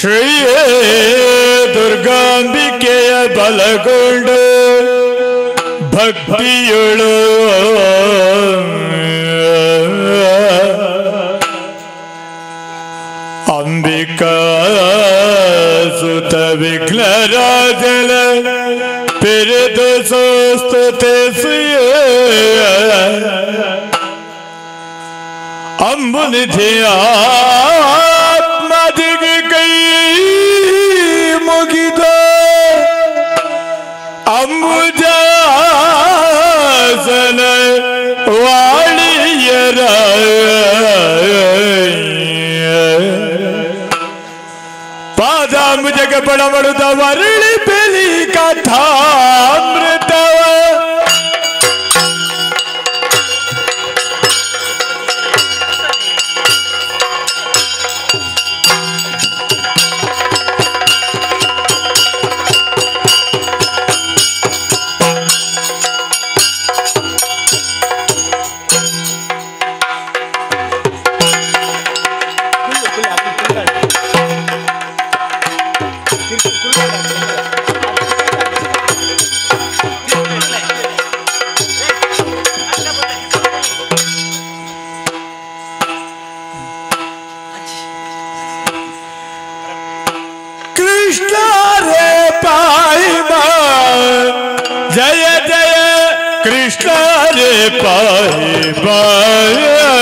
ಶ್ರೀಯೇ ದುರ್ಗಾಂಬಿಕೆಯ ಬಲಗೊಂಡು ಭಕ್ತಿಯೊಳು ಅಂಬಿಕಾ ಸುತ ವಿಘ್ನರಾಜನ ಪಿರಿದು ಸುಸ್ತುತಿಸಿಯ ಅಂಬುನಿಧಿಯ ಆತ್ಮದಿಗೆ ಕೈ ಮುಗಿದ ಅಂಬುಜಾಸನ ವಾಳಿಯರ ಪಾದಾಂಬುಜಕ್ಕೆ ಬಡಬಡುತ್ತ ವರಳಿ ಬೆಲಿ ಕಥಾಮೃತವ जय जय कृष्ण रे पाहि पाहि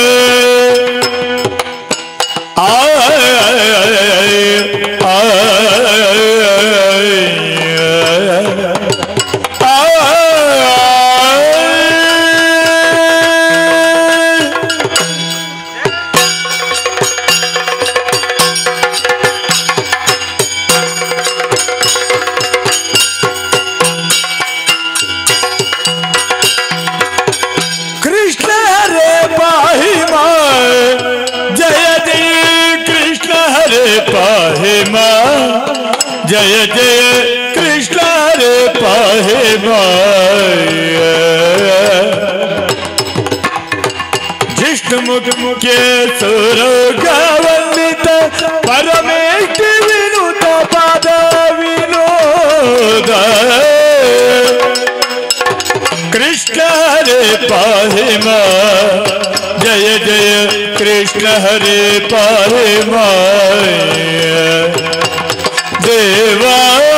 जय जय कृष्ण रे पाहि जिष्णु मुखे सुरगवन्दित परमेष्ठ विनुत पाद विनोद कृष्ण रे पाहि जय जय कृष्ण हरे पाहि देवा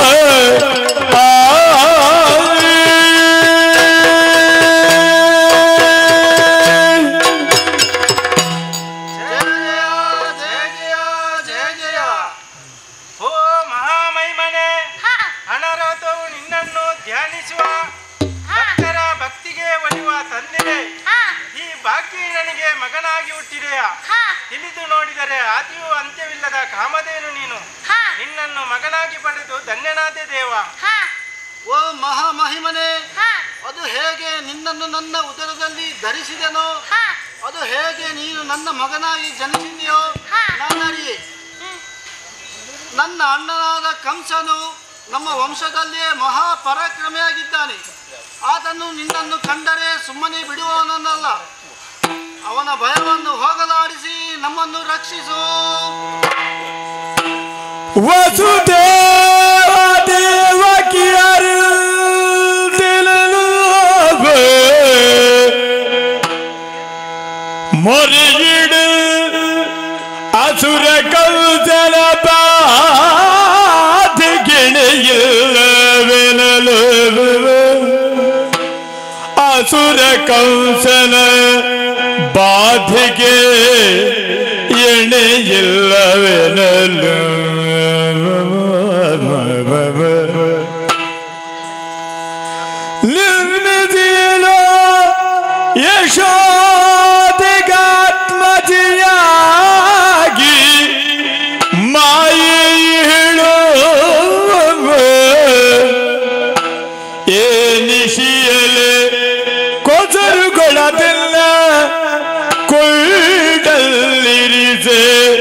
ಮಗನಾಗಿ ಹುಟ್ಟಿದೆಯಾ ತಿಳಿದು ನೋಡಿದರೆ ಆದಿಯೂ ಅಂತ್ಯವಿಲ್ಲದ ಕಾಮಧೇನು ನೀನು ನಿನ್ನನ್ನು ಮಗನಾಗಿ ಪಡೆದು ಧನ್ಯನಾದೆ ದೇವ. ಓ ಮಹಾಮಹಿಮನೆ, ಅದು ಹೇಗೆ ನಿನ್ನನ್ನು ನನ್ನ ಉದರದಲ್ಲಿ ಧರಿಸಿದೆನೋ, ಅದು ಹೇಗೆ ನೀನು ನನ್ನ ಮಗನಾಗಿ ಜನಿಸಿದೆಯೋ ನಾನರಿಯೆ. ನನ್ನ ಅಣ್ಣನಾದ ಕಂಸನು ನಮ್ಮ ವಂಶದಲ್ಲಿಯೇ ಮಹಾಪರಾಕ್ರಮಿಯಾಗಿದ್ದಾನೆ. ಆತನು ನಿನ್ನನ್ನು ಕಂಡರೆ ಸುಮ್ಮನೆ ಬಿಡುವವನಲ್ಲ. ಅವನ ಭಯವನ್ನು ಹೋಗಲಾಡಿಸಿ ನಮ್ಮನ್ನು ರಕ್ಷಿಸು. ವಸುದೇವ ದೇವಕಿಯರು ಮೊರೆಯಿಡು ಅಸುರ ಕೌಸಲ ಬಾಧಿಗಿಣೆಯಿಲ್ಲವೆನಲು ಅಸುರ ಕೌಸಲ ಬಾಧಿಗೆ ಎಣೆಯಿಲ್ಲವೆನಲು ನಿರ್ಮಿಸಿಲೋ ಯಶೋದಿಗಾತ್ಮಜಿಯಾಗಿ ಮಾಯೇಳು ಏನಿಶಿಯಲೆ ಕೊಸರುಗೊಳದೆಲ್ಲ ಕೊಳ್ಳಿರಿಸೆ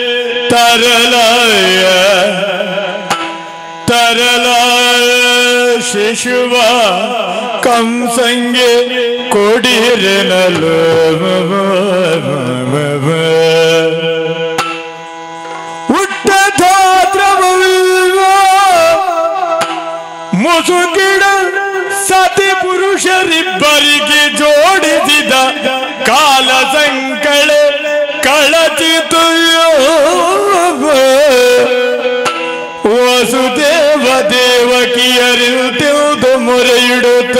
ತರಲಾಯ ಶಿಶುವ ಕಂಸಂಗೆ ಕೊಡಿರೆನಲು ಹುಟ್ಟ ಧೋತ್ರವು ಮುಸುಕಿಡ ಸತಿ ಪುರುಷರಿಬ್ಬರಿಗೆ ಜೋಡಿಸಿದ ಕಾಲ ಸಂಕಳೆ ಕಳಚಿತು ವಸುದೇವ ದೇವಕಿಯರಿಲ್ತೆವುದು ಮೊರೆಯಿಡುತ್ತ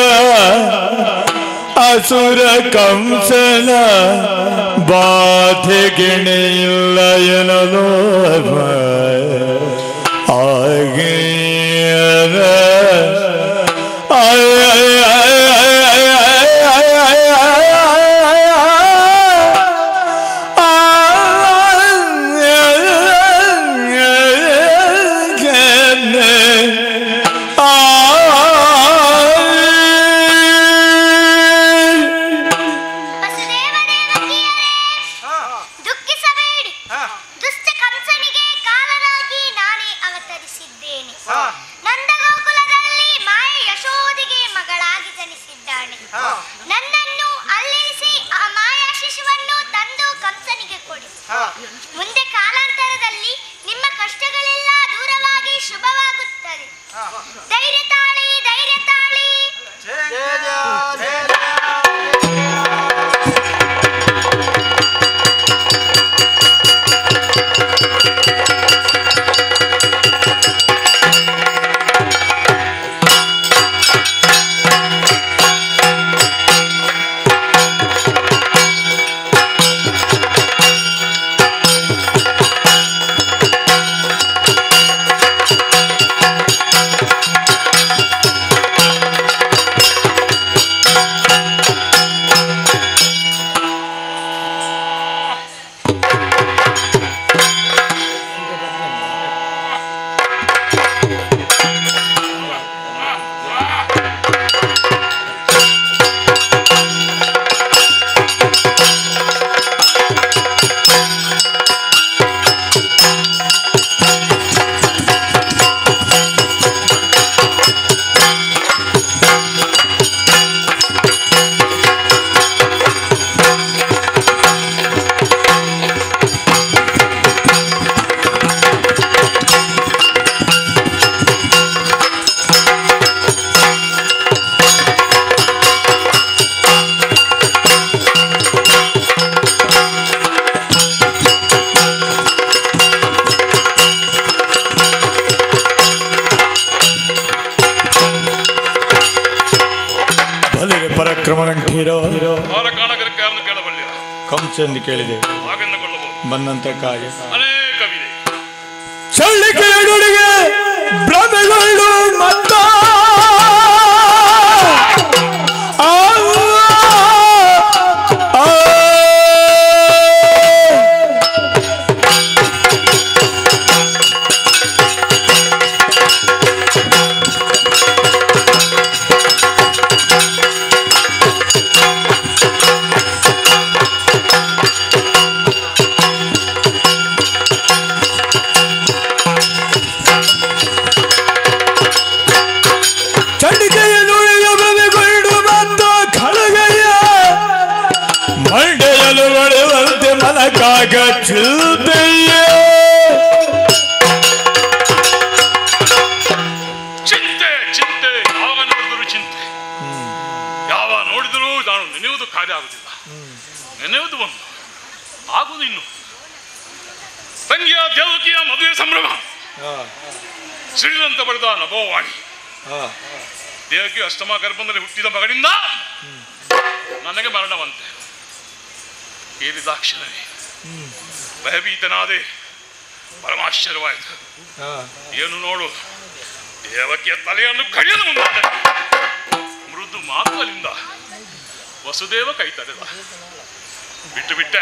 ಅಸುರ ಕಂಸನ ಬಾಧೆಗೆಣೆಯಿಲ್ಲ ಎನ್ನಲು ಮುಂದೆ ಕಾಲಾಂತರದಲ್ಲಿ ನಿಮ್ಮ ಕಷ್ಟಗಳೆಲ್ಲ ದೂರವಾಗಿ ಶುಭವಾಗುತ್ತದೆ. ಧೈರ್ಯ ತಾಳಿ, ಧೈರ್ಯ ತಾಳಿ. ಕಂಸೆಂದು ಕೇಳಿದೆ ಬಂದಂತ ಕಾರ್ಯ ಅನೇಕವಿದೆ. ಚಳ್ಳಿಕೆಯಡುಡಿಗೆ ಭ್ರಮೆಗಳು ಮತ್ತ ಚಿಂತೆ ಚಿಂತೆ ಯಾವ ನೋಡಿದ್ರು ಚಿಂತೆ, ಯಾವ ನೋಡಿದರೂ ನಾನು ನೆನೆಯುವುದು ಕಾರ್ಯ ಆಗುದಿಲ್ಲ. ನೆನೆಯುವುದು ಒಂದು ಆಗುವುದು ಇನ್ನು. ತಂಗಿಯ ದೇವಕಿಯ ಮದುವೆ ಸಂಭ್ರಮ, ಶ್ರೀಲಂತ ಪಡೆದ ನಭೋವಾಣಿ. ದೇವಕಿ ಅಷ್ಟಮ ಗರ್ಭದಲ್ಲಿ ಹುಟ್ಟಿದ ಮಗನಿಂದ ನನಗೆ ಮರಣವಂತೆ. ಏರಿದಾಕ್ಷಣವೇ ಭಯಭೀತನಾದೆ. ಪರಮಾಶ್ಚರ್ಯವಾಯಿತು. ಏನು ನೋಡು, ದೇವಕಿಯ ತಲೆಯನ್ನು ಕಡಿಯಲು ಮುಂದಾದ. ಮೃದು ಮಾತುಗಳಿಂದ ವಸುದೇವ ಕೈ ತಡೆದ. ಬಿಟ್ಟು ಬಿಟ್ಟೆ.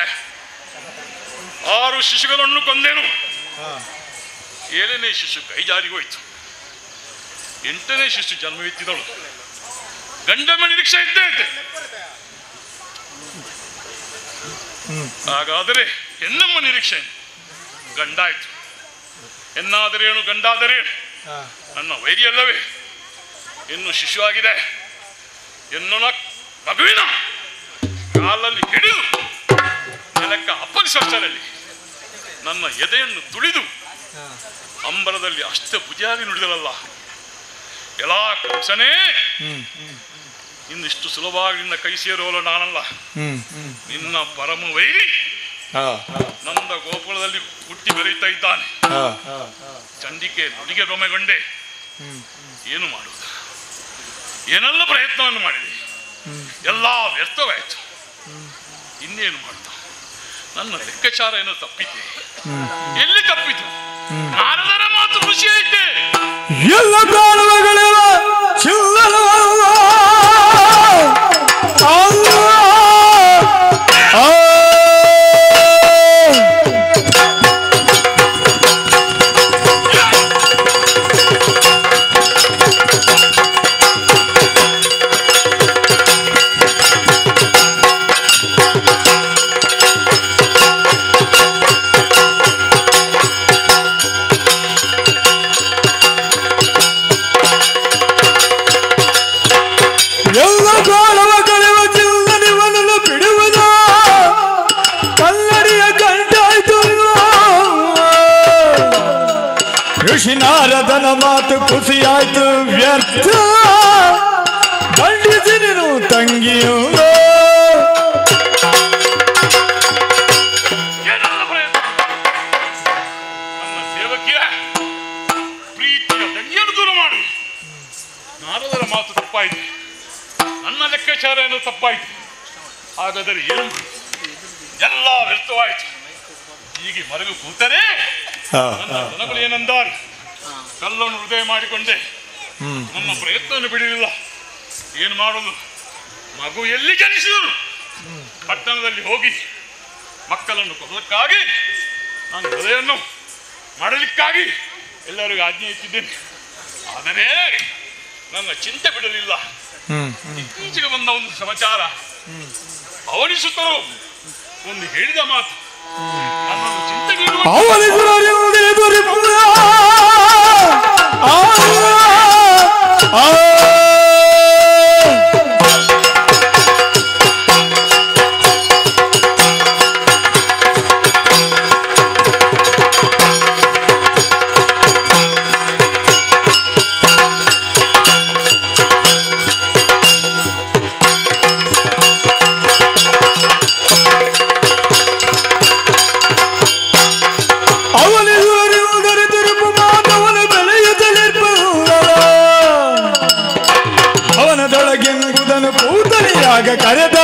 6 ಶಿಶುಗಳನ್ನು ಕೊಂದೇನು. 7ನೇ ಶಿಶು ಕೈ ಜಾರಿಗೋಯ್ತು. 8ನೇ ಶಿಶು ಜನ್ಮವೆತ್ತಿದಳು. ಗಂಡಮ್ಮ ನಿರೀಕ್ಷೆ ಇದ್ದೇ ಇದ್ದೆ. ಹಾಗಾದರೆ ಹೆಣ್ಣಮ್ಮ ನಿರೀಕ್ಷೆ ಗಂಡಾಯ್ತು. ಹೆಣ್ಣಾದರೇನು ಗಂಡಾದರೇನು ನನ್ನ ವೈರಿಯಲ್ಲವೇ. ಇನ್ನು ಶಿಶು ಆಗಿದೆ. ಎನ್ನು ಮಗುವಿನ ಕಾಲಲ್ಲಿ ಹಿಡಿದು ನೆಲಕ್ಕ ಅಪ್ಪಲಿಸುವಷ್ಟರಲ್ಲಿ ನನ್ನ ಎದೆಯನ್ನು ತುಳಿದು ಅಂಬರದಲ್ಲಿ ಅಷ್ಟೇ ಬುದಿಯಾಗಿ ನುಡಿದರಲ್ಲ. ಎಲ್ಲ ಕಂಸನೇ, ಇನ್ನಿಷ್ಟು ಸುಲಭವಾಗಿ ನಿನ್ನ ಕೈ ಸೇರೋಲ್ಲ ನಾನಲ್ಲ. ನಿನ್ನ ಪರಮ ವೈರಿ ನಂದ ಗೋಕುಲದಲ್ಲಿ ಹುಟ್ಟಿ ಬೆರೆಯುತ್ತಾ ಇದ್ದಾನೆ. ಚಂಡಿಕೆ ನುಡಿಗೆ ರೊಮೆಗೊಂಡೆ. ಏನು ಮಾಡುವುದು? ಏನೆಲ್ಲ ಪ್ರಯತ್ನವನ್ನು ಮಾಡಿದೆ, ಎಲ್ಲ ವ್ಯರ್ಥವಾಯಿತು. ಇನ್ನೇನು ಮಾಡುತ್ತ? ನನ್ನ ಲೆಕ್ಕಾಚಾರ ಏನೋ ತಪ್ಪಿತು. ಎಲ್ಲಿ ತಪ್ಪಿತು? ನಾರದರ ಮಾತು ಖುಷಿ ಐತೆ. ಎಲ್ಲ ಕಾಲುವೆಗಳೆಲ್ಲ ಚಿಲ್ಲಲವಲ್ಲ. ಋಷಿ ನಾರದನ ಮಾತು ಖುಷಿಯಾಯ್ತು ವ್ಯರ್ಥ. ಖಂಡಿಸಿ ನೀನು ತಂಗಿಯು. ನನ್ನ ಸೇವಕಿಯ ಪ್ರೀತಿಯ ತಂಗಿಯನ್ನು ದೂರ ಮಾಡು. ನಾರದರ ಮಾತು ತಪ್ಪಾಯಿತು, ನನ್ನ ಲೆಕ್ಕಾಚಾರ ಏನೋ ತಪ್ಪಾಯಿತು. ಹಾಗಾದರೆ ಏನು? ಎಲ್ಲ ವ್ಯರ್ಥವಾಯಿತು. ಹೀಗೆ ಮರಗು ಕೂತರೆ ನನ್ನ ಜನಗಳು ಏನಂದಾರು? ಕಲ್ಲನ್ನು ಹೃದಯ ಮಾಡಿಕೊಂಡೆ, ನನ್ನ ಪ್ರಯತ್ನವನ್ನು ಬಿಡಲಿಲ್ಲ. ಏನು ಮಾಡೋದು? ಮಗು ಎಲ್ಲಿ ಜನಿಸಿದರು? ಪಟ್ಟಣದಲ್ಲಿ ಹೋಗಿ ಮಕ್ಕಳನ್ನು ಕೊಲ್ಲಕ್ಕಾಗಿ, ನಾನು ಹೃದಯವನ್ನು ಮಾಡಲಿಕ್ಕಾಗಿ ಎಲ್ಲರಿಗೂ ಆಜ್ಞೆ ಇಟ್ಟಿದ್ದೇನೆ. ಆದರೆ ನನ್ನ ಚಿಂತೆ ಬಿಡಲಿಲ್ಲ. ಇತ್ತೀಚೆಗೆ ಬಂದ ಒಂದು ಸಮಾಚಾರ, ಅವನಿಸುತ್ತರೋ ಒಂದು ಹೇಳಿದ ಮಾತು ನನ್ನನ್ನು ಚಿಂತೆಗೆ ಕರೆದ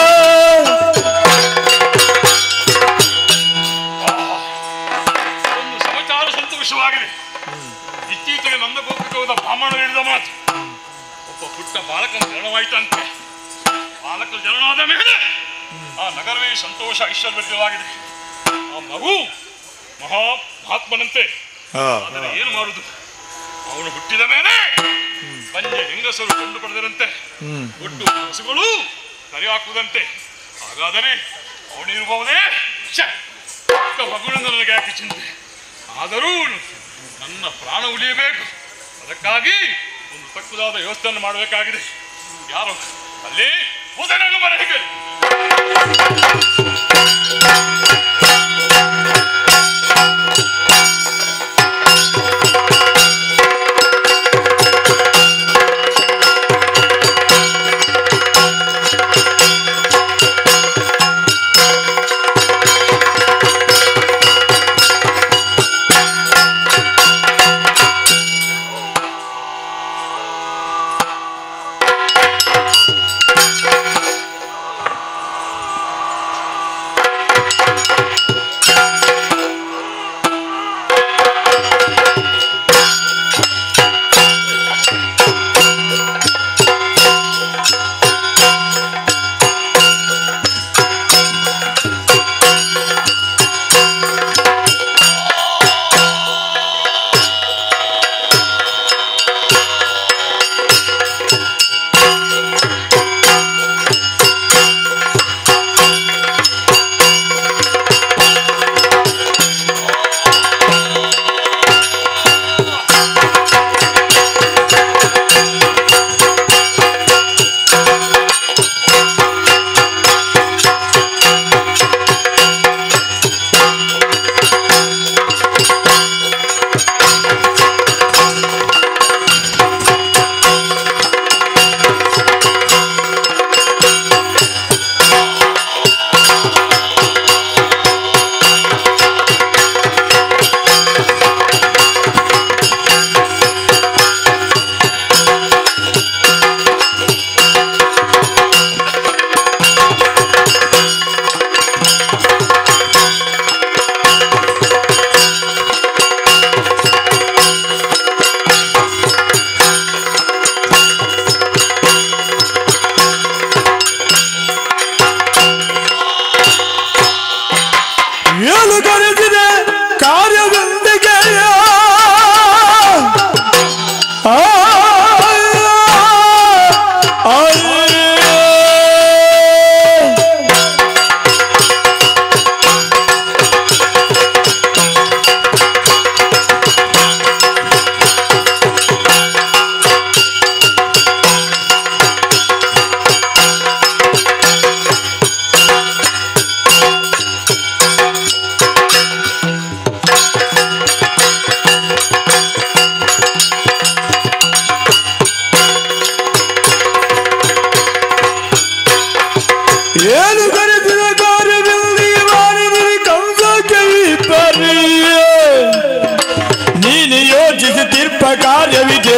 ಒಂದು ಸಮಾಚಾರ ಸಂತೋಷವಾಗಿದೆ. ಇತ್ತೀಚೆಗೆ ನನ್ನ ಗೋಪಿಕವಾದ ಬ್ರಾಹ್ಮಣ ಹೇಳಿದ ಮಾತು, ಒಬ್ಬ ಪುಟ್ಟ ಬಾಲಕನ ಜನನವಾಯಿತಂತೆ. ಬಾಲಕನ ಜನನಾದ ಮೇಲೆ ಆ ನಗರವೇ ಸಂತೋಷ ಐಶ್ವರ್ಯವಾಗಿದೆ. ಆ ಮಗು ಮಹಾತ್ಮನಂತೆ. ಆದರೆ ಏನು ಮಾಡುದು? ಅವನು ಹುಟ್ಟಿದ ಮೇಲೆ ಪಂಜೆ ಹೆಂಗಸರು ಕಂಡುಕೊಂಡರಂತೆ, ಒಟ್ಟು ಹಸುಗಳು ಕರಿ ಹಾಕುವುದಂತೆ. ಹಾಗಾದರೆ ಅವನಿರುವವನೇ ಮಗುಳಿಂದ ನನಗೆ ಯಾಕೆ ಚಿಂತೆ? ಆದರೂ ನನ್ನ ಪ್ರಾಣ ಉಳಿಯಬೇಕು. ಅದಕ್ಕಾಗಿ ಒಂದು ತಕ್ಕದಾದ ವ್ಯವಸ್ಥೆಯನ್ನು ಮಾಡಬೇಕಾಗಿದೆ. ಯಾರು ಅಲ್ಲಿ ಉದಯನನ್ನು ಮನೆಗೆ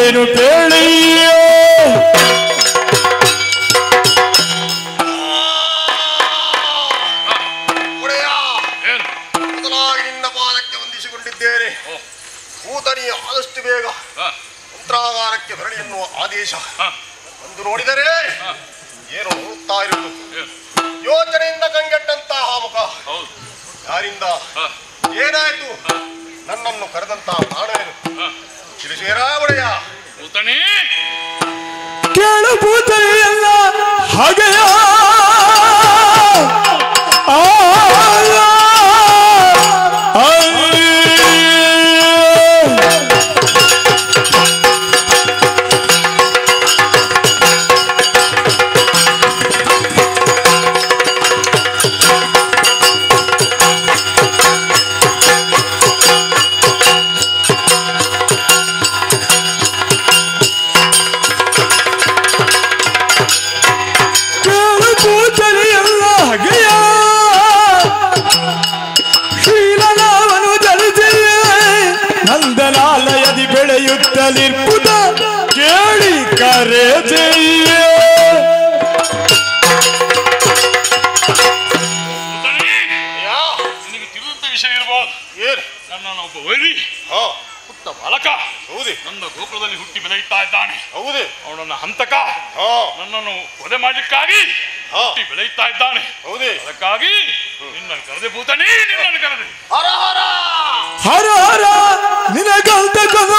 ಏನು ಬೇಳೆಯೋ ಮೊದಲಾಗಿ ನಿನ್ನ ಪಾದಕ್ಕೆ ವಂದಿಸಿಕೊಂಡಿದ್ದೇನೆ. ಭೂತನಿಯ ಆದಷ್ಟು ಬೇಗ ಮಂತ್ರಾಗಾರಕ್ಕೆ ಬರಲಿ ಎನ್ನುವ ಆದೇಶ ಒಂದು ನೋಡಿದರೆ ಏನು ನೋಡುತ್ತಾ ಇರುವುದು ಯೋಚನೆಯಿಂದ ಕಂಗೆಟ್ಟಂತಹ ಮುಖ. ಯಾರಿಂದ ಏನಾಯ್ತು? ನನ್ನನ್ನು ಕರೆದಂತಹ ಕಾರಣವೇನು? ತಿಳಿಸುವೇರಾ ಒಡೆಯ? ಕೇಳು ಭೂತನಿಯಲ್ಲ ಹಾಗೆಯ ನಂದನಾಲಯದಿ ಬೆಳೆಯುತ್ತಲಿರ್ಪುದ ಕೇಳಿ ಕರೆದೆಯೇ ನಿನಗೆ ತಿಳಿದಂತ ವಿಷಯ ಇರಬಹುದು. ಏನು? ನನ್ನನ್ನು ಒಬ್ಬ ವೈರಿ ಪುಟ್ಟ ಬಾಲಕ ನನ್ನ ಗೋಪುರದಲ್ಲಿ ಹುಟ್ಟಿ ಬೆಳೆಯುತ್ತಾ ಇದ್ದಾನೆ. ಹೌದು. ಅವನನ್ನ ಹಂತಕ ನನ್ನನ್ನು ವಧೆ ಮಾಡಲಿಕ್ಕಾಗಿ ಹುಟ್ಟಿ ಬೆಳೆಯುತ್ತಾ ಇದ್ದಾನೆ. ಹೌದೇ? ಅದಕ್ಕಾಗಿ ನಿನ್ನನ್ನು ಕರೆದೆ ಭೂತನಿ, ನಿನ್ನನ್ನು ಕರೆದೆ. ಹರ ಹರ ಹರ ಹರ ನಿನಗಂತಕದ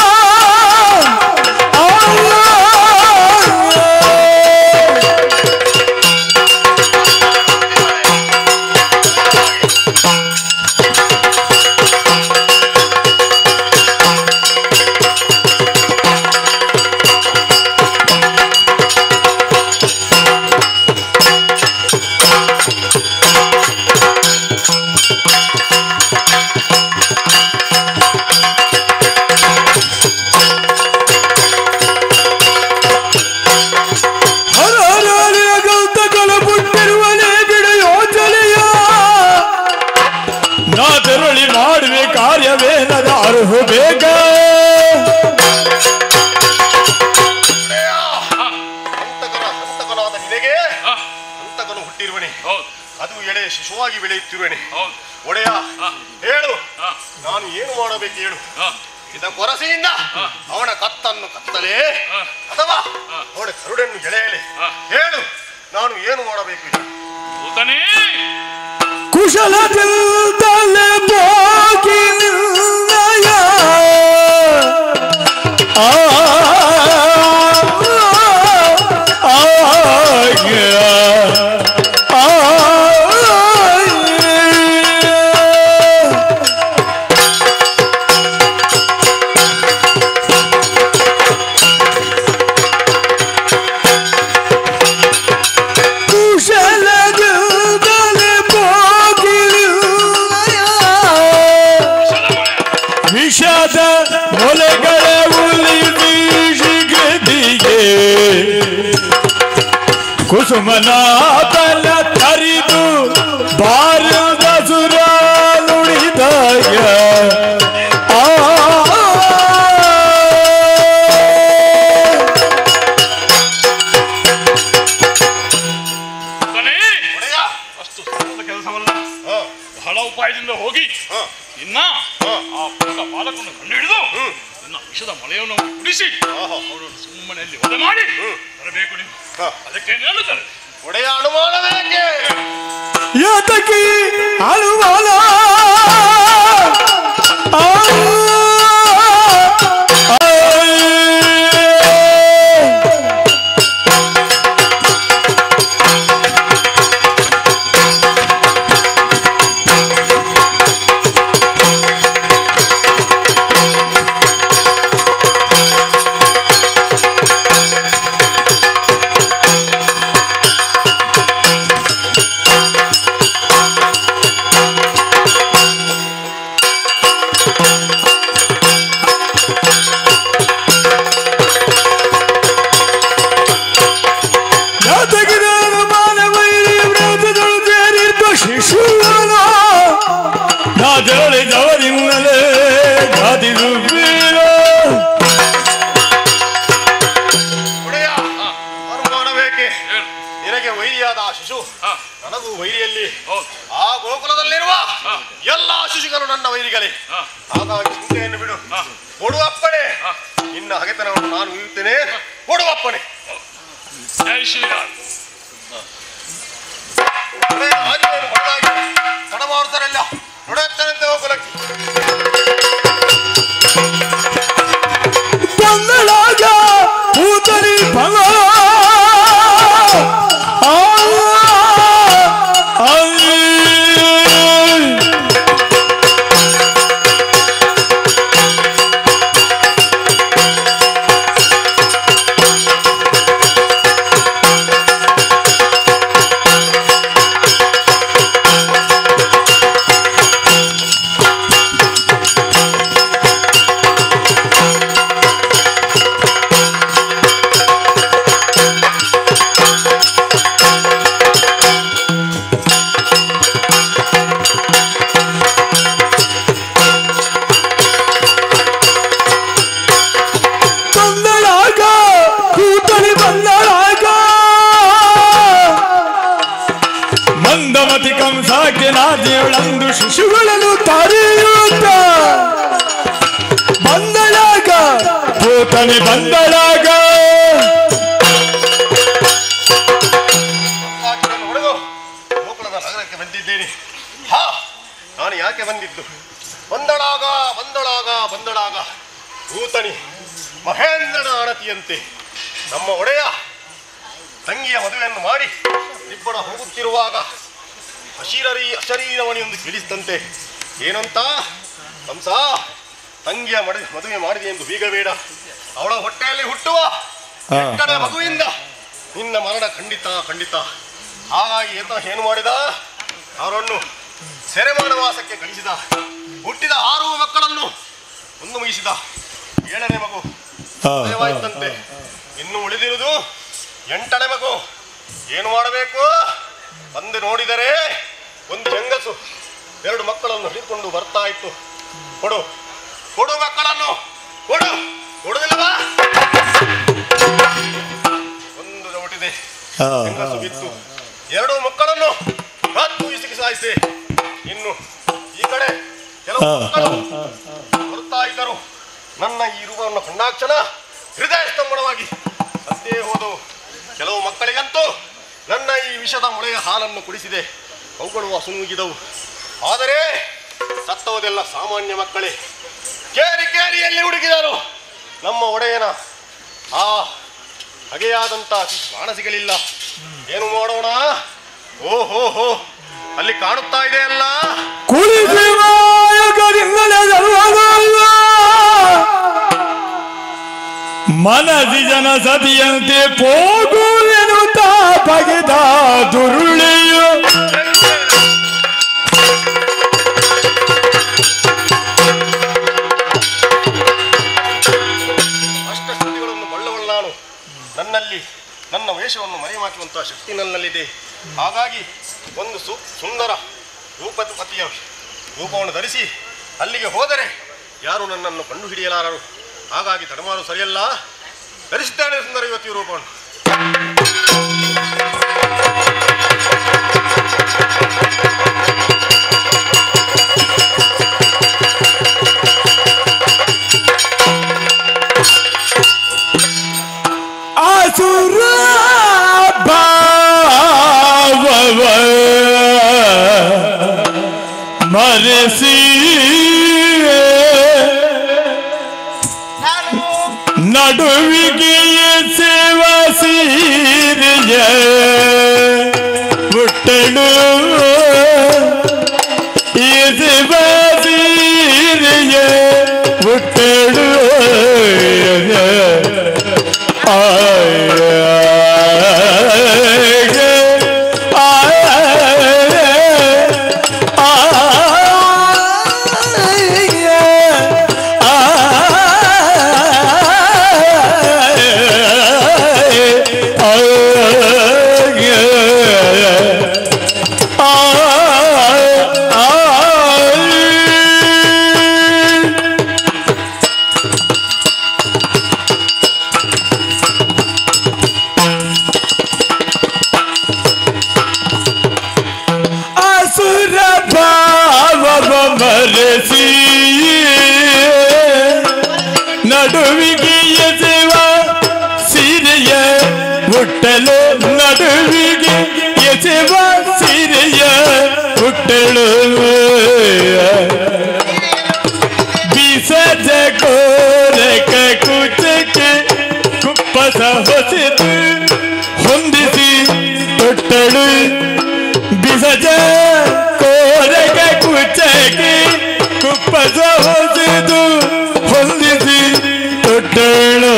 ಮಾಡುವೆ ಕಾರ್ಯವೇನದ ಅರ್ಹು ಬೇಗ ಹಂತಕನಾದ ನಿನಗೆ ಹಂತಕನು ಹುಟ್ಟಿರುವನೆ. ಅದು ಎಳೆ ಶಿಶುವಾಗಿ ಬೆಳೆಯುತ್ತಿರುವನೆ. ಒಡೆಯ ಹೇಳು, ನಾನು ಏನು ಮಾಡಬೇಕು ಹೇಳು. ಇದ ಕೊರಸೆಯಿಂದ ಅವನ ಕತ್ತನ್ನು ಕತ್ತಲೇ ಅಥವಾ ಅವನ ಕರುಡನ್ನು ಎಳೆಯಲೇ? ಹೇಳು, ನಾನು ಏನು ಮಾಡಬೇಕು ಹೇಳು. ಕುಶಲದಿಲ್ದಲೆ ಹೋಗಿ ನಿನ್ನಯ ವಿಷದ ಮೊಲೆಗಳ ಉಲಿ ಬೀಜಿಗೆ ಕುಸುಮನಾಥನ ತರಿದು ಬಾರದ ಸುರ ನುಡಿದಾಗ ಅಷ್ಟು ಸರಳದ ಕೆಲಸವಲ್ಲ. ಬಹಳ ಉಪಾಯದಿಂದ ಹೋಗಿ ಇನ್ನ ಆ ಪುಟ್ಟ ಬಾಲಕನ್ನು ಕಂಡುಹಿಡಿದು ನನ್ನ ವಿಷದ ಮಳೆಯನ್ನು ಕುಡಿಸಿ ಅವರನ್ನು ಸುಮ್ಮನೆ ಅಲ್ಲಿ ವಧೆ ಮಾಡಿ ಬರಬೇಕು. ನೀವು ಅದಕ್ಕೆ ಹೇಳುತ್ತಾರೆ ಒಡೆಯ ಅನುಮಾನವೇಕೆ? ಯಾತಕ್ಕೆ ಅನುಮಾನ? ಜರಳಿದವರಿನ್ನಲೇ ಗಾದಿರು ಬೀರ ಎಲ್ಲಾ ಶಿಶುಗಳು ನನ್ನ ವೈರಿಗಳೇ. ಹಾಗಾಗಿ ಚಿಂತೆಯನ್ನು ಬಿಡು. ಕೊಡುವಪ್ಪಣೆ, ನಿನ್ನ ಹಗೆತನವನ್ನು ನಾನು ಉಯ್ಯುತ್ತೇನೆ. ಕೊಡುವಪ್ಪಣೆ. ಜೈ ಶ್ರೀರಾಮ್. ತಡಮಾಡುತ್ತಾರೆಲ್ಲ ನೋಡುತ್ತಾರಂತೆ ಹೋಗಲಕ್ಕೆ. ಬಂಗಳಾಗ ಕೂತಲಿ ಬಂಗ ಕಂಸಾಗ್ಯನಾದಿಯೊಳಂದು ಶಿಶುಗಳನ್ನು ತರೆಯುತ್ತ ಬಂದಳಾಗ ಭೂತನಿ ಬಂದಳಾಗ ಗೋಕುಲದ ನಗರಕ್ಕೆ ಬಂದಿದ್ದೇನೆ. ಹಾ, ನಾನು ಯಾಕೆ ಬಂದಿದ್ದು? ಬಂದಳಾಗ ಬಂದಳಾಗ ಬಂದಳಾಗ ಭೂತನಿ ಮಹೇಂದ್ರನ ಅಣತಿಯಂತೆ ನಮ್ಮ ಒಡೆಯ ತಂಗಿಯ ಮದುವೆಯನ್ನು ಮಾಡಿ ಇಬ್ಬರ ಹೋಗುತ್ತಿರುವಾಗ ಅಶರೀರವನಿಯೊಂದು ತಿಳಿಸಿದಂತೆ ಏನಂತ, ಕಂಸ ತಂಗಿಯ ಮದುವೆ ಮಾಡಿದೆ ಎಂದು ಬೀಗಬೇಡ. ಅವಳ ಹೊಟ್ಟೆಯಲ್ಲಿ ಹುಟ್ಟುವ ಎಕ್ಕಡೆ ಮಗುವಿಂದ ನಿನ್ನ ಮರಣ ಖಂಡಿತ ಖಂಡಿತ. ಹಾಗಾಗಿ ಏನು ಮಾಡಿದ, ಅವರನ್ನು ಸೆರೆಮಾನವಾಸಕ್ಕೆ ಕಳಿಸಿದ. ಹುಟ್ಟಿದ 6 ಮಕ್ಕಳನ್ನು ಒಂದು ಮುಗಿಸಿದ. 7ನೇ ಮಗು ಮದುವೆಯಾಯಿತಂತೆ. ಇನ್ನು ಉಳಿದಿರುವುದು 8ನೇ ಮಗು. ಏನು ಮಾಡಬೇಕು? ಬಂದು ನೋಡಿದರೆ ಒಂದು ಹೆಂಗಸು 2 ಮಕ್ಕಳನ್ನು ಹಿಡಿದುಕೊಂಡು ಬರ್ತಾ ಇತ್ತು. ಕೊಡು ಕೊಡು ಮಕ್ಕಳನ್ನು ಕೊಡು. ಕೊಡುದಿಲ್ಲವಾ? ಒಂದು ಹೊಟ್ಟಿದೆ ಹೆಂಗಸು ಬಿತ್ತು. 2 ಮಕ್ಕಳನ್ನು ಹತ್ತು ಇಸಿಗೆ ಸಾಯಿಸಿ. ಇನ್ನು ಈ ಕಡೆ ಕೆಲವು ಮಕ್ಕಳು ಬರ್ತಾ ಇದ್ದರು. ನನ್ನ ಈ ರೂಪವನ್ನು ಕಂಡಾಕ್ಷಣ ಹೃದಯ ಸ್ತಂಭನವಾಗಿ ಸತ್ತೇ ಹೋದವು. ಕೆಲವು ಮಕ್ಕಳಿಗಂತೂ ನನ್ನ ಈ ವಿಷದ ಮೊಳೆಯ ಹಾಲನ್ನು ಕುಡಿಸಿದೆ. ಅವುಗಳು ಹಸುನುಗಿದವು. ಆದರೆ ಸತ್ತವುದೆಲ್ಲ ಸಾಮಾನ್ಯ ಮಕ್ಕಳೇ. ಕೇರಿ ಕೇರಿಯಲ್ಲಿ ಹುಡುಕಿದರು. ನಮ್ಮ ಒಡೆಯನ ಆ ಹಗೆಯಾದಂಥ ಬಾಣಸಿಗಳಿಲ್ಲ. ಏನು ಮಾಡೋಣ? ಓಹೋ ಹೋ, ಅಲ್ಲಿ ಕಾಣುತ್ತಾ ಇದೆ ಅಲ್ಲ, ಮನದಿ ಜನ ಸತಿಯಂತೆ ಹೋಗುವೆನುತ್ತ ಬಗೆದ ದುರುಳಿಯು ಅಷ್ಟಶಕ್ತಿಗಳನ್ನು ಬಳ್ಳವಳು ನಾನು. ನನ್ನಲ್ಲಿ ನನ್ನ ವೇಷವನ್ನು ಮರೆಮಾಚುವಂತಹ ಶಕ್ತಿ ನನ್ನಲ್ಲಿದೆ. ಹಾಗಾಗಿ ಒಂದು ಸುಂದರ ರೂಪಪತಿಯ ರೂಪವನ್ನು ಧರಿಸಿ ಅಲ್ಲಿಗೆ ಹೋದರೆ ಯಾರು ನನ್ನನ್ನು ಕಂಡು ಹಿಡಿಯಲಾರರು. ಹಾಗಾಗಿ ತಡಮಾರು ಸರಿಯಲ್ಲ. ಧರಿಸಿದ್ದಾನೆ ಸುಂದರ ಯುವತಿಯ ರೂಪವನ್ನು. ಆಸುರ ಭಾವವ ಮರೆಸಿ ನಡುವಿಗೆ ಸೇವ ಸೀರಿಯ ಹುಟ್ಟಳು ಈ ಸೇವ ಸೀರಿಯ ಹುಟ್ಟಳು ನಡುವಿಗೆ ಎಸೆವ ಸೀರೆಯ ಹುಟ್ಟಲು ನಡುವಿಗೆ ಎಸೆವ ಸೀರೆಯ ಹುಟ್ಟಲು ಬೀಸದ ಕೋರಕ ಕುಚಕ್ಕೆ ಕುಪ್ಪಸ ಹೊಸೆದು ಹೊಂದಿಸಿ ತೊಟ್ಟಳು ಬಿಸಜ ಕೋರಕ ಕುಚಕ್ಕೆ ಕುಪ್ಪಸ ಹೊಸೆದು ಹೊಂದಿಸಿ ತೊಟ್ಟಳು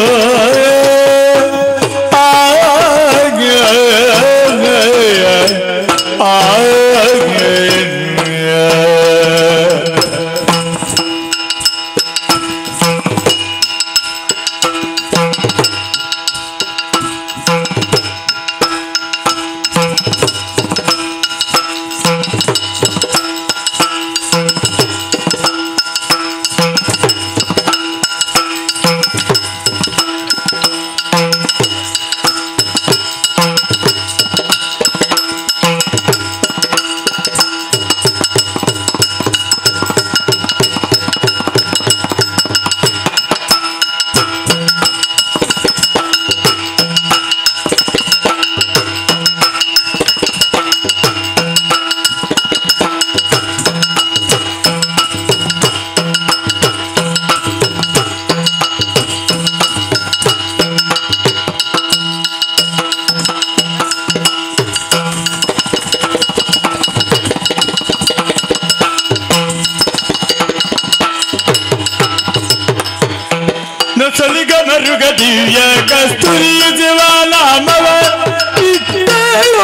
ನಸಲಿಗಮರುಗ ದಿವ್ಯ ಕಸ್ತೂರಿಯ ಜೀವನಾಮವ ಇಟ್ಟಳು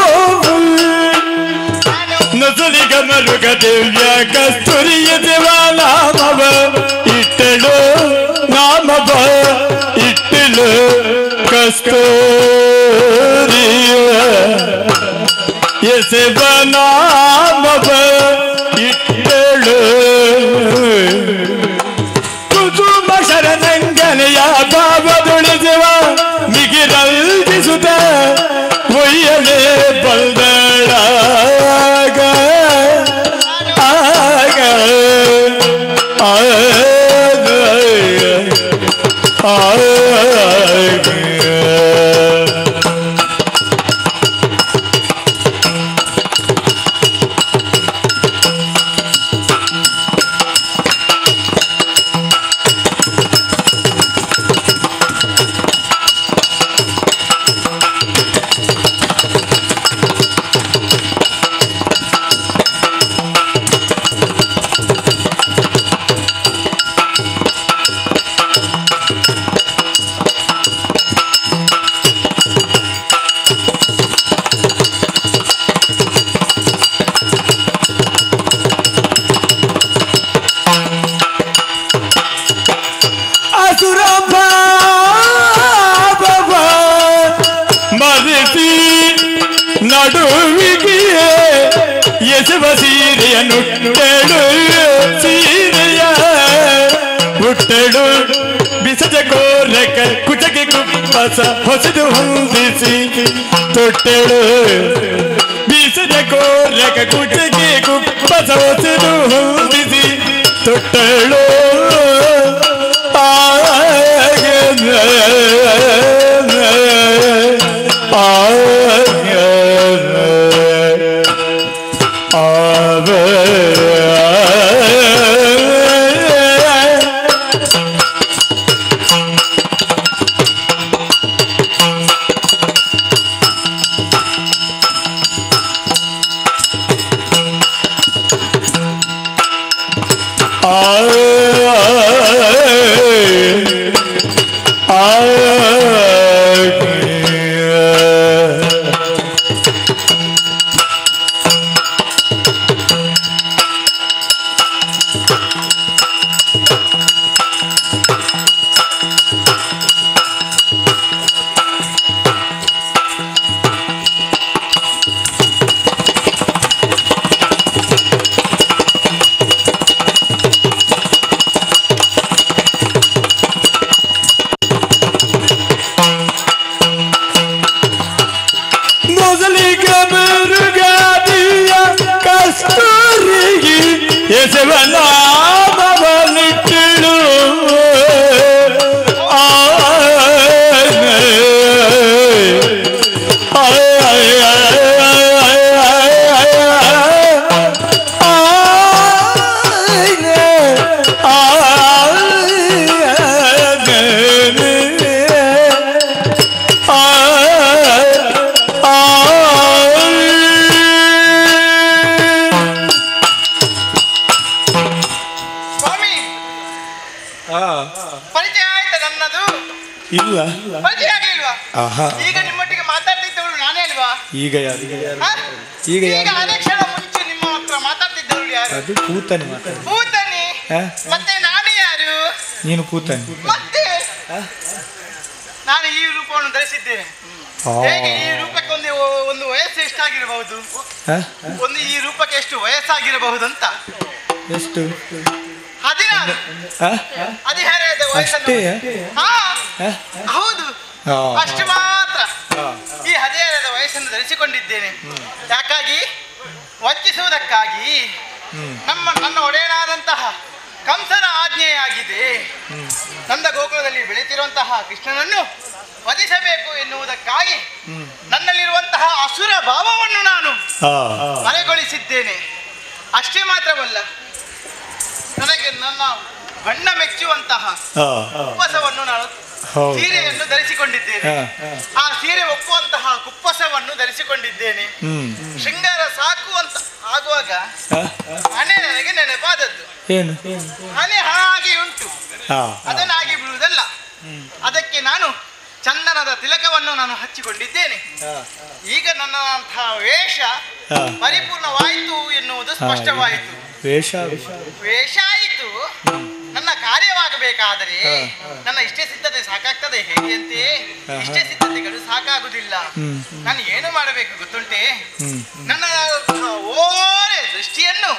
ನಸಲಿಗಮರುಗ ದಿವ್ಯ ಕಸ್ತೂರಿಯ ಜೀವನಾಮವ ಇಟ್ಟಳು ನಾಮವ ಇಟ್ಟಳು ಕಸ್ತೂರಿಯ ಎಸೆವ ನಾಮವ ಇಟ್ಟಳು ಶರಣಂಗನೆಯ ಭಾವದೊಳಿಸುವ ಮಿಗಿರಲ್ದಿಸುತ್ತ ಒಯ್ಯಲೇ ಬಲ್ದಳಾಗ ಆಗ ನಡುವಿಗೆ ಎಸೆವ ಸೀರೆಯ ನುಟ್ಟಳು ಸೀರೆಯ ಹುಟ್ಟಳು ಬಿಸಜ ಕೋರಕ ಕುಚಗೆ ಕುಪ್ಪಸ ಹೊಸದು ಹೊಂದಿಸಿ ತೊಟ್ಟಳು ಬಿಸಜ ಕೋರಕ ಕುಚಗೆ ಕುಪ್ಪಸ ಹೊಸದು ಹೊಂದಿಸಿ ತೊಟ್ಟಳು ಎಸೆವನಾಮವನಿಟ್ಟಳು ಪರಿಚಯ ಆಯ್ತಾ ನನ್ನದು? ಇಲ್ಲ. ಪರಿಚಯ ಆಗ್ಲಿಲ್ವಾ? ಈಗ ನಿಮ್ಮೊಟ್ಟಿಗೆ ಮಾತಾಡ್ತಿದ್ದವಳು ನಾನೇ ಅಲ್ವಾ? ಈಗ ಯಾರು? ಈಗ ಅದೇ ಕ್ಷಣ ಮುಂಚೆ ನಿಮ್ಮ ಹತ್ರ ಮಾತಾಡ್ತಿದ್ದವಳು ಯಾರು? ಅದು ಪೂತನಿ. ಪೂತನಿ? ಮತ್ತೆ ನಾನು ಯಾರು? ನೀನು ಪೂತನಿ. ಮತ್ತೆ ನಾನು ಈ ರೂಪವನ್ನು ಧರಿಸಿದ್ದೇನೆ. ಹೇಗೆ ಈ ರೂಪಕ್ಕೆ ಒಂದು ವಯಸ್ಸು ಎಷ್ಟಾಗಿರಬಹುದು? ಒಂದು ಈ ರೂಪಕ್ಕೆ ಎಷ್ಟು ವಯಸ್ಸಾಗಿರಬಹುದು ಅಂತ? ಎಷ್ಟು? 16. 16 ವಯಸ್ಸು. ಹೌದು, ಅಷ್ಟು ಮಾತ್ರ. ಈ 16 ವಯಸ್ಸನ್ನು ಧರಿಸಿಕೊಂಡಿದ್ದೇನೆ. ಯಾಕಾಗಿ? ವಂಚಿಸುವುದಕ್ಕಾಗಿ. ನನ್ನ ಒಡೆಯನಾದಂತಹ ಕಂಸನ ಆಜ್ಞೆಯಾಗಿದೆ. ನಂದ ಗೋಕುಲದಲ್ಲಿ ಬೆಳೆತಿರುವಂತಹ ಕೃಷ್ಣನನ್ನು ವಧಿಸಬೇಕು ಎನ್ನುವುದಕ್ಕಾಗಿ ನನ್ನಲ್ಲಿರುವಂತಹ ಅಸುರ ಭಾವವನ್ನು ನಾನು ಮರೆಗೊಳಿಸಿದ್ದೇನೆ. ಅಷ್ಟೇ ಮಾತ್ರವಲ್ಲ, ನನಗೆ ನನ್ನ ಬಣ್ಣ ಮೆಚ್ಚುವಂತಹ ಕುಪ್ಪಸವನ್ನು ನಾನು ಸೀರೆಯನ್ನು ಧರಿಸಿಕೊಂಡಿದ್ದೇನೆ. ಆ ಸೀರೆ ಒಪ್ಪುವಂತಹ ಕುಪ್ಪಸವನ್ನು ಧರಿಸಿಕೊಂಡಿದ್ದೇನೆ. ಶೃಂಗಾರ ಸಾಕು ಅಂತ ಆಗುವಾಗ ಹಣೆ ನನಗೆ ನೆನಪಾದದ್ದು. ಹಣೆ ಹಾಗೆ ಉಂಟು, ಅದನ್ನಾಗಿ ಬಿಡುವುದಲ್ಲ. ಅದಕ್ಕೆ ನಾನು ಚಂದನದ ತಿಲಕವನ್ನು ನಾನು ಹಚ್ಚಿಕೊಂಡಿದ್ದೇನೆ. ಈಗ ನನ್ನಂತಹ ವೇಷ ಪರಿಪೂರ್ಣವಾಯಿತು ಎನ್ನುವುದು ಸ್ಪಷ್ಟವಾಯಿತು. ವೇಷ ಆಯಿತು. ನನ್ನ ಕಾರ್ಯವಾಗಬೇಕಾದರೆ ನನ್ನ ಇಷ್ಟೇ ಸಿದ್ಧತೆ ಸಾಕಾಗ್ತದೆ ಹೇಗೆಂತೆ? ಇಷ್ಟೇ ಸಿದ್ಧತೆಗಳು ಸಾಕಾಗುವುದಿಲ್ಲ. ನಾನು ಏನು ಮಾಡಬೇಕು ಗೊತ್ತುಂಟೆ? ನನ್ನ ಓರೆ ದೃಷ್ಟಿಯನ್ನು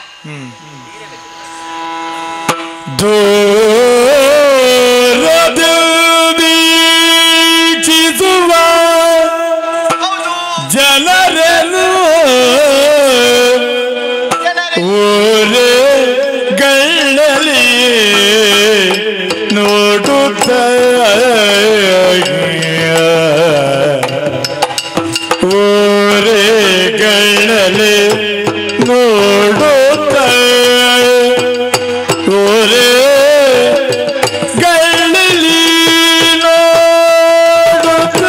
ಜನರನ್ನು ಗಳ್ಳಲಿ ನೋಡುತ್ತ ಓರೆ ಗಳ್ಳಲಿ ನೋಡುತ್ತ ಓರೆ ಗಳ್ಳಲಿ ನೋಡುತ್ತ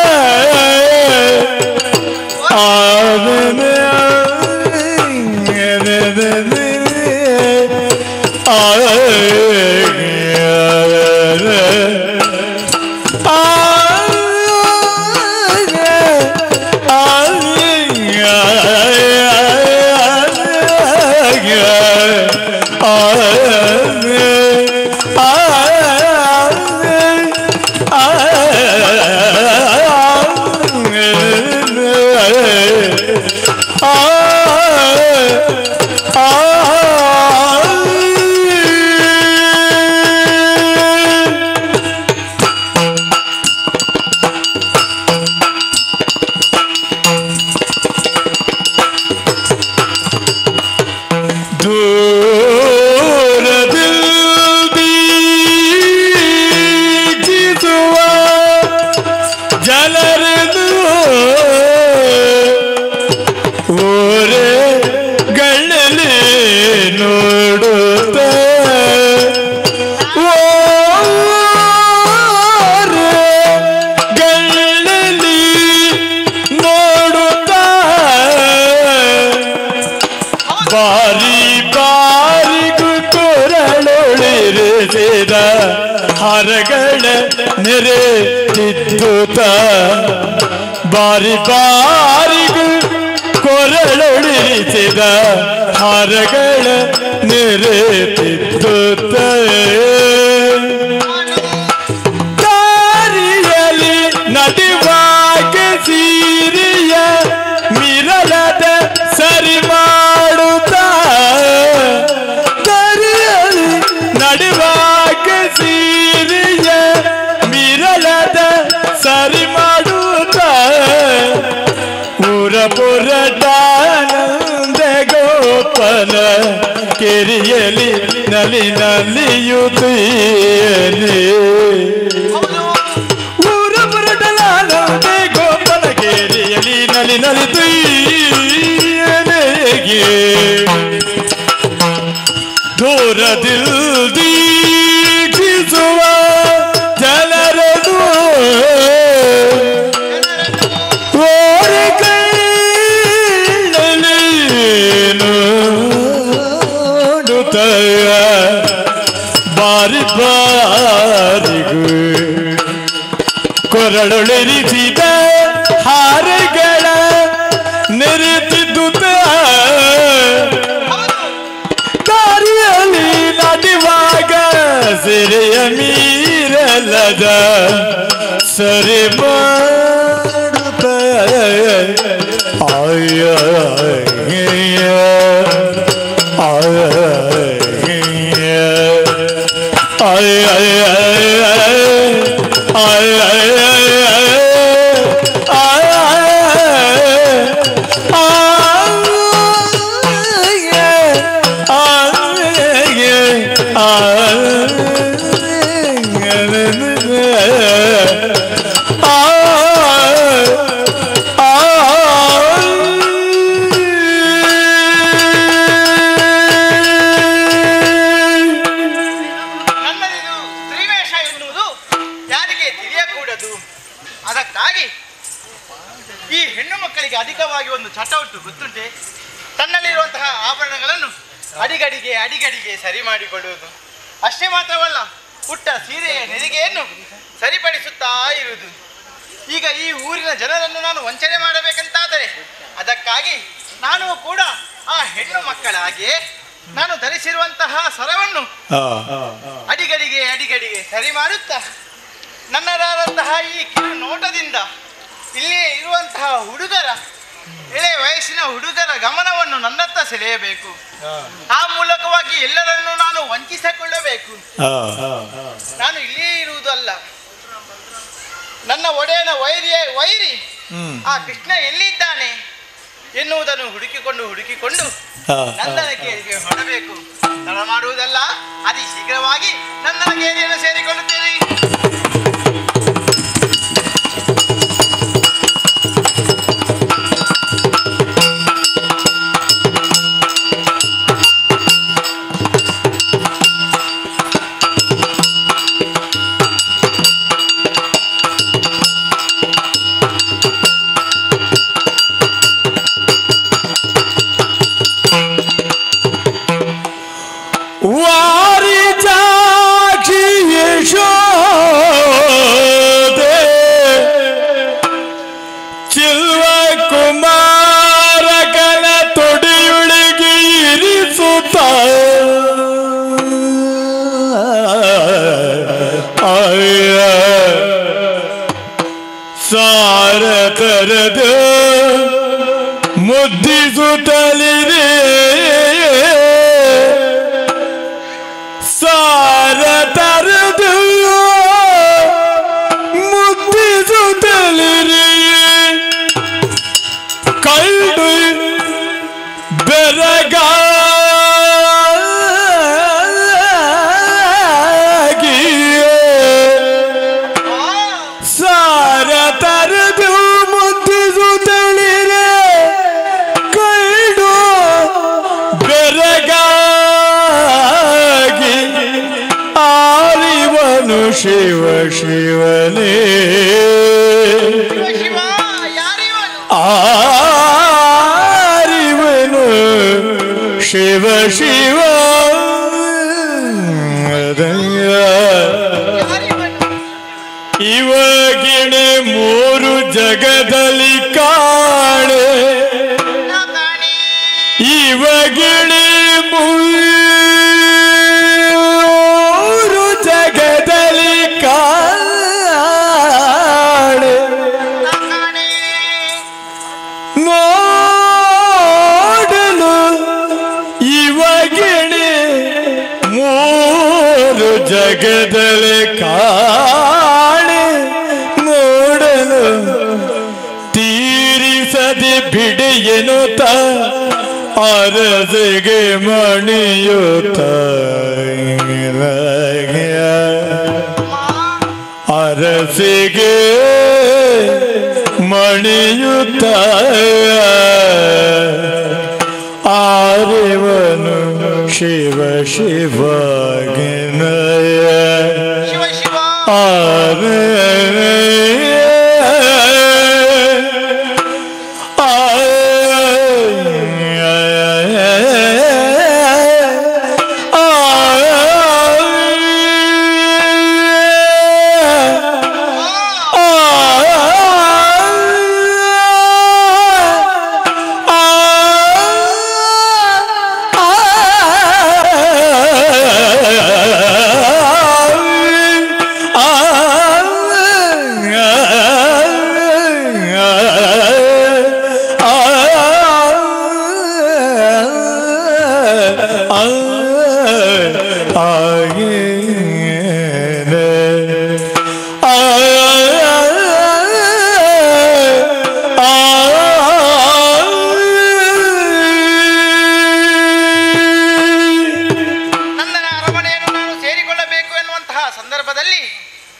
ಹಾರಗಳ ನೆರೆ ತಿದ್ದುತ್ತ ಬಾರಿ ಬಾರಿಗೂ ಕೊರಳೊಳಿಸಿದ ಹಾರಗಳ ನೆರೆ ತಿದ್ದುತ್ತ ದಾರಿಯಲ್ಲಿ ನಡುವಾಗ ಸೀರೆಯ ಮಿರಳದ ಸರಿ ಮಾಡುತ್ತ ದಾರಿಯಲ್ಲಿ ನಡುವಾಗ ಸೀರೆಯ ಮಿರಳದ ಸರಿ ಮಾಡುತ್ತ ಊರ ಪುರಟಾನಂದ ಗೋಪನ ಕೆರಿಯಲಿ ನಲಿ ನಲಿಯುತ್ತೀಯಲಿ ಊರ ಪುರಟಾನಂದ ಗೋಪನ ಕೆರಿಯಲಿ ನಲಿ ನಲಿಯುತ್ತೀಯನಿಗೆ ದೂರದಿಲ್ ದೀಕ್ಷಿಸುವ ಜನರದು ಓರೆ ಕೈಯಲ್ಲಿ ನೋಡುತ್ತ ಬಾರಿ ಬಾರಿಗೂ ಕೊರಳೊಳಿರಿಸಿದ ಹಾರಗಳ ನೆರೆದಿದ್ದುತ್ತ ದಾರಿಯಲ್ಲಿ ನಡೆಯುವಾಗ ಸೆರೆಯ ಮೀರಲದ ಸರಿ ಮಾಡುತ್ತ ಆಯ ಅಧಿಕವಾಗಿ ಒಂದು ಚಟ ಉಂಟು ಗೊತ್ತುಂಟೆ. ತನ್ನಲ್ಲಿರುವಂತಹ ಆಭರಣಗಳನ್ನು ಅಡಿಗಡಿಗೆ ಸರಿ ಮಾಡಿಕೊಳ್ಳುವುದು ಅಷ್ಟೇ ಮಾತ್ರವಲ್ಲ, ಪುಟ್ಟ ಸೀರೆಯ ನೆರಿಗೆಯನ್ನು ಸರಿಪಡಿಸುತ್ತಾ ಇರುವುದು. ಈಗ ಈ ಊರಿನ ಜನರನ್ನು ನಾನು ವಂಚನೆ ಮಾಡಬೇಕಂತಾದರೆ ಅದಕ್ಕಾಗಿ ನಾನು ಕೂಡ ಆ ಹೆಣ್ಣು ಮಕ್ಕಳ ಹಾಗೆ ನಾನು ಧರಿಸಿರುವಂತಹ ಸರವನ್ನು ಅಡಿಗಡಿಗೆ ಸರಿ ಮಾಡುತ್ತಾ ನನ್ನದಾದಂತಹ ಈ ಕಿರು ನೋಟದಿಂದ ಇಲ್ಲಿಯೇ ಇರುವಂತಹ ಹುಡುಗರ ಎಳೆ ವಯಸ್ಸಿನ ಹುಡುಗರ ಗಮನವನ್ನು ನನ್ನತ್ತ ಸೆಳೆಯಬೇಕು. ಆ ಮೂಲಕವಾಗಿ ಎಲ್ಲರನ್ನು ನಾನು ವಂಚಿಸಿಕೊಳ್ಳಬೇಕು. ನಾನು ಇಲ್ಲಿಯೇ ಇರುವುದಲ್ಲ, ನನ್ನ ಒಡೆಯನ ವೈರಿ ಆ ಕೃಷ್ಣ ಎಲ್ಲಿದ್ದಾನೆ ಎನ್ನುವುದನ್ನು ಹುಡುಕಿಕೊಂಡು ನಂದನ ಕೇರಿಗೆ ಹೊರಬೇಕು. ತಡ ಮಾಡುವುದಲ್ಲ, ಅತಿ ಶೀಘ್ರವಾಗಿ ನಂದನ ಕೇರಿಯನ್ನು ಸೇರಿಕೊಳ್ಳುತ್ತೇನೆ. ಸಾರತರದ ಮುದ್ದಿಸುತ್ತಲಿದೆ ಸಾರತರದ ಮುದ್ದಿಸುತ್ತಲಿದೆ ಕಳ್ಳು ಬೆರಗ ಶಿವ ಶಿವನೇ ಆರಿವನು ಶಿವ ಶಿವ ಇವಾಗಿನ ಮೂರು ಜಗದಲ್ಲಿ ಕಾಣೆ ಇವಾಗಿನ ಜಗದಲೆ ಕಾಣೆ ನೋಡಲು ತೀರಿಸದೆ ಬಿಡೆಯನುತ್ತ ಅರಸಿಗೆ ಮಣಿಯುತ್ತ ಅರಸಿಗೆ ಮಣಿಯುತ್ತ ಆರಿವನು ಶಿವ ಶಿವ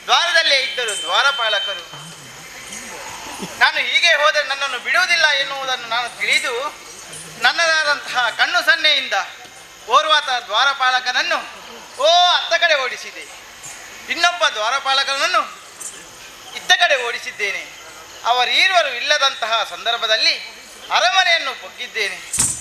ದ್ವಾರದಲ್ಲೇ ಇದ್ದರು ದ್ವಾರಪಾಲಕರು. ನಾನು ಹೀಗೆ ಹೋದರೆ ನನ್ನನ್ನು ಬಿಡುವುದಿಲ್ಲ ಎನ್ನುವುದನ್ನು ನಾನು ತಿಳಿದು ನನ್ನದಾದಂತಹ ಕಣ್ಣು ಸನ್ನೆಯಿಂದ ಓರ್ವಾತ ದ್ವಾರಪಾಲಕನನ್ನು ಅತ್ತ ಕಡೆ ಓಡಿಸಿದೆ. ಇನ್ನೊಬ್ಬ ದ್ವಾರಪಾಲಕನನ್ನು ಇತ್ತ ಕಡೆ ಓಡಿಸಿದ್ದೇನೆ. ಅವರೀರ್ವರು ಇಲ್ಲದಂತಹ ಸಂದರ್ಭದಲ್ಲಿ ಅರಮನೆಯನ್ನು ಬೊಗ್ಗಿದ್ದೇನೆ.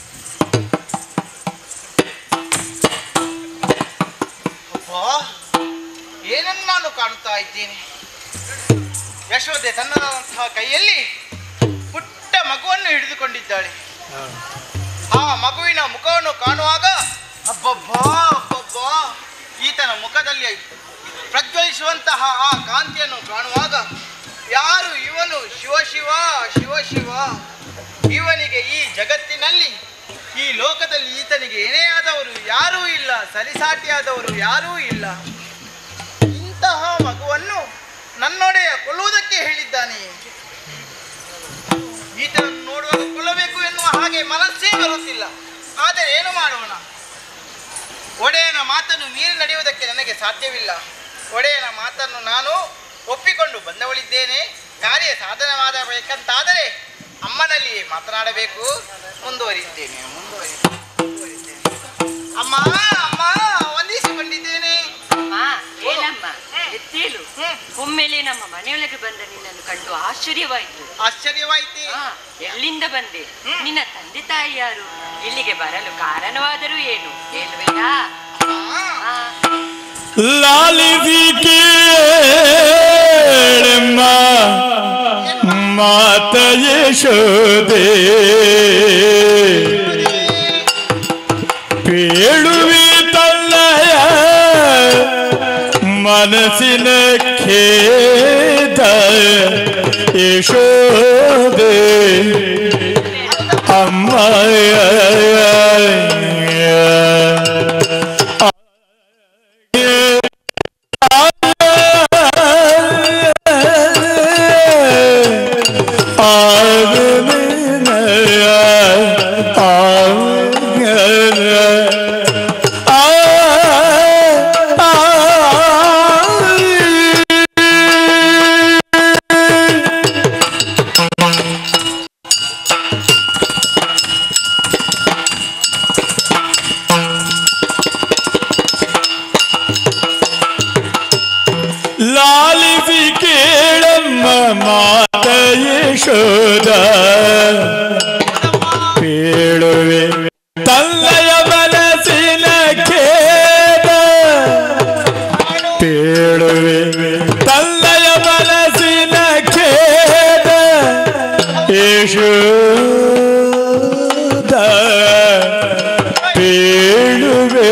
ಏನನ್ನು ನಾನು ಕಾಣುತ್ತಾ ಇದ್ದೇನೆ. ಯಶೋದೆ ತನ್ನದಾದಂತಹ ಕೈಯಲ್ಲಿ ಪುಟ್ಟ ಮಗುವನ್ನು ಹಿಡಿದುಕೊಂಡಿದ್ದಾಳೆ. ಆ ಮಗುವಿನ ಮುಖವನ್ನು ಕಾಣುವಾಗ ಅಬ್ಬಬ್ಬಾ ಅಬ್ಬಬ್ಬಾ, ಈತನ ಮುಖದಲ್ಲಿ ಪ್ರಜ್ವಲಿಸುವಂತಹ ಆ ಕಾಂತಿಯನ್ನು ಕಾಣುವಾಗ ಯಾರು ಇವನು? ಶಿವ ಶಿವ ಶಿವ ಶಿವ. ಇವನಿಗೆ ಈ ಜಗತ್ತಿನಲ್ಲಿ, ಈ ಲೋಕದಲ್ಲಿ ಈತನಿಗೆ ಏನೇ ಆದವರು ಯಾರೂ ಇಲ್ಲ, ಸರಿಸಾಟಿಯಾದವರು ಯಾರೂ ಇಲ್ಲ. ಇಂತಹ ಮಗುವನ್ನು ನನ್ನೊಡೆಯ ಕೊಲ್ಲುವುದಕ್ಕೆ ಹೇಳಿದ್ದಾನೆ. ಈತನನ್ನು ನೋಡುವಾಗ ಕೊಲ್ಲಬೇಕು ಎನ್ನುವ ಹಾಗೆ ಮನಸ್ಸೇ ಬರುತ್ತಿಲ್ಲ. ಆದರೆ ಏನು ಮಾಡೋಣ? ಒಡೆಯನ ಮಾತನ್ನು ಮೀರಿ ನಡೆಯುವುದಕ್ಕೆ ನನಗೆ ಸಾಧ್ಯವಿಲ್ಲ. ಒಡೆಯನ ಮಾತನ್ನು ನಾನು ಒಪ್ಪಿಕೊಂಡು ಬಂದವಳಿದ್ದೇನೆ. ಕಾರ್ಯ ಸಾಧನವಾಗಬೇಕಂತಾದರೆ ಅಮ್ಮನಲ್ಲಿಯೇ ಮಾತನಾಡಬೇಕು. ಮುಂದುವರಿದ್ದೇನೆ. ಅಮ್ಮ ಅಮ್ಮ ವಂದಿಸಿಕೊಂಡಿದ್ದೇನೆ. ಏನಮ್ಮ ಎತ್ತೇಳು. ಒಮ್ಮೆಲೆ ನಮ್ಮ ಮನೆಯೊಳಗೆ ಬಂದ ನಿನ್ನನ್ನು ಕಂಡು ಆಶ್ಚರ್ಯವಾಯಿತು. ಆಶ್ಚರ್ಯವಾಯಿತು. ಎಲ್ಲಿಂದ ಬಂದೆ? ನಿನ್ನ ತಂದೆ ತಾಯಿ ಯಾರು? ಇಲ್ಲಿಗೆ ಬರಲು ಕಾರಣವಾದರೂ ಏನು ಹೇಳುವೆಯಾ? ಲಾಲಿದಿ ಕೇಳಮ್ಮ ಮಾತ ಯಶೋದೆ, ಪೇಳುವಿ ತಲ್ಲಯ ಮನಸ್ಸಿನ ಖೇದ ಯಶೋದೆ ಅಮ್ಮ. ಲಾಲಿಸಿ ಕೇಳಮ್ಮ ಮಾತ ಯಶೋದ, ಪೇಳುವೆ ತಲ್ಲಯ ಮನಸ್ಸಿನ ಖೇದ, ಪೇಳುವೆ ತಲ್ಲಯ ಮನಸ್ಸಿನ ಖೇದ ಯಶೋದ, ಪೇಳುವೆ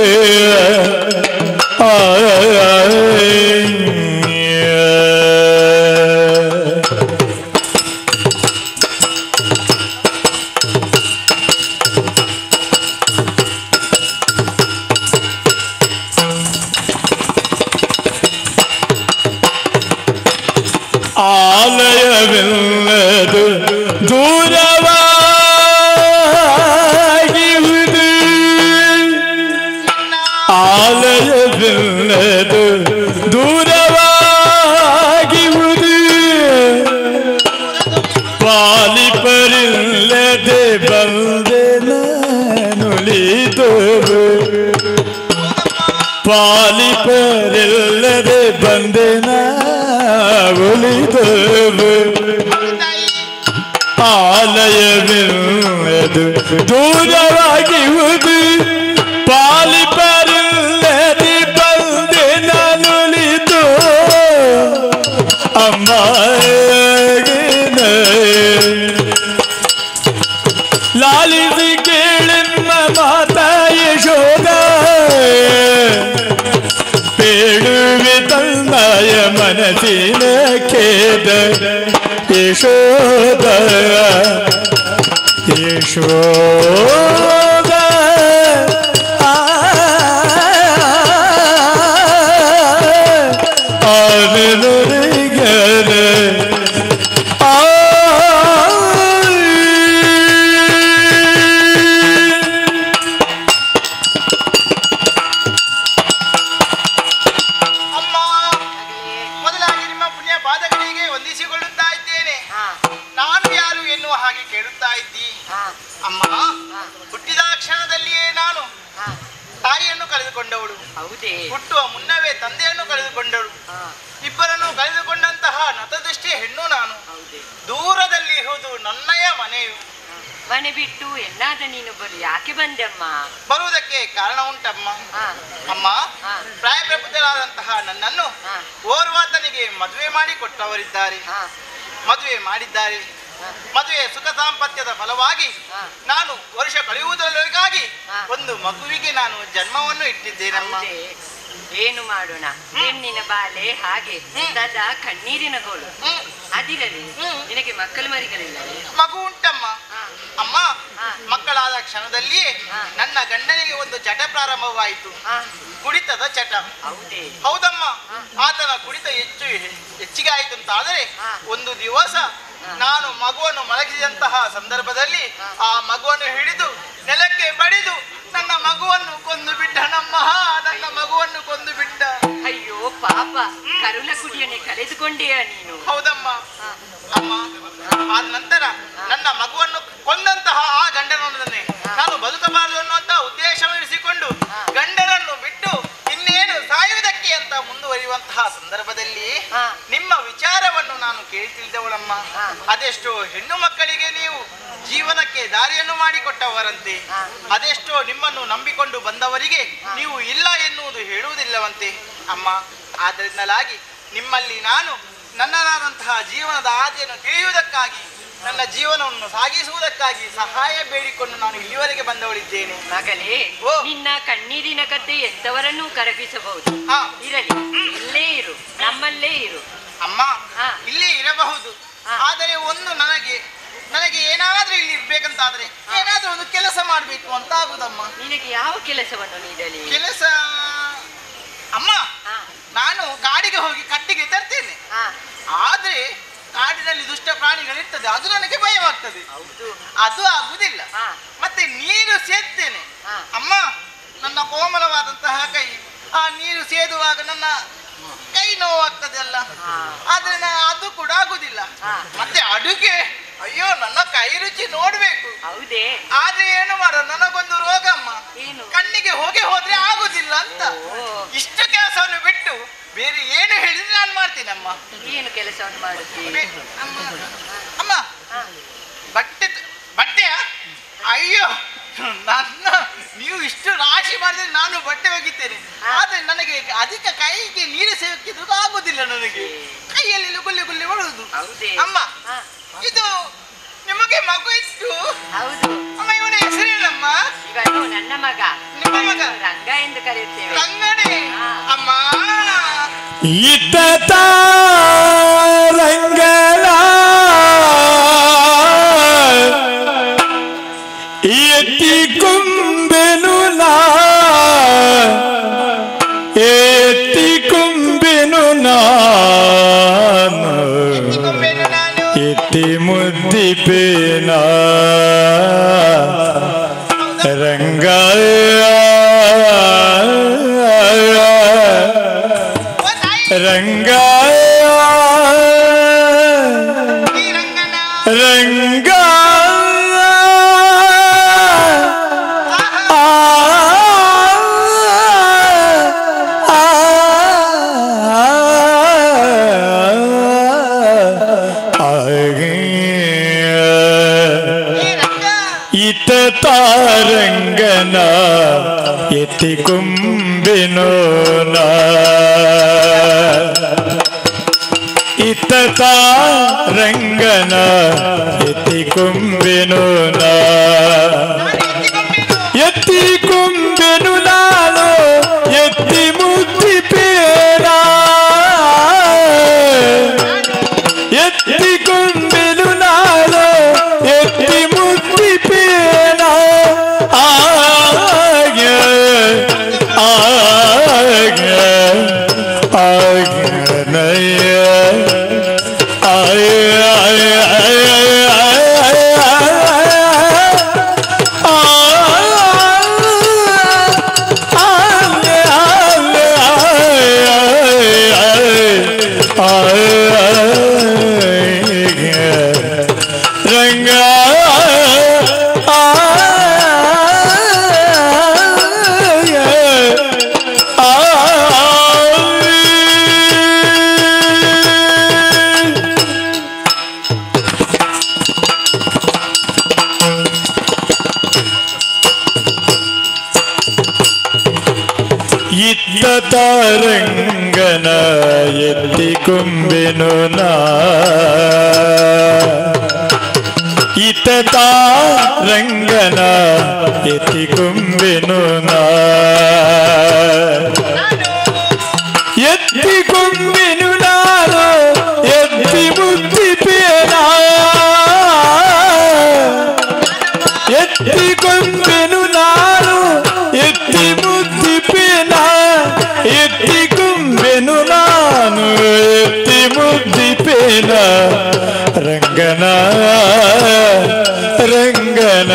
ಆಲಯವಿಲ್ಲದು ದೂರವಾಗಿರುವುದು, ಆಲಯವಿಲ್ಲದು ದೂರವಾಗಿರುವುದು, ಪಾಲಿಪರಿಲ್ಲದೆ ಬಂದೆ ನುಲಿದವು, ಪಾಲಿಪರಿಲ್ಲದೆ ಬಂದೆ ಉಳಿದವು, ಆಲಯವಿಲ್ಲದು ದೂರವಾಗಿರುವುದು, ಪಾಲಿಪರಿಲ್ಲದೆ ಬಂದೆ ನುಲಿದು ಅಮ್ಮ. ಲಾಲಿಸಿ ಕೇಳಮ್ಮ ಮಾತ ಯಶೋದ, ಪೇಳುವೆ ತನ್ನಯ ಮನಸ್ಸಿನ ಖೇದ ಯಶೋದ, ಯಶೋದ ಮೊದಲ ಮನೆಯು. ಮನೆ ಬಿಟ್ಟು ಎನ್ನಾದ ನೀನು ಬರು ಯಾಕೆ ಬಂದೆಮ್ಮ? ಬರುವುದಕ್ಕೆ ಕಾರಣ ಉಂಟಮ್ಮ. ಅಮ್ಮ, ಪ್ರಾಯಪ್ರಬುದ್ಧರಾದಂತಹ ನನ್ನನ್ನು ಓರ್ವಾತನಿಗೆ ಮದುವೆ ಮಾಡಿ ಕೊಟ್ಟವರಿದ್ದಾರೆ, ಮದುವೆ ಮಾಡಿದ್ದಾರೆ. ಮದುವೆ ಸುಖ ದಾಂಪತ್ಯದ ಫಲವಾಗಿ ನಾನು ವರ್ಷ ಕಳೆಯುವುದರೊಳಗಾಗಿ ಒಂದು ಮಗುವಿಗೆ ನಾನು ಜನ್ಮವನ್ನು ಇಟ್ಟಿದ್ದೇನಮ್ಮ. ಏನು ಮಾಡೋಣ, ಹೆಣ್ಣಿನ ಬಾಲೆ ಹಾಗೆ ಸದಾ ಕಣ್ಣೀರಿನ ಗೋಳು. ಅದಿರಲಿ, ನಿನಗೆ ಮಕ್ಕಳು ಮರಿಗಳಿಲ್ಲವೇ? ಮಗು ಉಂಟಮ್ಮ. ಅಮ್ಮ, ಮಕ್ಕಳಾದ ಕ್ಷಣದಲ್ಲಿಯೇ ನನ್ನ ಗಂಡನಿಗೆ ಒಂದು ಚಟ ಪ್ರಾರಂಭವಾಯಿತು, ಕುಡಿತದ ಚಟ. ಹೌದಮ್ಮ, ಆತನ ಕುಡಿತ ಹೆಚ್ಚಿಗೆ ಆಯಿತು ಅಂತಾದರೆ ಒಂದು ದಿವಸ ನಾನು ಮಗುವನ್ನು ಮಲಗಿಸಿದಂತಹ ಸಂದರ್ಭದಲ್ಲಿ ಆ ಮಗುವನ್ನು ಹಿಡಿದು ನೆಲಕ್ಕೆ ಬಡಿದು ನನ್ನ ಮಗುವನ್ನು ಕೊಂದು ಬಿಟ್ಟನಮ್ಮ. ನನ್ನ ಮಗುವನ್ನು ಕೊಂದು ಬಿಟ್ಟ. ಅಯ್ಯೋ ಪಾಪ, ಕರುಳ ಕುಡಿಯನೆ ಕಳೆದುಕೊಂಡೆಯಾ ನೀನು? ಹೌದಮ್ಮ. ಅಮ್ಮ, ಆದ ನಂತರ ನನ್ನ ಮಗುವನ್ನು ಕೊಂದಂತಹ ಆ ಗಂಡನೊಂದನ್ನೇ ನಾನು ಬದುಕಬಾರದು ಅನ್ನುವಂತಹ ಉದ್ದೇಶವಿರಿಸಿಕೊಂಡು ಗಂಡನನ್ನು ಬಿಟ್ಟು ಇನ್ನೇನು ಸಾಯುವುದಕ್ಕೆ ಅಂತ ಮುಂದುವರಿಯುವಂತಹ ಸಂದರ್ಭದಲ್ಲಿ ನಿಮ್ಮ ವಿಚಾರವನ್ನು ನಾನು ಕೇಳಿ ತಿಳಿದವಳಮ್ಮ. ಅದೆಷ್ಟೋ ಹೆಣ್ಣು ಮಕ್ಕಳಿಗೆ ನೀವು ಜೀವನಕ್ಕೆ ದಾರಿಯನ್ನು ಮಾಡಿಕೊಟ್ಟವರಂತೆ, ಅದೆಷ್ಟೋ ನಿಮ್ಮನ್ನು ನಂಬಿಕೊಂಡು ಬಂದವರಿಗೆ ನೀವು ಇಲ್ಲ ಎನ್ನುವುದು ಹೇಳುವುದಿಲ್ಲವಂತೆ ಅಮ್ಮ. ಆದ್ದರಿಂದಲಾಗಿ ನಿಮ್ಮಲ್ಲಿ ನಾನು ನನ್ನದಾದಂತಹ ಜೀವನದ ಹಾದಿಯನ್ನು ತಿಳಿಯುವುದಕ್ಕಾಗಿ, ನನ್ನ ಜೀವನವನ್ನು ಸಾಗಿಸುವುದಕ್ಕಾಗಿ ಸಹಾಯ ಬೇಡಿಕೊಂಡು ನಾನು ಇಲ್ಲಿವರೆಗೆ ಬಂದವಳಿದ್ದೇನೆ. ಮಗಳೇ, ನಿನ್ನ ಕಣ್ಣೀರಿನ ಕಥೆ ಎಂತವರನ್ನೂ ಕರಗಿಸಬಹುದು. ಇರಲಿ, ಇಲ್ಲೇ ಇರು, ನಮ್ಮಲ್ಲೇ ಇರು. ಅಮ್ಮ, ಇಲ್ಲೇ ಇರಬಹುದು, ಆದರೆ ಒಂದು ನನಗೆ ಏನಾದ್ರೂ ಇಲ್ಲಿ ಇರ್ಬೇಕಂತಾದ್ರೆ ಏನಾದ್ರೂ ಒಂದು ಕೆಲಸ ಮಾಡ್ಬೇಕು ಅಂತ ಆಗುದಮ್ಮ. ನಿನಗೆ ಯಾವ ಕೆಲಸವನ್ನು ನೀಡಲಿ? ಕೆಲಸ ಅಮ್ಮ, ನಾನು ಕಾಡಿಗೆ ಹೋಗಿ ಕಟ್ಟಿಗೆ ತರ್ತೇನೆ, ಆದ್ರೆ ಕಾಡಿನಲ್ಲಿ ದುಷ್ಟ ಪ್ರಾಣಿಗಳಿರ್ತದೆ, ಅದು ನನಗೆ ಭಯವಾಗ್ತದೆ, ಅದು ಆಗುದಿಲ್ಲ. ಮತ್ತೆ ನೀರು ಸೇದ್ತೇನೆ ಅಮ್ಮ, ನನ್ನ ಕೋಮಲವಾದಂತಹ ಕೈ, ಆ ನೀರು ಸೇದುವಾಗ ನನ್ನ ಕೈ ನೋವಾಗ್ತದೆ ಅಲ್ಲ, ಆದ್ರೆ ಅದು ಕೂಡ ಆಗುದಿಲ್ಲ. ಮತ್ತೆ ಅಡುಗೆ, ಅಯ್ಯೋ ನನ್ನ ಕೈ ರುಚಿ ನೋಡ್ಬೇಕು. ಹೌದೇ? ಆದ್ರೆ ಏನು ಮಾಡೋದು, ನನಗೊಂದು ರೋಗಮ್ಮ, ಕಣ್ಣಿಗೆ ಹೋದ್ರೆ ಆಗುದಿಲ್ಲ ಅಂತ. ಇಷ್ಟು ಕೆಲಸವನ್ನು ಬಿಟ್ಟು ಬೇರೆ ಏನು ಹೇಳಿದ್ರೆ ನಾನು ಮಾಡ್ತೀನಮ್ಮ. ಏನು ಕೆಲಸವನ್ನು ಮಾಡುತ್ತೀನಿ ಅಮ್ಮ? ಬಟ್ಟೆಯ? ಅಯ್ಯೋ, ನೀವು ಇಷ್ಟು ರಾಶಿ ಮಾಡಿದ್ರೆ ನಾನು ಬಟ್ಟೆ ಒಗಿತೇನೆ, ಆದ್ರೆ ನನಗೆ ಅಧಿಕ ಕೈಗೆ ನೀರು ಸೇವಕ್ಕಿದ್ರು ಆಗುದಿಲ್ಲ. ನನಗೆ ಕೈಯಲ್ಲಿ ಗುಲ್ಲೆ ಗುಲ್ಲೆ ಮಾಡುವುದು. ಅಮ್ಮ, ಇದು ನಿಮಗೆ ಮಗು ಇತ್ತು? ಹೌದು ಅಮ್ಮ. ಇವನ ಹೆಸರೇನಮ್ಮ? ಇವನು ನನ್ನ ಮಗ. ನಿಮ್ಮ ಮಗ? ರಂಗ ಎಂದು ಕರೆಯುತ್ತೇವೆ. ರಂಗನೇ? ಅಮ್ಮ, ಇತ್ತ ರಂಗಲ ಎತ್ತಿ ಕುಂಬೆನು ಎತ್ತಿ ಕುಂಬೆನು ನಾನು ಎತ್ತಿ ಮುದ್ದಿಪೇನ ರಂಗ ರಂಗ ರಂಗ ಇತ ತಾರಂಗನ ಎತ್ತಿ ಕುಂಬಿನೋ ಇತ ತಾರಂಗನ ಎತ್ತಿ ಕುಂಬಿನೋ ಎತ್ತಿ ಕುಂಬಿನು ನಾನು ಎತ್ತಿ ಮುದ್ದಿ ಪೇರ ಎತ್ತಿ ಕುಂಬಿನು ನಾನು ಎತ್ತಿ ಮುದ್ದಿ ಪೇರ ಆಗ ಆಗ ನಯ ತಾರಂಗನ ಎತ್ತಿಕೊಂಬೆನು ನಾ ಈತ ತಾರಂಗನ ಎತ್ತಿಕೊಂಬೆನು ನಾ ಎತ್ತಿಕೊಂಬೆನು ನಾನು ಎತ್ತಿ ಮುದ್ದಿಪೇನ ಎತ್ತಿಕೊಂಬೆನು ನಾನು ಎತ್ತಿ ಮುದ್ದಿಪೇನ ಎತ್ತಿಕೊಂಬೆನು ನಾನು ಎತ್ತಿ ಮುದ್ದಿಪೇನ ರಂಗನ ರಂಗನ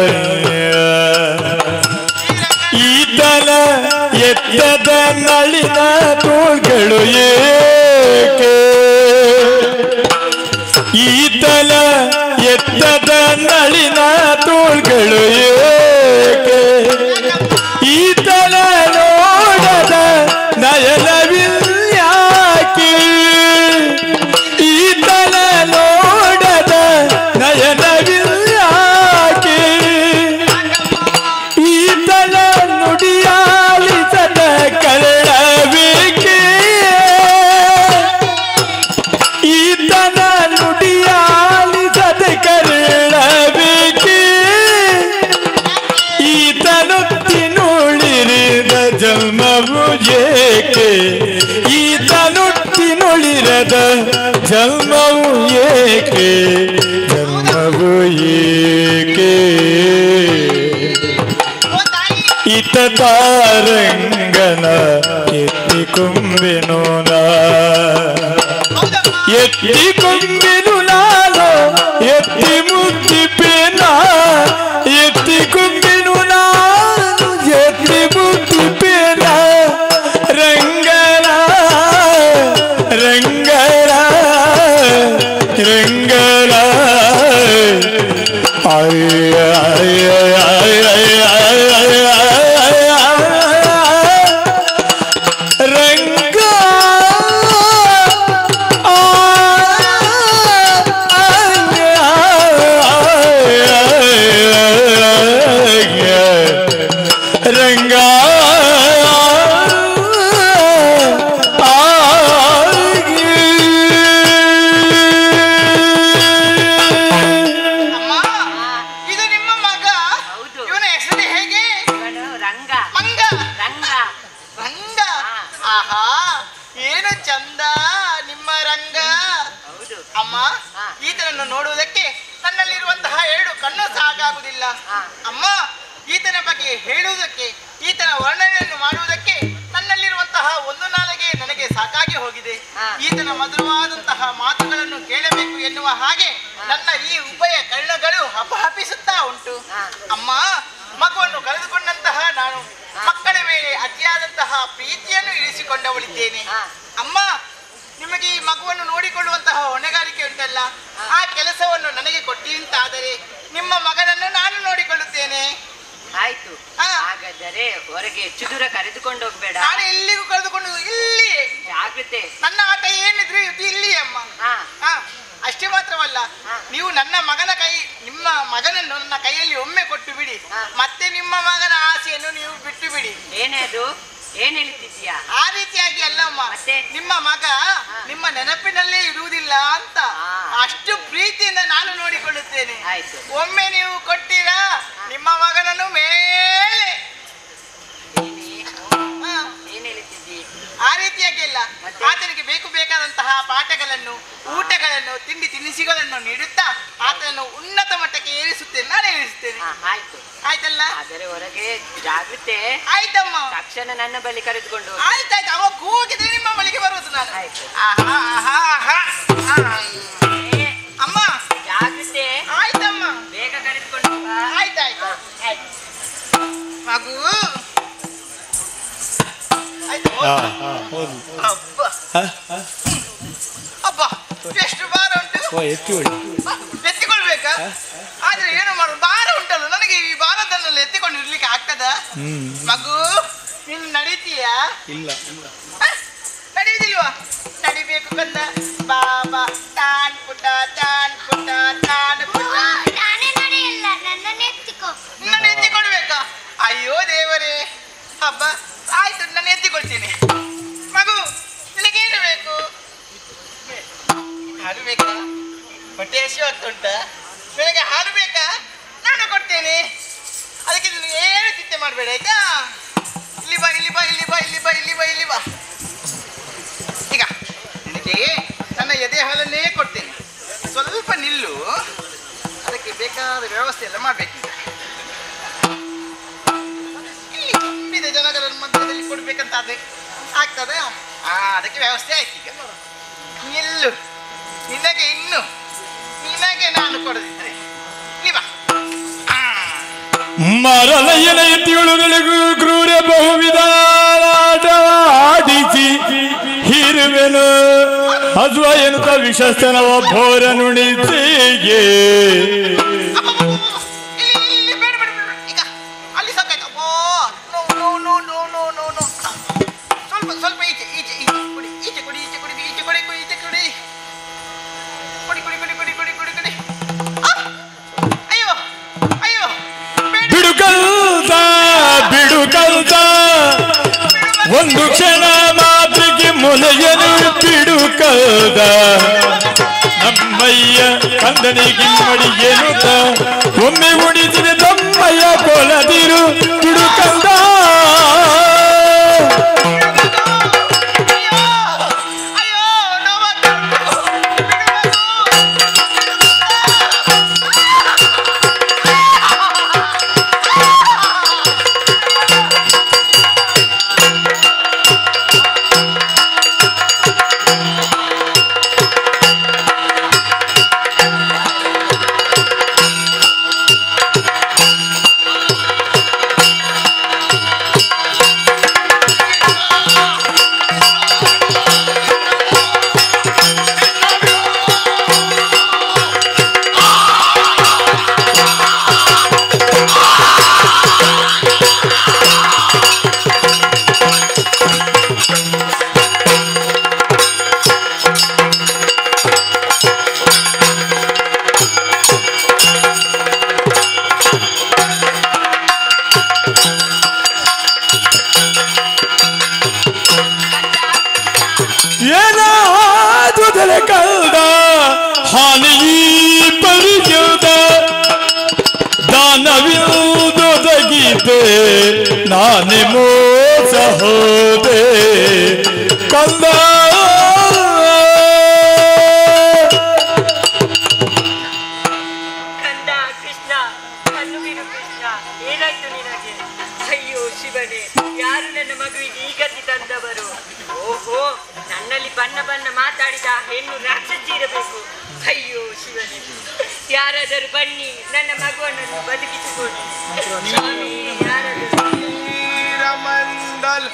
ಈತನ ಎತ್ತದ ನಳಿನ ತೋಳ್ಗಳು ಏಕೆ ಈತನ ಎತ್ತದ ನಳಿನ ತೋಳ್ಗಳು ಏಕೆ ಈತನ ನೋಡದ ನಯನವಿಲ್ಯಾಕೆ ಈತನ ನೋಡದ ನಯನವಿಲ್ಯಾಕೆ ಈತನ ನುಡಿಯಾಲಿಸದ ಕರಳಬೇಕೆ ಈತನ ನುಡಿಯಾಲಿಸದ ಕರಳಬೇಕೆ ಈತನೊತ್ತಿನುಳಿರಿದ ಜನ್ಮವು ಏಕೆ ಈತನೊತ್ತಿನುಳಿರದ ಜನ್ಮವು ಏಕೆ ಜನ್ಮವು ಏಕೆ ಈತ ತಾರಂಗನ ಎತ್ತಿಕೊಂಬೆನು ನಾ ಎತ್ತಿಕೊಂಬೆನು ನಾನು ಎತ್ತಿ ಮುದ್ದಿಪೇನ ಎತ್ತಿಕೊಂಬೆನು ನಾನು ಎತ್ತಿ ಮುದ್ದಿಪೇನ ರಂಗನ ರಂಗನ ರಂಗನ ಅಯ್ಯ ಅಯ್ಯ ಅಯ್ಯ ರಂಗ ರಂಗ ಇದು ನಿಮ್ಮ ಮಗ. ಹೌದು. ಇವನ ಹೆಸರು ಹೇಗೆ? ಇವನು ರಂಗ. ಮಂಗ. ರಂಗ. ರಂಗ. ಆಹಾ, ಏನು ಚಂದ ನಿಮ್ಮ ರಂಗ. ಹೌದು. ಅಮ್ಮ, ಈತನನ್ನು ನೋಡುವುದಕ್ಕೆ ನನ್ನಲ್ಲಿರುವಂತಹ 2 ಕಣ್ಣು ಸಾಕಾಗುವುದಿಲ್ಲ. ಅಮ್ಮ, ಈತನ ಬಗ್ಗೆ ಹೇಳುವುದಕ್ಕೆ, ಈತನ ವರ್ಣನೆಯನ್ನು ಮಾಡುವುದಕ್ಕೆ ನನ್ನಲ್ಲಿರುವಂತಹ 1 ನಾಲಿಗೆ ನನಗೆ ಸಾಕಾಗಿ ಹೋಗಿದೆ. ಈತನ ಮಧುರವಾದಂತಹ ಮಾತುಗಳನ್ನು ಕೇಳಬೇಕು ಎನ್ನುವ ಹಾಗೆ ನನ್ನ ಈ ಉಭಯ ಕಣ್ಣುಗಳು ಹಪಹಪಿಸುತ್ತಾ ಉಂಟು. ಅಮ್ಮ, ಮಗುವನ್ನು ಕಳೆದುಕೊಂಡಂತಹ ನಾನು ಮಕ್ಕಳ ಮೇಲೆ ಅತಿಯಾದಂತಹ ಪ್ರೀತಿಯನ್ನು ಇರಿಸಿಕೊಂಡವಳಿದ್ದೇನೆ. ಅಮ್ಮ, ನಿಮಗೆ ಈ ಮಗುವನ್ನು ನೋಡಿಕೊಳ್ಳುವಂತಹ ಹೊಣೆಗಾರಿಕೆ ಉಂಟಲ್ಲ, ಆ ಕೆಲಸವನ್ನು ನನಗೆ ಕೊಟ್ಟಿಂತಾದರೆ ನಿಮ್ಮ ಮಗನನ್ನು ನಾನು ನೋಡಿಕೊಳ್ಳುತ್ತೇನೆ. ಆಯ್ತು. ಹಾಗಾದರೆ ಹೊರಗೆ ಹೆಚ್ಚು ದೂರ ಕರೆದುಕೊಂಡು ಹೋಗ್ಬೇಡ. ನಾನು ಎಲ್ಲಿಗೂ ಕಳೆದುಕೊಂಡು ಇಲ್ಲಿ ಜಾಗ್ರತೆ. ನನ್ನ ಆಟ ಏನಿದ್ರು ಇದು ಇಲ್ಲಿ ಅಮ್ಮ. ಅಷ್ಟೇ ಮಾತ್ರವಲ್ಲ, ನೀವು ನನ್ನ ನಿಮ್ಮ ಮಗನನ್ನು ನನ್ನ ಕೈಯಲ್ಲಿ ಒಮ್ಮೆ ಕೊಟ್ಟು ಬಿಡಿ, ಮತ್ತೆ ನಿಮ್ಮ ಮಗನ ಆಸೆಯನ್ನು ನೀವು ಬಿಟ್ಟು ಬಿಡಿ. ಏನೇ ಅದು? ಏನ್ ಹೇಳ್ತಿದ್ಯಾ? ಆ ರೀತಿಯಾಗಿ ಅಲ್ಲಮ್ಮ, ನಿಮ್ಮ ಮಗ ನಿಮ್ಮ ನೆನಪಿನಲ್ಲೇ ಇರುವುದಿಲ್ಲ ಅಂತ ಅಷ್ಟು ಪ್ರೀತಿಯಿಂದ ನಾನು ನೋಡಿಕೊಳ್ಳುತ್ತೇನೆ. ಒಮ್ಮೆ ನೀವು ಕೊಟ್ಟಿರಾ ನಿಮ್ಮ ಮಗನನ್ನು ಮೇಲೆ. ಏನ್ ಹೇಳ್ತಿದ್ದಿ? ಆ ರೀತಿಯಾಗಿ ಅಲ್ಲ, ಆತನಿಗೆ ಬೇಕಾದಂತಹ ಪಾಠಗಳನ್ನು, ಊಟಗಳನ್ನು, ತಿಂಡಿ ತಿನಿಸುಗಳನ್ನು ನೀಡುತ್ತಾ ಆತನನ್ನು ಉನ್ನತ ಮಟ್ಟಕ್ಕೆ ಏರಿಸುತ್ತೇನೆ, ನಾನು ಏರಿಸುತ್ತೇನೆ. ಆಯ್ತು. ಆಯ್ತಲ್ಲ? ಆದರೆ ಹೊರಗೆ ಜಾಗ್ರತೆ. ಆಯ್ತಮ್ಮ. ತಕ್ಷಣ ನನ್ನ ಬಳಿ ಕರೆದುಕೊಂಡು. ಆಯ್ತಾಯ್ತು, ಅವ ಕೂಗಿದ್ರೆ ನಿಮ್ಮ ಬಳಿಗೆ ಬರುವುದು ನಾನು. ಅಮ್ಮ ಜಾಗ್ರತೆ. ಆಯ್ತಮ್ಮ, ಬೇಗ ಕರೆದುಕೊಂಡು. ಆಯ್ತಾಯ್ತು. ಮಗು ಆಯ್ತು. ಅಬ್ಬ, ಎಷ್ಟು ಭಾರ ಉಂಟು. ಎತ್ತಿಕೊಳ್ಬೇಕಾ? ಆದ್ರೆ ಏನು ಮಾಡುದು, ಭಾರ ಉಂಟಲ್ಲ ನನಗೆ. ಈ ಭಾರದನ್ನೆಲ್ಲ ಎತ್ತಿಕೊಂಡು ಇರ್ಲಿಕ್ಕೆ ಆಗ್ತದ? ಮಗು, ನೀನು ನಡೀತೀಯಾ? ಇಲ್ಲ. ನಡೀದಿಲ್ವಾ? ನಡಿಬೇಕು ಕಂದ. ಬಾಬಾ ತಾನ್ ಪುಟ ತಾನ್ ಪುಟ ತಾನ್ ಪುಟ. ನಾನೇ ನಡೆಯಲ್ಲ, ನನ್ನನ್ನು ಎತ್ತಿಕೋ. ನನ್ನ ಎತ್ತಿಕೊಳ್ಬೇಕಾ? ಅಯ್ಯೋ ದೇವರೇ. ಹಬ್ಬ, ಆಯ್ತು, ನಾನು ಎತ್ತಿಕೊಳ್ತೀನಿ. ಬೇಕಾ? ಹೊಟ್ಟೆ ಹಸಿ ಆಗ್ತುಂಟ? ಬೆಳಗ್ಗೆ ಹಾಲು ಬೇಕಾ? ನಾನು ಕೊಡ್ತೇನೆ. ಅದಕ್ಕೆ ಏನು ಚಿಂತೆ ಮಾಡಬೇಡ ಆಯ್ತಾ? ಇಲ್ಲಿ ಬಾ ಇಲ್ಲಿ ಬಾ ಇಲ್ಲಿ ಬಾ ಇಲ್ಲಿ ಬಾ ಇಲ್ಲಿ ಬಾ ಇಲ್ಲಿ ಬಾ. ಈಗ ನಿನಗೆ ನನ್ನ ಎದೆ ಹಾಲನ್ನೇ ಕೊಡ್ತೇನೆ. ಸ್ವಲ್ಪ ನಿಲ್ಲು, ಅದಕ್ಕೆ ಬೇಕಾದ ವ್ಯವಸ್ಥೆ ಎಲ್ಲ ಮಾಡಬೇಕೀಗ. ಇಲ್ಲಿ ತುಂಬಿದ ಜನಗಳ ಮಧ್ಯದಲ್ಲಿ ಕೊಡ್ಬೇಕಂತಾದ್ರೆ ಆಗ್ತದೆ. ಅದಕ್ಕೆ ವ್ಯವಸ್ಥೆ ಆಯ್ತು. ಈಗ ನಿಲ್ಲು, ನಿನಗೆ ನಾನು ಕೊಡದಿದ್ರೆ ನೀವಾ ಮರಲಯ್ಯನ ಎತ್ತಿಯುಳುಗಳಿಗೂ ಕ್ರೂರ ಬಹುವಿಧಾಡಿಸಿ ಹಿರುವೆನು ಹಸುವ ಎನ್ನುತ್ತ ವಿಶಸ್ತನ ಒಬ್ಬರ ನುಡಿಸಿಗೆ ಈಗ ಅಲ್ಲಿ ಸಾಕಾಯ್ತು. ಸ್ವಲ್ಪ ಈಚೆ ಕೊಡಿ, ಈಚೆ ಕೊಡಿ, ಈಚೆ ಕೊಡಿ, ಈಚೆ ಕೊಡಿ, ಈಚೆ ಕೊಡಿ, ಕೊಡಿ ಕೊಡಿ ಕೊಡಿ ಕೊಡಿ ಕೊಡಿ ಕೊಡಿ ಕೊಡಿ. ಅಯ್ಯೋ ಅಯ್ಯೋ, ಬಿಡುಕಲ್ತ ಒಂದು ಕ್ಷಣ ಮಾತ್ರಿಗೆ ಮೊಲೆಯನು ಬಿಡುಕಲ್ದ ನಮ್ಮಯ್ಯ ಕಂದನಿಗೆ ಮಡಿಗೆನುತ್ತ ಒಮ್ಮೆ ಉಡಿಸಿದ ತಮ್ಮಯ್ಯ ಕೊಲದಿರು ಬಿಡುಕಲ್ದ. ಏನಾದುದಲೆ ಕಲ್ದ ಹಾನಿ ಪರಿಚೋದ ದಾನವಿರುವುದೊದಗಿದೆ ನಾನೇ ಮೋಸ ಹೋದೆ ಕಂದ. ಕಂದ ಕೃಷ್ಣ, ಕಣ್ಣುಗಿರು ಕೃಷ್ಣ, ಏನಾಯ್ತು ನಿನಗೆ? ಅಯ್ಯೋ ಶಿವನೇ, ಯಾರು ನನ್ನ ಮಗುವಿಗೆ ಈ ಗತಿ ತಂದವರು? ಓಹೋ, ನನ್ನಲ್ಲಿ ಬಣ್ಣ ಬಣ್ಣ ಮಾತಾಡಿದ ಹೆಣ್ಣು ರಾಕ್ಷಸಿ ಇರಬೇಕು. ಅಯ್ಯೋ ಶಿವನೇ, ಯಾರಾದರೂ ಬನ್ನಿ, ನನ್ನ ಮಗುವನ್ನು ಬದುಕಿಸಿಕೊಡಿ ಸ್ವಾಮಿ. ಯಾರಾದರೂ ಮಂಡಲ್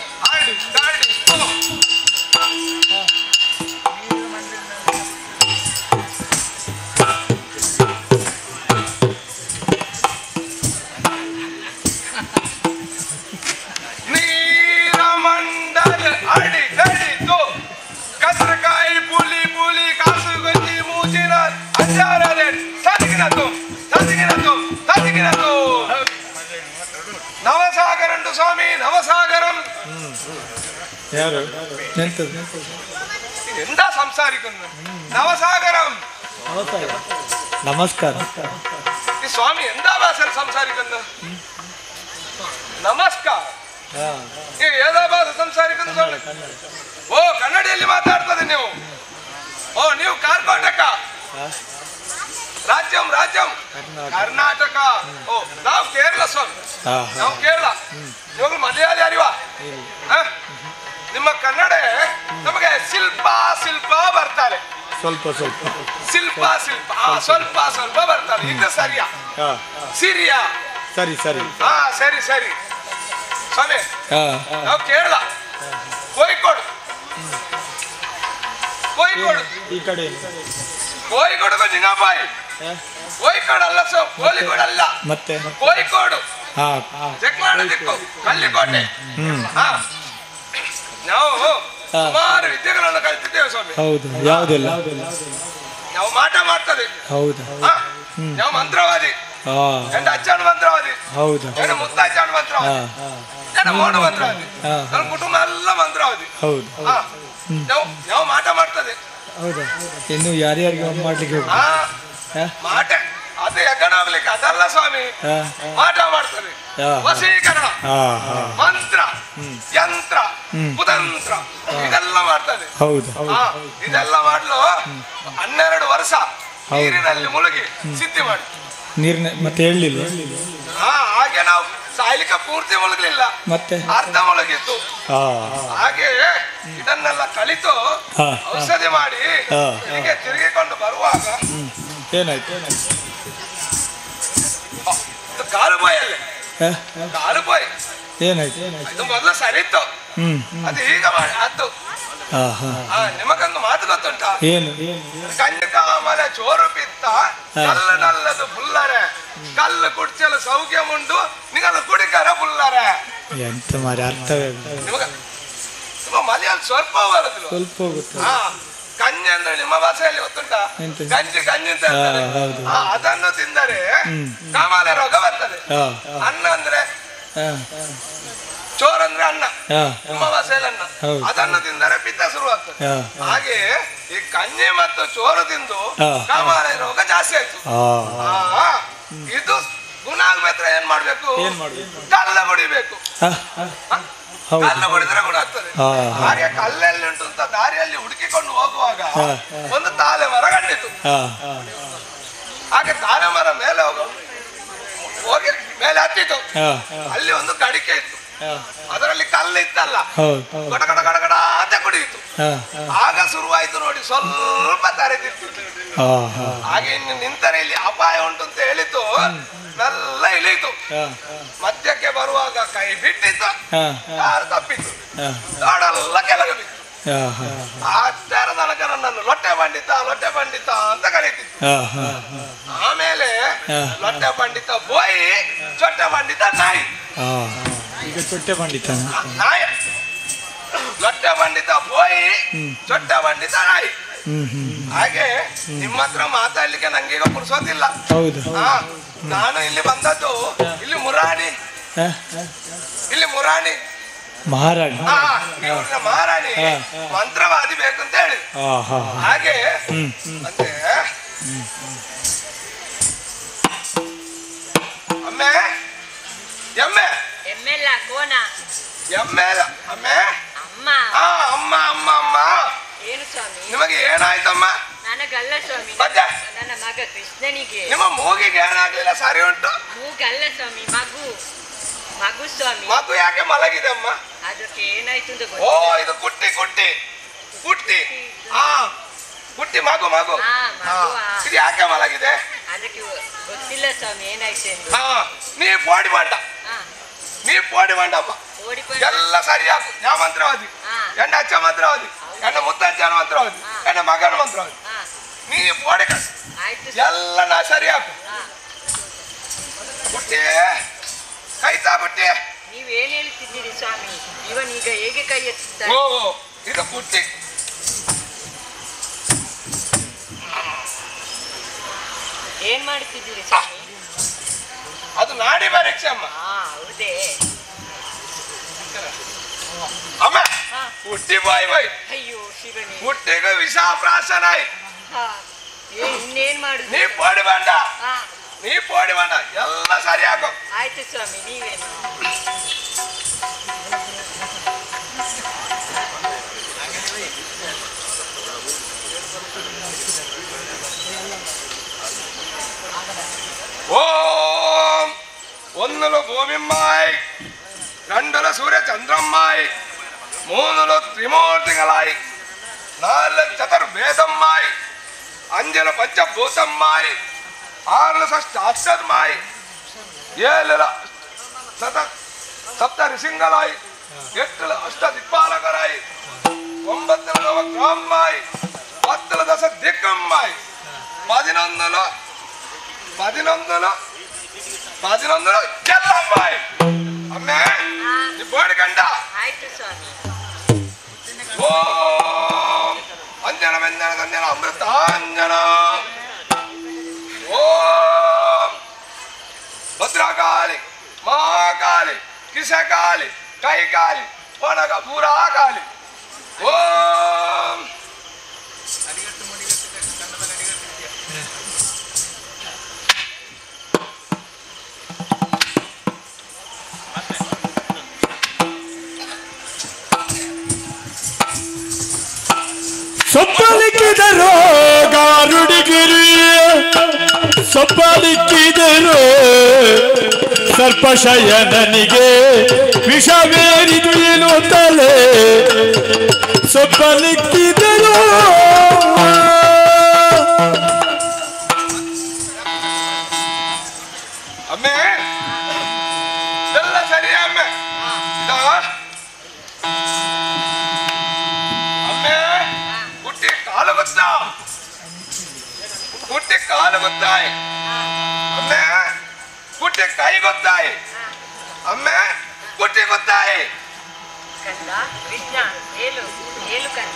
ಅಡಿಗಡಿತು ಕಸರಕಾಯಿ ಪುಲಿ ಪುಲಿ ಕಾಸು ಗಂಜಿ ಮೂಚಿನ ಅಂಜಾರದೆ ಸದಿಗಿನತು ಸದಿಗಿನತು ಸದಿಗಿನತು ನವಸಾಗರಂಡು ಸ್ವಾಮಿ ನವಸಾಗರಂ. ಯಾರು ಎಂತ ಸಂಸಾರಿಕ ನವಸಾಗರಂ. ನಮಸ್ಕಾರ. ಈ ಸ್ವಾಮಿ ಎಂತ ಭಾಷೆ ಸಂಸಾರಿಕ ನಮಸ್ಕಾರ. ಈ ಏದ ಭಾಷೆ ಸಂಸಾರಿಕ ಸ್ವಾಮಿ? ಓ, ಕನ್ನಡಿಯಲ್ಲಿ ಮಾತಾಡ್ತದೆ ನೀವು. ಓ, ನೀವು ಕರ್ನಾಟಕ ರಾಜ್ಯಂ ರಾಜ್ಯಂ ಕರ್ನಾಟಕ. ಓ, ನಾವು ಕೇರಳ ಸ್ವಾಮಿ, ನಾವು ಕೇರಳ. ಇವಾಗ ಮಲಯಾಳಿ ಅರಿವಾ? ನಿಮ್ಮ ಕನ್ನಡ ನಮಗೆ ಶಿಲ್ಪ ಶಿಲ್ಪ ಬರ್ತಾರೆ, ಸ್ವಲ್ಪ ಸ್ವಲ್ಪ ಶಿಲ್ಪ ಶಿಲ್ಪ ಸ್ವಲ್ಪ ಸ್ವಲ್ಪ ಬರ್ತಾರೆ. ಇದು ಸರಿಯಾ? ಸಿರಿಯಾ? ಸರಿ ಸರಿ. ಸರಿ ಸರಿ ಸ್ವಾಮಿ. ನಾವು ಕೇರಳ ಕೋಯಿಕೋಡು. ಕೋಯಿಕೋಡು ಈ ಕಡೆ ಕೋಯಿಕೋಡು ಜಿಂಗಾಬಾಯಿ. ಕೋಯಿಕೋಡು ಅಲ್ಲ ಸರ್, ಕೋಳಿಕೋಡು ಅಲ್ಲ, ಮತ್ತೆ ಕೋಯಿಕೋಡು. ಚೆಕ್ಮಾಡ ದಿಕ್ಕು ಕಲ್ಲಿಕೋಟೆ. ನಾವು ಸುಮಾರು ವಿದ್ಯೆಗಳನ್ನು ಕಲಿತಿದ್ದೇವೆ ಸ್ವಾಮಿ. ಹೌದು. ಯಾವುದೆಲ್ಲ? ನಾವು ಮಾಟ ಮಾಡ್ತದೆ. ಹೌದು. ನಾವು ಮಂತ್ರವಾದಿ. ಎಂಟ ಅಚ್ಚಾಣ ಮಂತ್ರವಾದಿ. ಹೌದು. ಎರಡು ಮುತ್ತಾಚಾಣ ಮಂತ್ರವಾದಿ. ಎರಡು ಮೋಡ ಮಂತ್ರವಾದಿ. ನನ್ನ ಕುಟುಂಬ ಎಲ್ಲ ಮಂತ್ರವಾದಿ. ಹೌದು. ನಾವು ಮಾಟ ಮಾಡ್ತದೆ. ಹೌದಾ ಇನ್ನು ಯಾರ್ಯಾರಿಗೆ ಮಾಡ್ಲಿಕ್ಕೆ ಹೋಗುದು? ಮಾಟ ಅದು ಯಜ್ಞ ಆಗ್ಲಿಕ್ಕೆ ಅದಲ್ಲ ಸ್ವಾಮಿ. ಮಾಟ ಮಾಡ್ತಾರೆ, ವಶೀಕರಣ, ಮಂತ್ರ, ಯಂತ್ರ, ಕುತಂತ್ರ ಇದೆಲ್ಲ ಮಾಡ್ತಾರೆ. ಹೌದು ಇದೆಲ್ಲ ಮಾಡಲು 12 ವರ್ಷ ನೀರಿನಲ್ಲಿ ಮುಳುಗಿ ಸಿದ್ಧಿ ಮಾಡಿ ನೀರಿನ ಮತ್ತೆ ಹೇಳಲಿಲ್ಲ. ಹಾಗೆ ನಾವು ಸಾಯ್ಲಿಕ್ಕೆ ಪೂರ್ತಿ ಮುಳುಗಲಿಲ್ಲ, ಮತ್ತೆ ಅರ್ಧ ಮುಳುಗಿತ್ತು. ಹಾಗೆ ಇದನ್ನೆಲ್ಲ ಕಲಿತು ಔಷಧಿ ಮಾಡಿ ಹೀಗೆ ತಿರುಗಿಕೊಂಡು ಬರುವಾಗ ಏನಾಯ್ತು? ಕಾಲು ಬಾಯಲ್ಲೇ ಕಾಲು ಬಾಯಿ ಏನಾಯ್ತು? ಇದು ಮೊದಲು ಸರಿತ್ತು, ಅದು ಈಗ ಮಾಡಿ ಅದು ನಿಮಗೊಂದು ಮಾತು ಗೊತ್ತುಂಟ? ಏನು? ಕನ್ಯಕಾಮಲೆ ಚೋರು ಪಿತ್ತ ಕಲ್ಲು ನಲ್ಲದು ಪುಲ್ಲರೆ ಕಲ್ಲು ಕುಡ್ಚಲು ಸೌಖ್ಯ ಮುಂಡು ನಿಗಲು ಕುಡಿಕರ ಪುಲ್ಲರೆ. ಎಂತ ಮಾರಿ ಅರ್ಥವೇ ನಿಮಗ ಮಲಯಾಳಿ ಸ್ವಲ್ಪ ಬರುದಿಲ್ಲ, ಸ್ವಲ್ಪ ಹೋಗುತ್ತೆ. ಕನ್ಯೆ ಅಂದ್ರೆ ನಿಮ್ಮ ಭಾಷೆಯಲ್ಲಿ ಗೊತ್ತುಂಟ? ಗಂಜಿ ಗಂಜಿ ಅಂತ ಅದನ್ನು ತಿಂದರೆ ಕಾಮಾಲೆ ರೋಗ ಬರ್ತದೆ. ಅನ್ನ ಅಂದ್ರೆ ಚೋರಂದ್ರೆ ಅನ್ನ, ನಿಮ್ಮ ಭಾಷೆಯಲ್ಲಿ ಅನ್ನ, ಅದನ್ನು ತಿಂದರೆ ಪಿತ್ತ ಶುರುವಾಗ್ತದೆ. ಹಾಗೆ ಈ ಕನ್ಯೆ ಮತ್ತು ಚೋರು ತಿಂದು ಕಾಮಾಲೆ ರೋಗ ಜಾಸ್ತಿ ಆಯ್ತು. ಇದು ಗುಣ ಆಗ್ಬೇಕ್ರೆ ಏನ್ ಮಾಡ್ಬೇಕು? ಕಲ್ಲ ಕುಡಿಬೇಕು. ಕಲ್ಲು ಕುಡಿದ್ರೆ ಗುಣ ಆಗ್ತದೆ. ಹಾಗೆ ಕಲ್ಲಲ್ಲಿ ಉಂಟು ಅಂತ ದಾರಿಯಲ್ಲಿ ಹುಡುಕಿಕೊಂಡು ಹೋಗುವಾಗ ಒಂದು ತಾಳೆ ಮರ ಕಂಡಿತು. ಹಾಗೆ ತಾಳೆ ಮರ ಮೇಲೆ ಹೋಗಿ ಮೇಲೆ ಹತ್ತಿತು. ಅಲ್ಲಿ ಒಂದು ಕಡಿಕೆ ಇತ್ತು, ಅದರಲ್ಲಿ ಕಲ್ಲು ಇತ್ತಲ್ಲ, ಗಡ ಗಡ ಗಡ ಗಡ ಅಂತ ಕುಡಿಯಿತು. ಆಗ ಶುರುವಾಯ್ತು ನೋಡಿ, ಸ್ವಲ್ಪ ತರೆದಿತ್ತು. ಹಾಗೆ ಇನ್ನು ನಿಂತರೆ ಇಲ್ಲಿ ಅಪಾಯ ಉಂಟು ಅಂತ ಹೇಳಿತು, ಮೆಲ್ಲ ಇಳಿಯಿತು. ಮಧ್ಯಕ್ಕೆ ಬರುವಾಗ ಕೈ ಬಿಟ್ಟಿತ್ತು, ಕಾರು ತಪ್ಪಿತ್ತು, ದೊಡ್ಡಲ್ಲ ಕೆಳಗೆ ಬಿತ್ತು. ಅಷ್ಟರ ತನಕ ನನ್ನನ್ನು ಲೊಟ್ಟೆ ಪಂಡಿತ ಅಂತ ಕರೀತಿತ್ತು. ಆಮೇಲೆ ಲೊಟ್ಟೆ ಪಂಡಿತ ಬೋಯಿ, ಚೊಟ್ಟೆ ಪಂಡಿತ ನಾಯಿ. ಈಗ ಚೊಟ್ಟೆ ಪಂಡಿತ ನಾಯಿ, ಲೊಟ್ಟೆ ಪಂಡಿತ ಬೋಯಿ, ಚೊಟ್ಟೆ ಪಂಡಿತ ನಾಯಿ. ಹಾಗೆ ನಿಮ್ಮ ಹತ್ರ ಮಾತಾಡ್ಲಿಕ್ಕೆ ನಂಗೀಗ ಪುರ್ಸೋದಿಲ್ಲ. ನಾನು ಇಲ್ಲಿ ಬಂದದ್ದು, ಇಲ್ಲಿ ಮುರಾಣಿ ಮಹಾರಾಣಿ ಮಹಾರಾಣಿ ಮಂತ್ರವಾದಿ ಬೇಕು ಅಂತ ಹೇಳಿ. ಹಾಗೆ ಮತ್ತೆ ಅಮ್ಮೆ ಎಮ್ಮೆ ಎಮ್ಮೆಲ್ಲ ಕೋನ ಎಮ್ಮೆ ಅಮ್ಮೆ ಅಮ್ಮ ಅಮ್ಮ ಅಮ್ಮ ಅಮ್ಮ ಏನು ಸ್ವಾಮಿ? ನಿಮಗೆ ಏನಾಯ್ತಮ್ಮ? ನನಗಲ್ಲ ಸ್ವಾಮಿ, ನನ್ನ ಮಗ ಕೃಷ್ಣನಿಗೆ. ನಿಮ್ಮ ಮೂಗಿಗೆ ಏನಾಗ್ಲಿಲ್ಲ? ಸರಿ ಉಂಟು. ಮೂಗಲ್ಲ ಸ್ವಾಮಿ, ಮಗು ಸ್ವಾಮಿ. ಮಗು ಯಾಕೆ ಮಲಗಿದೆ ಅಮ್ಮ? ಅದಕ್ಕೆ ಏನಾಯ್ತು ಅಂತ ಓ, ಇದು ಕುಟ್ಟಿ ಕುಟ್ಟಿ ಕುಟ್ಟಿ ಕುಟ್ಟಿ ಮಗು ಮಗು. ಇದು ಯಾಕೆ ಮಲಗಿದೆ? ಅದಕ್ಕೆ ಗೊತ್ತಿಲ್ಲ ಸ್ವಾಮಿ ಏನಾಯ್ತು ಎಂದು. ನೀ ಪೋಡಿ ಮಾಡಮ್ಮ, ಎಲ್ಲ ಸರಿಯಾಗು. ಯಾವ ಮಂತ್ರವಾದಿ? ಎಣ್ಣ ಅಚ್ಚ ಮಂತ್ರವಾದಿ, ಎಣ್ಣ ಮುತ್ತಜ್ಜನ ಮಂತ್ರವಾದಿ, ಎಣ್ಣ ಮಗನ ಮಂತ್ರವಾದಿ. ನೀ ಪೋಡಿ ಎಲ್ಲ ನಾ ಸರಿಯಾಗು. ಕುಟ್ಟಿ ಕೈತಾ ಕುಟ್ಟಿ. ನೀವೇನ್ ಹೇಳ್ತಿದ್ದೀರಿ ಸ್ವಾಮಿ? ಇವನೀಗ ಹೇಗೆ ಕೈ ಎತ್ತಿದ್ದಾರೆ? ಓ, ಇದು ಕುಟ್ಟಿ. ಏನ್ ಮಾಡ್ತಿದ್ದೀರಿ ಸ್ವಾಮಿ? ಅದು ನಾಡಿ ಪರೀಕ್ಷೆ ಅಮ್ಮ. ಹೌದೇ ಅಮ್ಮ? ಹುಟ್ಟಿ ಬಾಯ್ ಬಾಯ್. ಅಯ್ಯೋ ಶಿವನೇ, ಹುಟ್ಟಿಗೆ ವಿಷ ಪ್ರಾಶನ. ಇನ್ನೇನ್ ಮಾಡುದು? ನೀ ಪೋಡಿ ಬಂಡ ಎಲ್ಲ ಸರಿಯಾಗು. ಆಯ್ತು ಸ್ವಾಮಿ, ನೀವೇನು? ഓം ഒന്നില് ഭൂമിമ്മായി, രണ്ടില് സൂര്യചന്ദ്രമ്മായി, മൂന്നില് ത്രിമൂർത്തികളായി, നാലില് ചതുർവേദമ്മായി, അഞ്ചില് പഞ്ചഭൂതമ്മായി, ആറില് ഷഷ്ടാക്ഷരമായി, ഏഴില് സപ്ത ഋഷിങ്ങളായി, എട്ടില് അഷ്ടദിക്പാലകരായി, ഒമ്പത്തില് നവഗ്രഹമായി, പത്തില് ദശ ദിക്കമ്മായി, പതിനൊന്നില് ಎಲ್ಲಮ್ಮಾಯಿ. ಅಮ್ಮೆ ನೀ ಬೇಡ್ಕಂಡ. ಆಯ್ತು ಸ್ವಾಮಿ. ಓಂ ಅಂಜನ ವೆಂಜನ ದಂಜನ ಅಮೃತಾಂಜನ. ಓಂ ಭದ್ರಕಾಳಿ, ಮಹಾಕಾಳಿ, ಕಿಸಕಾಳಿ, ಕೈಕಾಳಿ, ಒಣಗ ಪೂರಾಕಾಳಿ. ಓಂ ಸೊಪ್ಪಲಿಕ್ಕಿದರು ಗಾರುಡಿಗಿರಿ ಸೊಪ್ಪಲಿಕ್ಕಿದರು ಸರ್ಪಶಯನಿಗೆ ವಿಷವೇರಿದು ಎನ್ನುತ್ತಲೇ ಸೊಪ್ಪಲಿಕ್ಕಿದರು. ಅಮ್ಮೆ ಎಲ್ಲ ಸರಿ ಅಮ್ಮೆ. ಅಮ್ಮೆ ಹುಟ್ಟಿ ಕಾಲು ಗೊತ್ತಾ, ಹುಟ್ಟಿ ಕಾಲು ಗೊತ್ತಾಯಿ ಅಮ್ಮೆ, ಹುಟ್ಟಿ ಕೈ ಗೊತ್ತಾಯಿ ಅಮ್ಮೆ, ಹುಟ್ಟಿ ಗೊತ್ತಾಯಿ. ಕಂದ ಕೃಷ್ಣ ಹೇಳು ಹೇಳು ಕಂದ.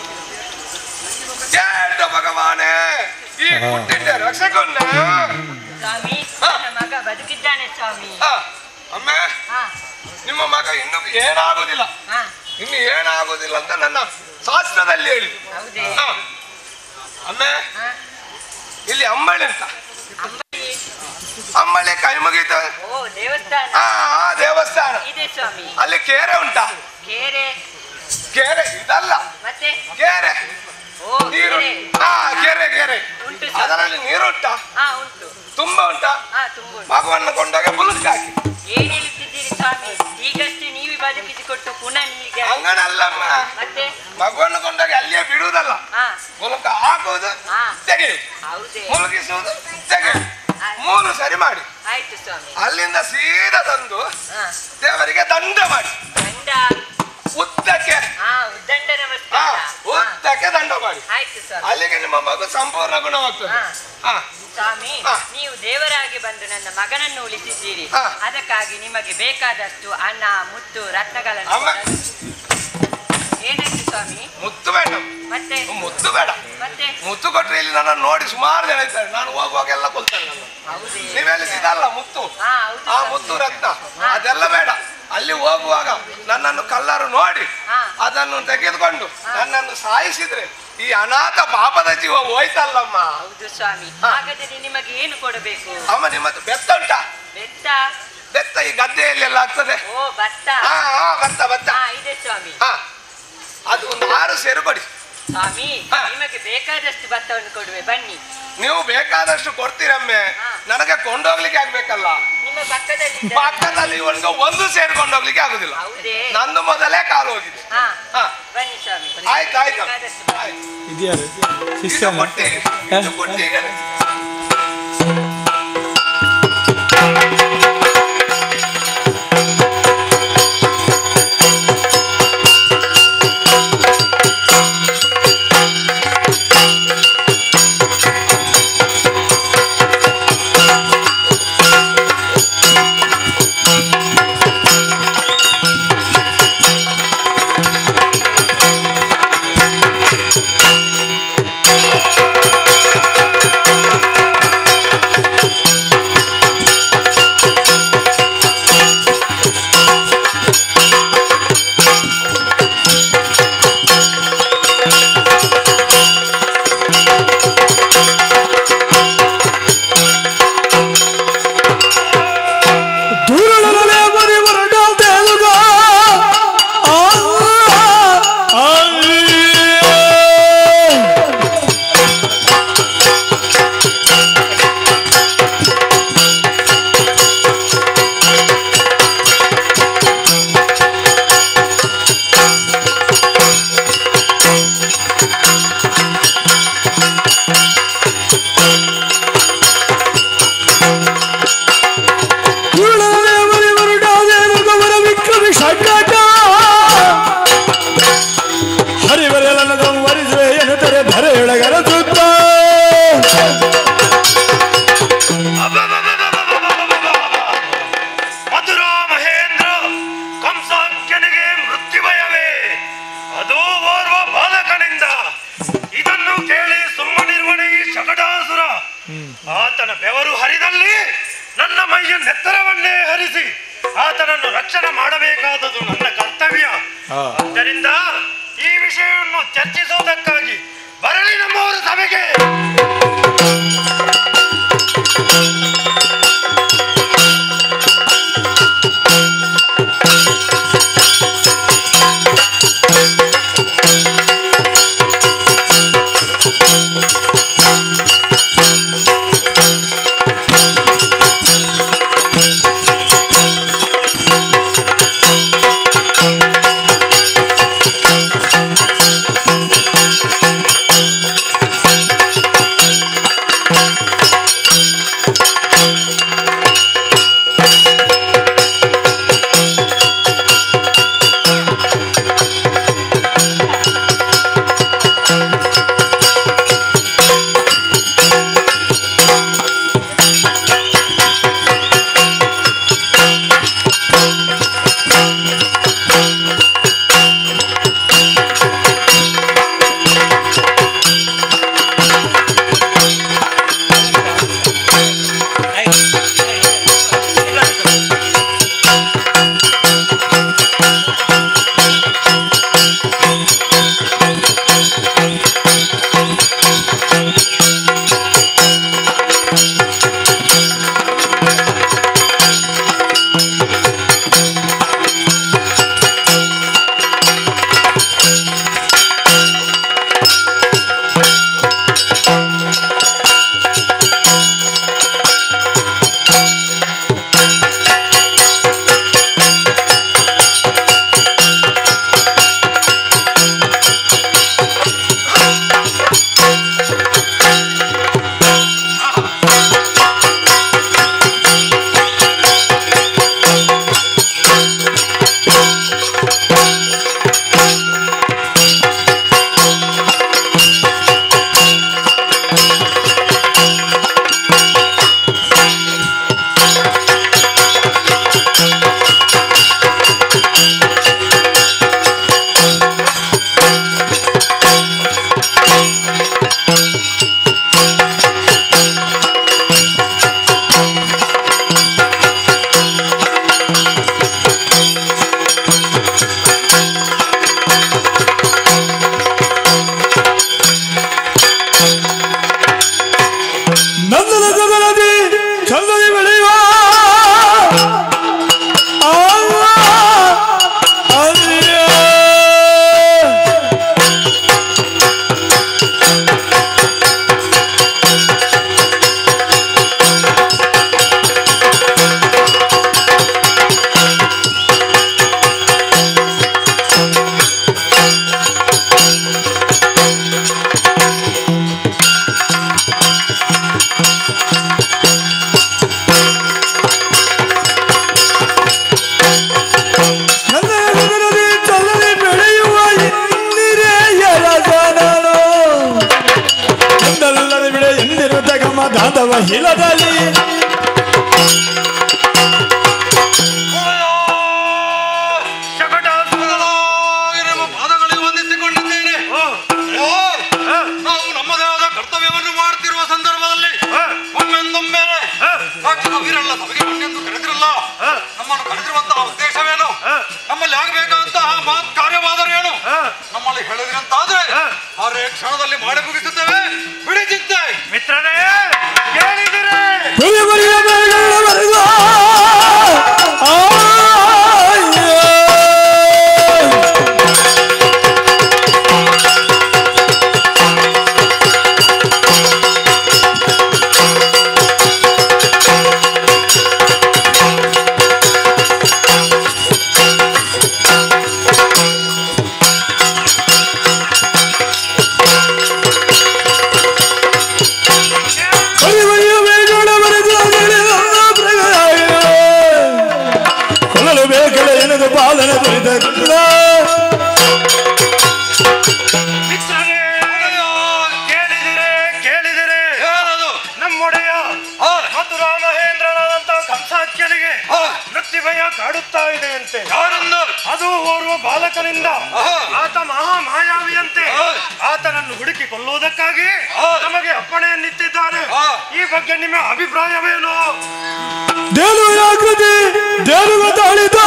ಜಯ ಭಗವಾನೇ, ಈ ಹುಟ್ಟಿದ್ದ ರಕ್ಷಕನ್ನ ಸ್ವಾಮಿ ನನ್ನ ಮಗ ಬದುಕಿದ್ದಾನೆ ಸ್ವಾಮಿ. ಅಮ್ಮೆ ಹಾ ನಿಮ್ಮ ಮಗ ಇನ್ನು ಏನಾಗುದಿಲ್ಲ, ಹಾ ಇನ್ನು ಏನಾಗುದಿಲ್ಲ ಅಂತ ನನ್ನ ಶಾಸ್ತ್ರದಲ್ಲಿ ಹೇಳಿ. ಹೌದೇ? ಅಮ್ಮೆ ಹಾ ಇಲ್ಲಿ ಅಂಬಳಿ ಅಂತ, ಅಂಬಲಿ. ಅಂಬಳಿ ಕೈ ಮುಗೀತವೆ. ಓ ದೇವಸ್ಥಾನ. ದೇವಸ್ಥಾನ ಇದೆ ಸ್ವಾಮಿ. ಅಲ್ಲಿ ಕೆರೆ ಉಂಟಾ? ಕೇರೆ ಕೆರೆ ಇದಲ್ಲ, ಮತ್ತೆ ಕೆರೆ ಓ ನೀರು. ಕೇರೆ ಕೆರೆ ಕೆರೆ ಉಂಟು ಸ್ವಾಮಿ. ಅದರಲ್ಲಿ ನೀರು ಉಂಟಾ? ಹಾ ಉಂಟು. ತುಂಬಾ ಉಂಟಾ? ಹಾ ತುಂಬ ಉಂಟು. ಮಗುವನ್ನು ಕೊಂಡೋಗ ಬುಲಕ್ ಹಾಕಿ. ಏನ್ ಹೇಳ್ತಿದ್ದೀರಿ ಸ್ವಾಮಿ? ಈಗಷ್ಟೇ ನೀವು ಬದುಕಿಸಿಕೊಟ್ಟು ಪುನಃ ನೀಗ ಹಂಗನಲ್ಲಮ್ಮ, ಮತ್ತೆ ಮಗುವನ್ನು ಕೊಂಡೋಗ ಅಲ್ಲಿಯೇ ಬಿಡುವುದಲ್ಲ, ಹಾ ಬುಲಕ ಹಾಕುವುದು, ಹಾ ತೆಗೆಯುವುದು, ಹೌದೇ? ಮುಳುಗಿಸುವುದು, ತೆಗೆಯುವುದು, ಮೂರು ಸರಿ ಮಾಡಿ ಆಯ್ತು ಸ್ವಾಮಿ. ಅಲ್ಲಿಂದ ಸೀದಾ ತಂದು ಹಾ ದೇವರಿಗೆ ದಂಡ ಮಾಡಿ, ದಂಡ. ಉದ್ದಕ್ಕೆ ಹಾ ಉದ್ದಂಡ ನಮಸ್ಕಾರ. ಉದ್ದಕ್ಕೆ ದಂಡ ಮಾಡಿ. ಆಯ್ತು ಸ್ವಾಮಿ. ಅಲ್ಲಿಗೆ ನಿಮ್ಮ ಮಗು ಸಂಪೂರ್ಣ ಗುಣವಾಗ್ತದೆ. ಹಾ. ಹಾ ಸ್ವಾಮಿ ಹಾ. ನೀವು ದೇವರಾಗಿ ಬಂದು ನನ್ನ ಮಗನನ್ನು ಉಳಿಸಿದ್ದೀರಿ. ಹಾ. ಅದಕ್ಕಾಗಿ ನಿಮಗೆ ಬೇಕಾದಷ್ಟು ಅನ್ನ ಮುತ್ತು ರತ್ನಗಳನ್ನು ಅಮ್ಮ. ಏನಾಯ್ತು ಸ್ವಾಮಿ? ಮುತ್ತು ಬೇಡ, ಮತ್ತೆ ಮುತ್ತು ಬೇಡ. ಮತ್ತೆ ಮುತ್ತು ಕೊಟ್ರೆ ಇಲ್ಲಿ ನನ್ನ ನೋಡಿ ಸುಮಾರು ಜನ ಇದ್ದಾರೆ, ನಾನು ಹೋಗುವಾಗ ಎಲ್ಲ ಕೊಲ್ತಾರೆ ನನ್ನ. ಹೌದೇ? ನೀವೆಲ್ಲ ಇದಲ್ಲ ಮುತ್ತು, ಹಾ ಹೌದು ಆ ಸ್ವಾಮಿ. ಮುತ್ತು ರತ್ನ ಅದೆಲ್ಲ ಬೇಡ. ಅಲ್ಲಿ ಹೋಗುವಾಗ ನನ್ನನ್ನು ಕಲ್ಲರು ನೋಡಿ ಹಾ. ಅದನ್ನು ತೆಗೆದುಕೊಂಡು ನನ್ನನ್ನು ಸಾಯಿಸಿದ್ರೆ ಈ ಅನಾಥ ಪಾಪದ ಜೀವ ಹೋಯ್ತಲ್ಲಮ್ಮ. ಹೌದು ಸ್ವಾಮಿ. ಹಾಗಾದರೆ ನಿಮಗೆ ಏನು ಕೊಡಬೇಕು? ಅಮ್ಮ ನಿಮ್ಮದು ಬೆತ್ತ ಉಂಟಾ? ಬೆತ್ತ. ಬೆತ್ತ ಈ ಗದ್ದೆಯಲ್ಲೆಲ್ಲ ಆಗ್ತದೆ. ಓ ಭತ್ತ. ಭತ್ತ ಭತ್ತ. ಹಾ ಇದೆ ಸ್ವಾಮಿ. ಅದು ಒಂದು 6 ಸೇರು ಕೊಡಿ ಸ್ವಾಮಿ. ಹಾ. ನಿಮಗೆ ಬೇಕಾದಷ್ಟು ಭತ್ತವನ್ನು ಕೊಡುವೆ ಬನ್ನಿ. ನೀವು ಬೇಕಾದಷ್ಟು ಕೊಡ್ತೀರಮ್ಮೆ, ಹಾ. ನನಗೆ ಕೊಂಡೋಗ್ಲಿಕ್ಕೆ ಆಗ್ಬೇಕಲ್ಲ. ನಿಮ್ಮ ಪಕ್ಕದಲ್ಲಿ ಪಕ್ಕದಲ್ಲಿ ಇವನಿಗೆ ಒಂದು ಸೇರು ಕೊಂಡೋಗ್ಲಿಕ್ಕೆ ಆಗುದಿಲ್ಲ. ಹೌದೇ? ನಂದು ಮೊದಲೇ ಕಾಲು ಹೋಗಿದೆ. ಹಾ ಹಾ. ಬನ್ನಿ ಸ್ವಾಮಿ. ಆಯ್ತು ಆಯ್ತು ಬೇಕಾದಷ್ಟು ಬನ್ನಿ. ಆಯ್ತು. ಇದ್ಯಾರು ಇದು ಶಿಷ್ಯನ? ಕೊಟ್ಟಿಗೆ, ಇದು ಕೊಟ್ಟಿಗೆ. ಆತನ ಬೆವರು ಹರಿದಲ್ಲಿ ನನ್ನ ಮೈಯ ನೆತ್ತರವನ್ನೇ ಹರಿಸಿ ಆತನನ್ನು ರಕ್ಷಣೆ ಮಾಡಬೇಕಾದದು ನನ್ನ ಕರ್ತವ್ಯ. ಆದ್ದರಿಂದ ಈ ವಿಷಯವನ್ನು ಚರ್ಚಿಸುವುದಕ್ಕಾಗಿ ಬರಲಿ ನಮ್ಮವರು ಸಭೆಗೆ. ಹಿಲದಲ್ಲಿ ಪಾದಗಳಿಗೆ ವಂದಿಸಿಕೊಂಡಿದ್ದೇನೆ. ನಾವು ನಮ್ಮದೇ ಆದ ಕರ್ತವ್ಯವನ್ನು ಮಾಡುತ್ತಿರುವ ಸಂದರ್ಭದಲ್ಲಿ ಒಮ್ಮೆಂದೊಮ್ಮೆ ವೀರಲ್ಲ ಸಭೆಗೆ ಮುನ್ನೆಂದು ಕರೆದಿರಲ್ಲ. ನಮ್ಮನ್ನು ಕರೆದಿರುವಂತಹ ಉದ್ದೇಶವೇನು, ನಮ್ಮಲ್ಲಿ ಆಗಬೇಕಾದಂತಹ ಕಾರ್ಯವಾದರೇನು, ನಮ್ಮಲ್ಲಿ ಹೇಳಿದ್ರಂತಾದ್ರೆ ಅವರೇ ಕ್ಷಣದಲ್ಲಿ ಮಾಡಿ ಮುಗಿಸುತ್ತೇವೆ. ಬಿಡಿಸಿದ್ದೆ ಮಿತ್ರರೇ, ಕೇಳಿದಿರೇ ಪಾಲನೆ ಕೇಳಿದಿರೆ ನಮ್ಮೊಡೆಯ ಮಥುರಾ ಮಹೇಂದ್ರನಾದಂತ ಕಂಸಾಖ್ಯನಿಗೆ ಮೃತ್ಯುಭಯ ಕಾಡುತ್ತಾ ಇದೆಯಂತೆ. ಅದು ಓರ್ವ ಬಾಲಕನಿಂದ. ಆತ ಮಹಾಮಾಯಾವಿಯಂತೆ. ಆತನನ್ನು ಹುಡುಕಿ ಕೊಲ್ಲುವುದಕ್ಕಾಗಿ ನಮಗೆ ಅಪ್ಪಣೆಯನ್ನಿತ್ತಿದ್ದಾನೆ. ಈ ಬಗ್ಗೆ ನಿಮ್ಮ ಅಭಿಪ್ರಾಯವೇನು? ದೇವರಾಕೃತಿ ದೇವ ತಾಳಿದ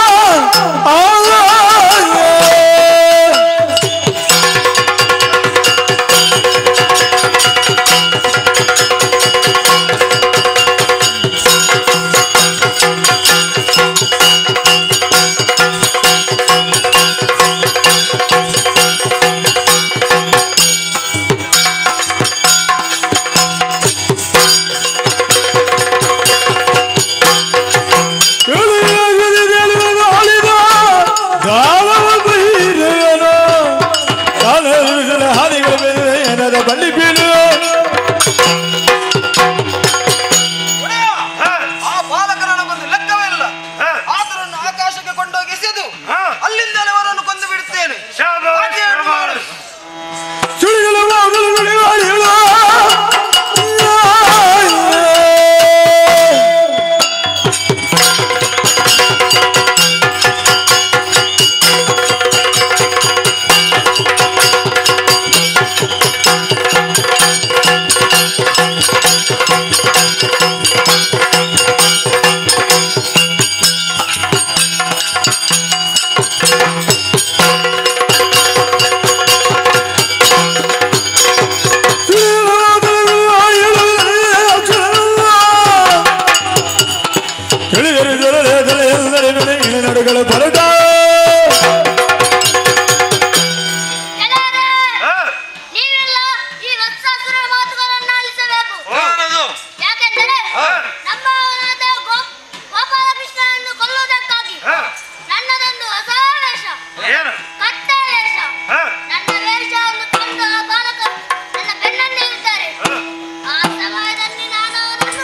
ಬಳ್ಳಿ ಬೀಳು. ಆ ಬಾಲಕನ ಒಂದು ಲೆಕ್ಕವೇ ಇಲ್ಲ. ಆತನನ್ನು ಆಕಾಶಕ್ಕೆ ಕೊಂಡೋಗಿಸಿದು ಅಲ್ಲಿಂದಲೇ ಅವರನ್ನು ಕೊಂದು ಬಿಡುತ್ತೇನೆ. ಸುಳಿಗಳು ನಡುಗಳು ಬರಟ ನೀವೆಲ್ಲ ಈ ವತ್ಸಾಸುರನ ಮಾತುಗಳನ್ನು ಆಲಿಸಬೇಕು. ಯಾಕೆಂದರೆ ನಮ್ಮ ಗೋಪಾಲಕೃಷ್ಣನನ್ನು ಕೊಲ್ಲುವುದಕ್ಕಾಗಿ ನನ್ನದೊಂದು ಹೊಸ ವೇಷ, ಕಟ್ಟ ವೇಷ. ನನ್ನ ವೇಷವನ್ನು ಕಂಡು ಆ ಬಾಲಕರು ನನ್ನ ಬೆನ್ನನ್ನೇ ಇರುತ್ತಾರೆ. ಆ ಸಮಯದಲ್ಲಿ ನಾನು ಅವರನ್ನು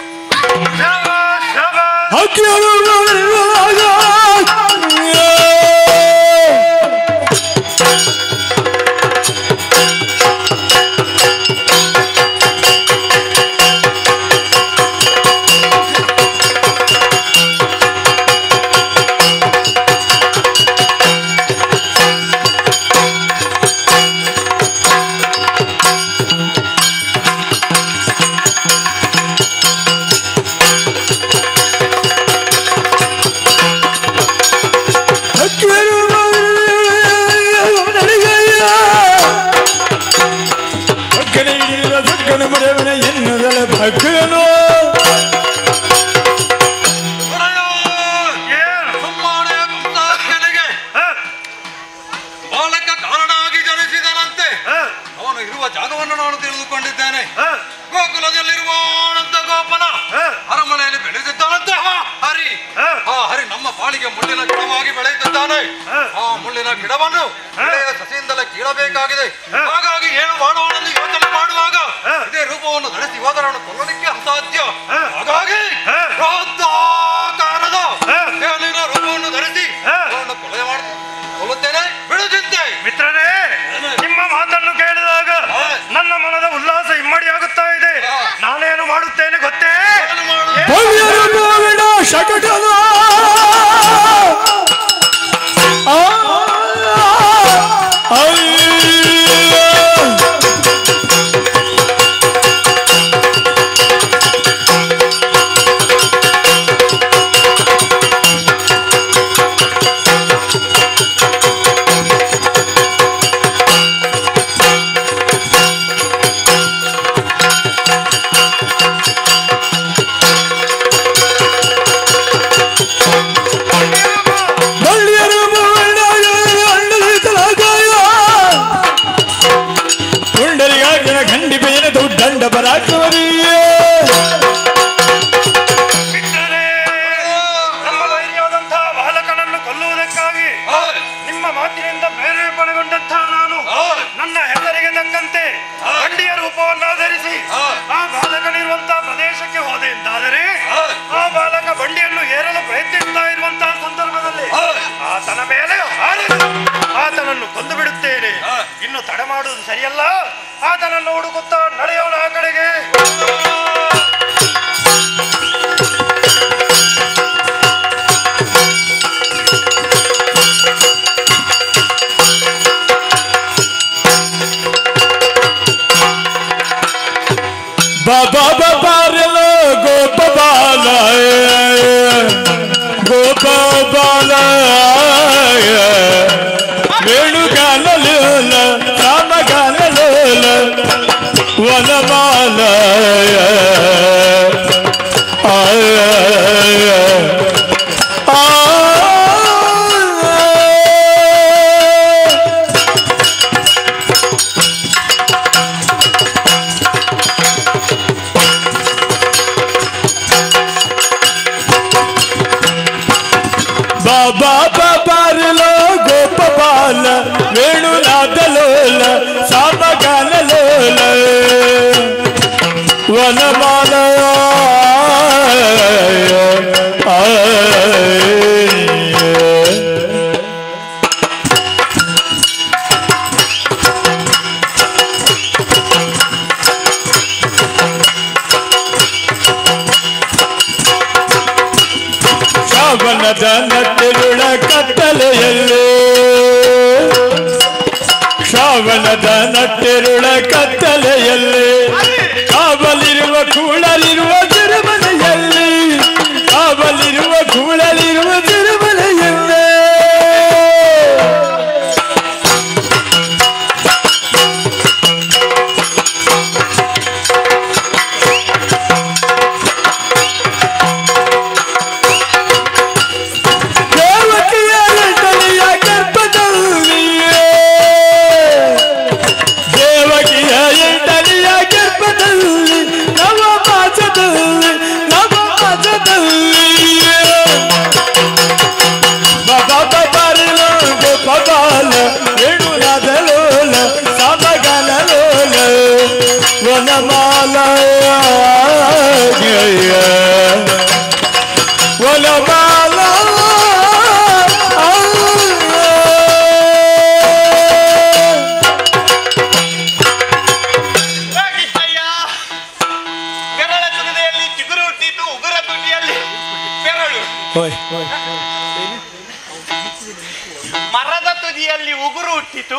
ಬಾಲಕ ಕಾರಣವಾಗಿ ಜನಿಸಿದನಂತೆ. ಅವನು ಇರುವ ಜಾಗವನ್ನು ನಾನು ತಿಳಿದುಕೊಂಡಿದ್ದೇನೆ. ಗೋಕುಲದಲ್ಲಿರುವ ಅನಂತ ಗೋಪನ ಅರಮನೆಯಲ್ಲಿ ಬೆಳೆದಿದ್ದಾನಂತೆ. ಹರಿ ಹರಿ ನಮ್ಮ ಪಾಳಿಗೆ ಮುಳ್ಳಿನ ಗಿಡವಾಗಿ ಬೆಳೆಯುತ್ತಿದ್ದಾನೆ. ಆ ಮುಳ್ಳಿನ ಗಿಡವನ್ನು ಸಸಿಯಿಂದಲೇ ಕೀಳಬೇಕಾಗಿದೆ. ಹಾಗಾಗಿ ಏನು ಮಾಡೋಣೆಂದು ಯೋಚನೆ ಮಾಡುವಾಗ ಇದೇ ರೂಪವನ್ನು ಧರಿಸಿ ಹೋದರನ್ನು ಕೊಲ್ಲಲಿಕ್ಕೆ ಅಸಾಧ್ಯ. ಹಾಗಾಗಿ ಆಕಾರದ ಮೇಲಿನ ರೂಪವನ್ನು ಧರಿಸಿ ಅವರನ್ನು ಕೊಲ್ಲುತ್ತೇನೆ. ಬಿಡುತ್ತಿದ್ದೆ. ಮಿತ್ರರೇ, ನಿಮ್ಮ ಮಾತನ್ನು ಕೇಳಿದಾಗ ನನ್ನ ಮನದ ಉಲ್ಲಾಸ ಇಮ್ಮಡಿಯಾಗುತ್ತಾ ಇದೆ. ನಾನೇನು ಮಾಡುತ್ತೇನೆ ಕಂಡ ಪರಾಕ್ರಮರಿಯೇ ನಮ್ಮ ವೈರಿಯಾದಂತಹ ಬಾಲಕನನ್ನು ಕೊಲ್ಲುವುದಕ್ಕಾಗಿ ನಿಮ್ಮ ಮಾತಿನಿಂದ ಪ್ರೇರೇಪಣೆಗೊಂಡಂತಹ ನಾನು ನನ್ನ ಹೆಸರಿಗೆ ತಕ್ಕಂತೆ ಬಂಡಿಯ ರೂಪವನ್ನಾಧರಿಸಿ ಆ ಬಾಲಕನಿರುವಂತಹ ಪ್ರದೇಶಕ್ಕೆ ಹೋದೆ ಎಂದಾದರೆ ಆ ಬಾಲಕ ಬಂಡಿಯನ್ನು ಏರಲು ಪ್ರಯತ್ನಿಸ್ತಾ ಇರುವಂತಹ ಸಂದರ್ಭದಲ್ಲಿ ಆತನ ಮೇಲೆ ಆತನನ್ನು ಕೊಂದು ಬಿಡುತ್ತೇನೆ. ಇನ್ನು ತಡ ಮಾಡುವುದು ಸರಿಯಲ್ಲ. ಆತನನ್ನು ಹುಡುಕುತ್ತಾ ನಡೆಯೋಣ ಆ ಕಡೆಗೆ. ಬಾಬಾ ಬಾಬಾರಲೋ ಗೋಪಾಲ ಗೋಪಾಲ ವೇಣುಗಾನಲೋಲ ರಾಮಗಾನಲೋಲ ವನಮಾಲ ಬಾಬಾ ಬಾಬಾರಲೋ ಗೋಪಾಲ ವೇಣುನಾದಲೋಲ ಸಾಮಗಾನಲೋಲ ವನಮಾಲ ಶ್ರಾವಣದ ನಟ್ಟಿರುಳ ಕತ್ತಲೆಯಲ್ಲೇ ಶ್ರಾವಣದ ನಟ್ಟಿರುಳ ಕತ್ತಲೆಯಲ್ಲೇ ಕಾವಲಿರುವ ಕೂಳಲಿರುವ ತಿರುಮಲೆಯಲ್ಲಿ ಕಾವಲಿರುವ ಕೂಳಲಿರುವ ತಿರುಮಲೆಯಲ್ಲೇ ಮರದ ತುದಿಯಲ್ಲಿ ಉಗುರು ಹುಟ್ಟಿತು,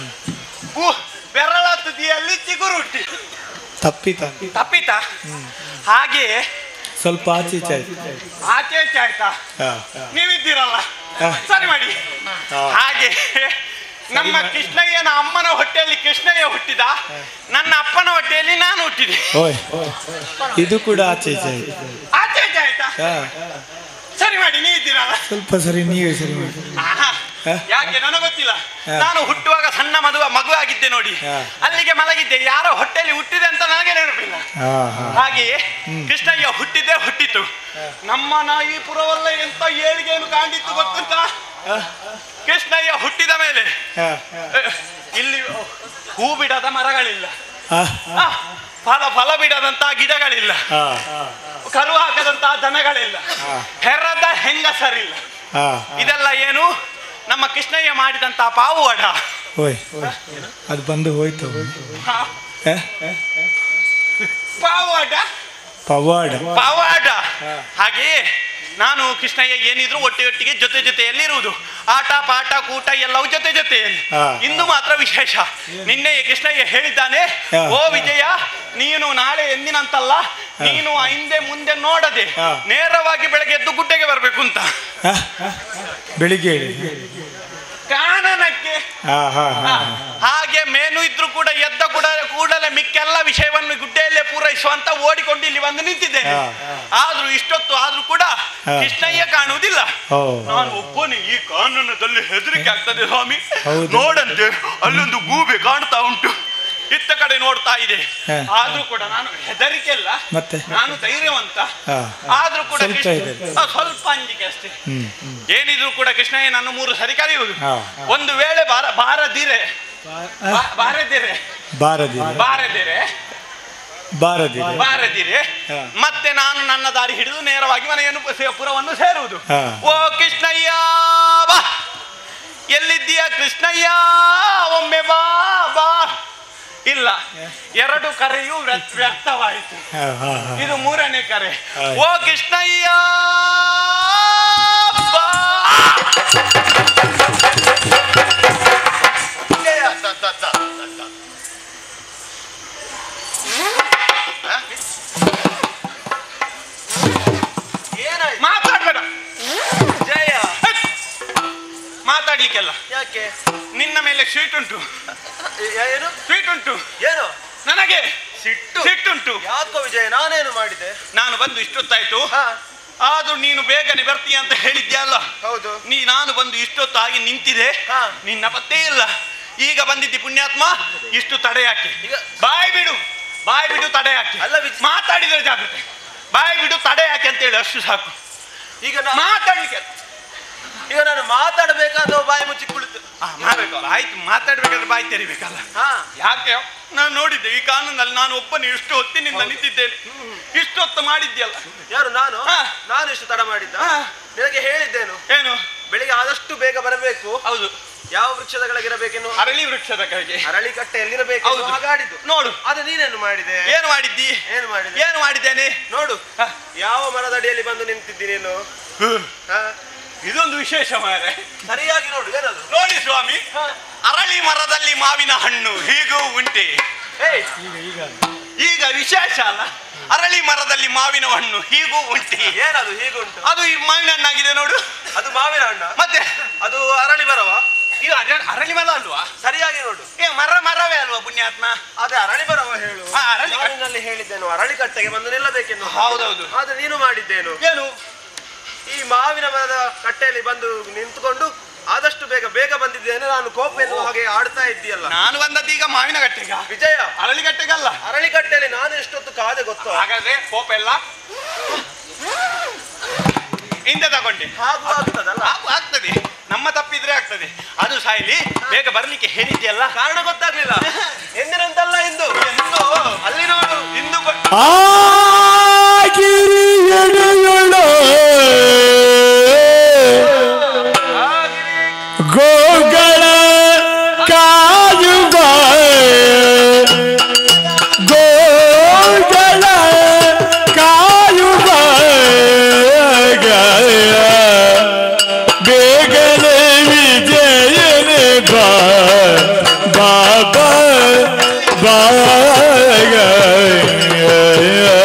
ಬೆರಳ ತುದಿಯಲ್ಲಿ ಚಿಗುರು ಹುಟ್ಟಿತು. ತಪ್ಪಿತ ಹಾಗೆ ಸ್ವಲ್ಪ ಆಚೆ ಆಯ್ತಾ? ನೀವಿದ್ದೀರಲ್ಲ, ಸರಿ ಮಾಡಿ. ಹಾಗೆ ನಮ್ಮ ಕೃಷ್ಣಯ್ಯನ ಅಮ್ಮನ ಹೊಟ್ಟೆಯಲ್ಲಿ ಕೃಷ್ಣಯ್ಯ ಹುಟ್ಟಿದ, ನನ್ನ ಅಪ್ಪನ ಹೊಟ್ಟೆಯಲ್ಲಿ ನಾನು ಹುಟ್ಟಿದೆ. ಇದು ಕೂಡ ಆಚೆ ಆಯ್ತಾ? ಸರಿ ಮಾಡಿ. ನೀವಿದ್ದೀರಲ್ಲ, ಸ್ವಲ್ಪ ಸರಿ, ನೀವೇ ಸರಿ ಮಾಡಿ. ಯಾಕೆ ನನಗೆ ಗೊತ್ತಿಲ್ಲ. ನಾನು ಹುಟ್ಟುವಾಗ ಸಣ್ಣ ಮಗು ಆಗಿದ್ದೆ ನೋಡಿ, ಅಲ್ಲಿಗೆ ಮಲಗಿದ್ದೆ. ಯಾರೋ ಹೊಟ್ಟೆಯಲ್ಲಿ ಹುಟ್ಟಿದೆ ಅಂತ ನನಗೆ ನೆನಪಿಲ್ಲ. ಹಾಗೆಯೇ ಕೃಷ್ಣಯ್ಯ ಹುಟ್ಟಿತು. ನಮ್ಮ ನಾಯಿಪುರವಲ್ಲ ಎಂತ ಏಳಿಗೆಯನ್ನು ಕಾಣಿತ್ತು ಗೊತ್ತುಂಟ. ಕೃಷ್ಣಯ್ಯ ಹುಟ್ಟಿದ ಮೇಲೆ ಇಲ್ಲಿ ಹೂ ಬಿಡದ ಮರಗಳಿಲ್ಲ, ಫಲ ಬಿಡದಂತಹ ಗಿಡಗಳಿಲ್ಲ, ಕರು ಹಾಕದಂತಹ ದನಗಳಿಲ್ಲ, ಹೆರದ ಹೆಂಗಸರಿಲ್ಲ. ಇದೆಲ್ಲ ಏನು? ನಮ್ಮ ಕೃಷ್ಣಯ್ಯ ಮಾಡಿದಂತಹ ಪಾವುವಾಡ. ಅದು ಬಂದು ಹೋಯ್ತು. ಪಾವಾಡ. ಹಾಗೆಯೇ ನಾನು ಕೃಷ್ಣಯ್ಯ ಏನಿದ್ರು ಒಟ್ಟಿಗೆ ಜೊತೆಯಲ್ಲಿ ಇರುವುದು. ಆಟ ಪಾಠ ಕೂಟ ಎಲ್ಲವೂ ಜೊತೆಯಲ್ಲಿ. ಇಂದು ಮಾತ್ರ ವಿಶೇಷ. ನಿನ್ನೆ ಕೃಷ್ಣಯ್ಯ ಹೇಳಿದ್ದಾನೆ, ಓ ವಿಜಯ, ನೀನು ನಾಳೆ ಎಂದಿನಂತಲ್ಲ, ನೀನು ಹಿಂದೆ ಮುಂದೆ ನೋಡದೆ ನೇರವಾಗಿ ಬೆಳಗ್ಗೆ ಎದ್ದು ಗುಡ್ಡೆಗೆ ಬರ್ಬೇಕು ಅಂತ. ಬೆಳಿಗ್ಗೆ ಕಾನನಕ್ಕೆ ಹಾಗೆ ಮೇನು ಇದ್ರು ಕೂಡ ಎದ್ದ ಕೂಡಲೇ ಮಿಕ್ಕೆಲ್ಲ ವಿಷಯವನ್ನು ಗುಡ್ಡೆಯಲ್ಲೇ ಪೂರೈಸುವಂತ ಓಡಿಕೊಂಡು ಇಲ್ಲಿ ಬಂದು ನಿಂತಿದ್ದೇನೆ. ಆದ್ರೂ ಇಷ್ಟೊತ್ತು ಆದ್ರೂ ಕೂಡ ಕೃಷ್ಣಯ್ಯ ಕಾಣುವುದಿಲ್ಲ. ನಾನು ಒಬ್ಬನೇ ಈ ಕಾನನದಲ್ಲಿ ಹೆದರಿಕೆ ಆಗ್ತದೆ ಸ್ವಾಮಿ. ನೋಡಂತೆ ಅಲ್ಲೊಂದು ಗೂಬೆ ಕಾಣ್ತಾ ಉಂಟು. ಇತ್ತ ಕಡೆ ನೋಡ್ತಾ ಇದೆ. ಹಾ. ಆದ್ರೂ ಕೂಡ ನಾನು ಹೆದರಿಕೆ ಅಲ್ಲ, ಮತ್ತೆ ನಾನು ಧೈರ್ಯವಂತ. ಹಾ. ಆದ್ರೂ ಕೂಡ ಸ್ವಲ್ಪ ಕೃಷ್ಣ- ಇದೆ. ಸ್ವಲ್ಪ ಅಂಜಿಕೆ ಅಷ್ಟೇ. ಹ್ಮ್ ಏನಿದ್ರು ಕೂಡ ಕೃಷ್ಣಯ್ಯ ನನ್ನ 3 ಸರಿ ಕರೆಯುವುದು. ಹಾ. ಒಂದು ವೇಳೆ ಬಾರದಿರೆ ಬಾರದಿರೆ ಬಾರದಿರಿ ಬಾರದಿರೆ ಬಾರದಿರಿ ಬಾರದಿರೆ ಹಾ. ಮತ್ತೆ ನಾನು ನನ್ನ ದಾರಿ ಹಿಡಿದು ನೇರವಾಗಿ ಮನೆಯನ್ನು ಪುರವನ್ನು ಸೇರುವುದು. ಹಾ. ಓ ಕೃಷ್ಣಯ್ಯ ಬಾ, ಎಲ್ಲಿದ್ದೀಯ ಕೃಷ್ಣಯ್ಯ, ಒಮ್ಮೆ ಬಾ ಬಾ. ಇಲ್ಲ, 2 ಕರೆಯೂ ವ್ಯರ್ಥವಾಯಿತು. ಹಾ, ಹಾ, ಹಾ. ಇದು 3ನೇ ಕರೆ. ಹಾ. ಓ ಕೃಷ್ಣಯ್ಯ ಬಾ. ಮಾತಾಡ್ಬೇಡ ಜಯ, ಮಾತಾಡ್ಲಿಕ್ಕೆಲ್ಲ. ಯಾಕೆ? ನಿನ್ನ ಮೇಲೆ ಸ್ವೀಟ್ ಉಂಟು, ಏನು ಸ್ವೀಟ್ ಉಂಟು. ಏನು ನನಗೆ ಸಿಟ್ಟು? ಸಿಟ್ಟುಂಟು. ಯಾಕೋ ವಿಜಯ, ನಾನೇನು ಮಾಡಿದೆ? ನಾನು ಬಂದು ಇಷ್ಟೊತ್ತಾಯ್ತು, ಹಾ, ಆದ್ರೂ ನೀನು ಬೇಗನೆ ಬರ್ತೀಯ ಅಂತ ಹೇಳಿದ್ಯಲ್ಲ. ಹೌದು. ನಾನು ಬಂದು ಇಷ್ಟೊತ್ತು ಆಗಿ ನಿಂತಿದೆ, ಹಾ. ನಿನ್ನ ಪತ್ತೇ ಇಲ್ಲ. ಈಗ ಬಂದಿದ್ದಿ ಪುಣ್ಯಾತ್ಮ, ಇಷ್ಟು ತಡೆ ಯಾಕೆ? ಈಗ ಬಾಯ್ ಬಿಡು, ಬಾಯ್ ಬಿಡು, ತಡೆ ಯಾಕೆ? ಅಲ್ಲ ಮಾತಾಡಿದ್ರೆ ಜಾಗ್ರತೆ. ಬಾಯ್ ಬಿಡು, ತಡೆ ಯಾಕೆ ಅಂತ ಹೇಳಿ ಅಷ್ಟು ಸಾಕು. ಈಗ ಮಾತಾಡ್ಲಿಕ್ಕೆ ಈಗ ನಾನು ಮಾತಾಡಬೇಕಾದ ಬಾಯಿ ಮುಚ್ಚಿ ಕುಳಿತು ಮಾಡ್ಬೇಕಲ್ಲ. ಆಯ್ತು, ಮಾತಾಡ್ಬೇಕಾದ್ರೆ ಬಾಯಿ ತೆರಿಬೇಕಲ್ಲ. ಹಾ, ಯಾಕೆ? ನಾನು ನೋಡಿದ್ದೆ ಈ ಕಾನೂನಲ್ಲಿ, ನಾನು ಒಬ್ಬನೇ ಇಷ್ಟು ಹೊತ್ತಿನಿಂದ ನಿಂತಿದ್ದೇನೆ. ಇಷ್ಟು ಹೊತ್ತು ಮಾಡಿದ್ಯಲ್ಲ. ಯಾರು? ನಾನು ಹಾ. ನಾನು ಇಷ್ಟು ತಡ ಮಾಡಿದ್ದ? ಹಾ. ನಿನಗೆ ಹೇಳಿದ್ದೇನು, ಏನು? ಬೆಳಿಗ್ಗೆ ಆದಷ್ಟು ಬೇಗ ಬರಬೇಕು. ಹೌದು, ಯಾವ ವೃಕ್ಷದ ಕೆಳಗಿರಬೇಕೆನ್ನು? ಅರಳಿ ವೃಕ್ಷದ ಕೆಳಗೆ. ಅರಳಿ ಕಟ್ಟೆ ಎಲ್ಲಿರಬೇಕು ಹೌದು. ಹಾಗಾಡಿದ್ದು. ನೋಡು, ಅದು ನೀನೇನು ಮಾಡಿದೆ? ಏನು ಮಾಡಿದ್ದಿ? ಏನು ಮಾಡಿದೆ? ಏನು ಮಾಡಿದ್ದೇನೆ? ನೋಡು, ಹಾ. ಯಾವ ಮರದಡಿಯಲ್ಲಿ ಬಂದು ನಿಂತಿದ್ದಿ ನೀನು? ಹಾ, ಇದೊಂದು ವಿಶೇಷ ಮಾರೆ. ಸರಿಯಾಗಿ ನೋಡು. ಏನದು? ನೋಡಿ ಸ್ವಾಮಿ, ಹಾ. ಅರಳಿ ಮರದಲ್ಲಿ ಮಾವಿನ ಹಣ್ಣು ಹೀಗೂ ಉಂಟೆ. ಏಯ್, ಈಗ ವಿಶೇಷ ಅಲ್ಲ, ಅರಳಿ ಮರದಲ್ಲಿ ಮಾವಿನ ಹಣ್ಣು ಹೀಗೂ ಉಂಟೆ. ಏನದು ಹೀಗುಂಟು? ಅದು ಈ ಮಾವಿನ ಹಣ್ಣಾಗಿದೆ ನೋಡು. ಅದು ಮಾವಿನ ಹಣ್ಣ? ಮತ್ತೆ ಅದು ಅರಳಿ ಮರವ? ಇದು ಅರಳಿ ಮರ ಅಲ್ವಾ? ಸರಿಯಾಗಿ ನೋಡು. ಮರವೇ ಅಲ್ವಾ ಪುಣ್ಯಾತ್ಮ? ಅದೇ ಅರಳಿ ಮರವ ಹೇಳು. ಹಾ, ಅರಳಿ ಕಟ್ಟೆ. ನಾನಿನಲ್ಲಿ ಹೇಳಿದ್ದೇನು ಅರಳಿ ಕಟ್ಟೆಗೆ ಬಂದು ನಿಲ್ಲಬೇಕೆನ್ನು. ಹೌದೌದು. ಆದ್ರೆ ನೀನು ಮಾಡಿದ್ದೇನು? ಏನು? ಈ ಮಾವಿನ ಮರದ ಕಟ್ಟೆಯಲ್ಲಿ ಬಂದು ನಿಂತುಕೊಂಡು ಆದಷ್ಟು ಬೇಗ ಬೇಗ ಬಂದಿದ್ದೇನೆ ನಾನು ಕೋಪ ಎನ್ನುವ ಹಾಗೆ ಆಡ್ತಾ ಇದ್ದೀಯಲ್ಲ. ನಾನು ಬಂದದ್ದು ಈಗ ಮಾವಿನ ಗಟ್ಟೆಗ, ವಿಜಯ. ಅರಳಿಗಟ್ಟೆಗಲ್ಲ. ಅರಳಿಕಟ್ಟೆಯಲ್ಲಿ ನಾನು ಎಷ್ಟೊತ್ತು ಕಾದೆ ಗೊತ್ತು. ಹಾಗಾದ್ರೆ ಕೋಪ ಎಲ್ಲ ಹಿಂದೆ ತಗೊಂಡೆ. ಹಾಗೂ ಆಗ್ತದಲ್ಲ? ಆಗ್ತದೆ, ನಮ್ಮ ತಪ್ಪಿದ್ರೆ ಆಗ್ತದೆ. ಅದು ಸಾಯ್ಲಿ, ಬೇಗ ಬರ್ಲಿಕ್ಕೆ ಹೇಳಿದ್ಯಲ್ಲ. ಕಾರಣ ಗೊತ್ತಾಗ್ಲಿಲ್ಲ. ಎಂದಿನಂತಲ್ಲ ಇಂದು. ಅಲ್ಲಿ ನೋಡು, ಇಂದು ಗೋಗಳ ಕಾಯುವ ಗೋಗಳ ಕಾಯುವ ಬೇಗನೆ ವಿಜಯನೆ ಬಾಬಾ ಬಾಗ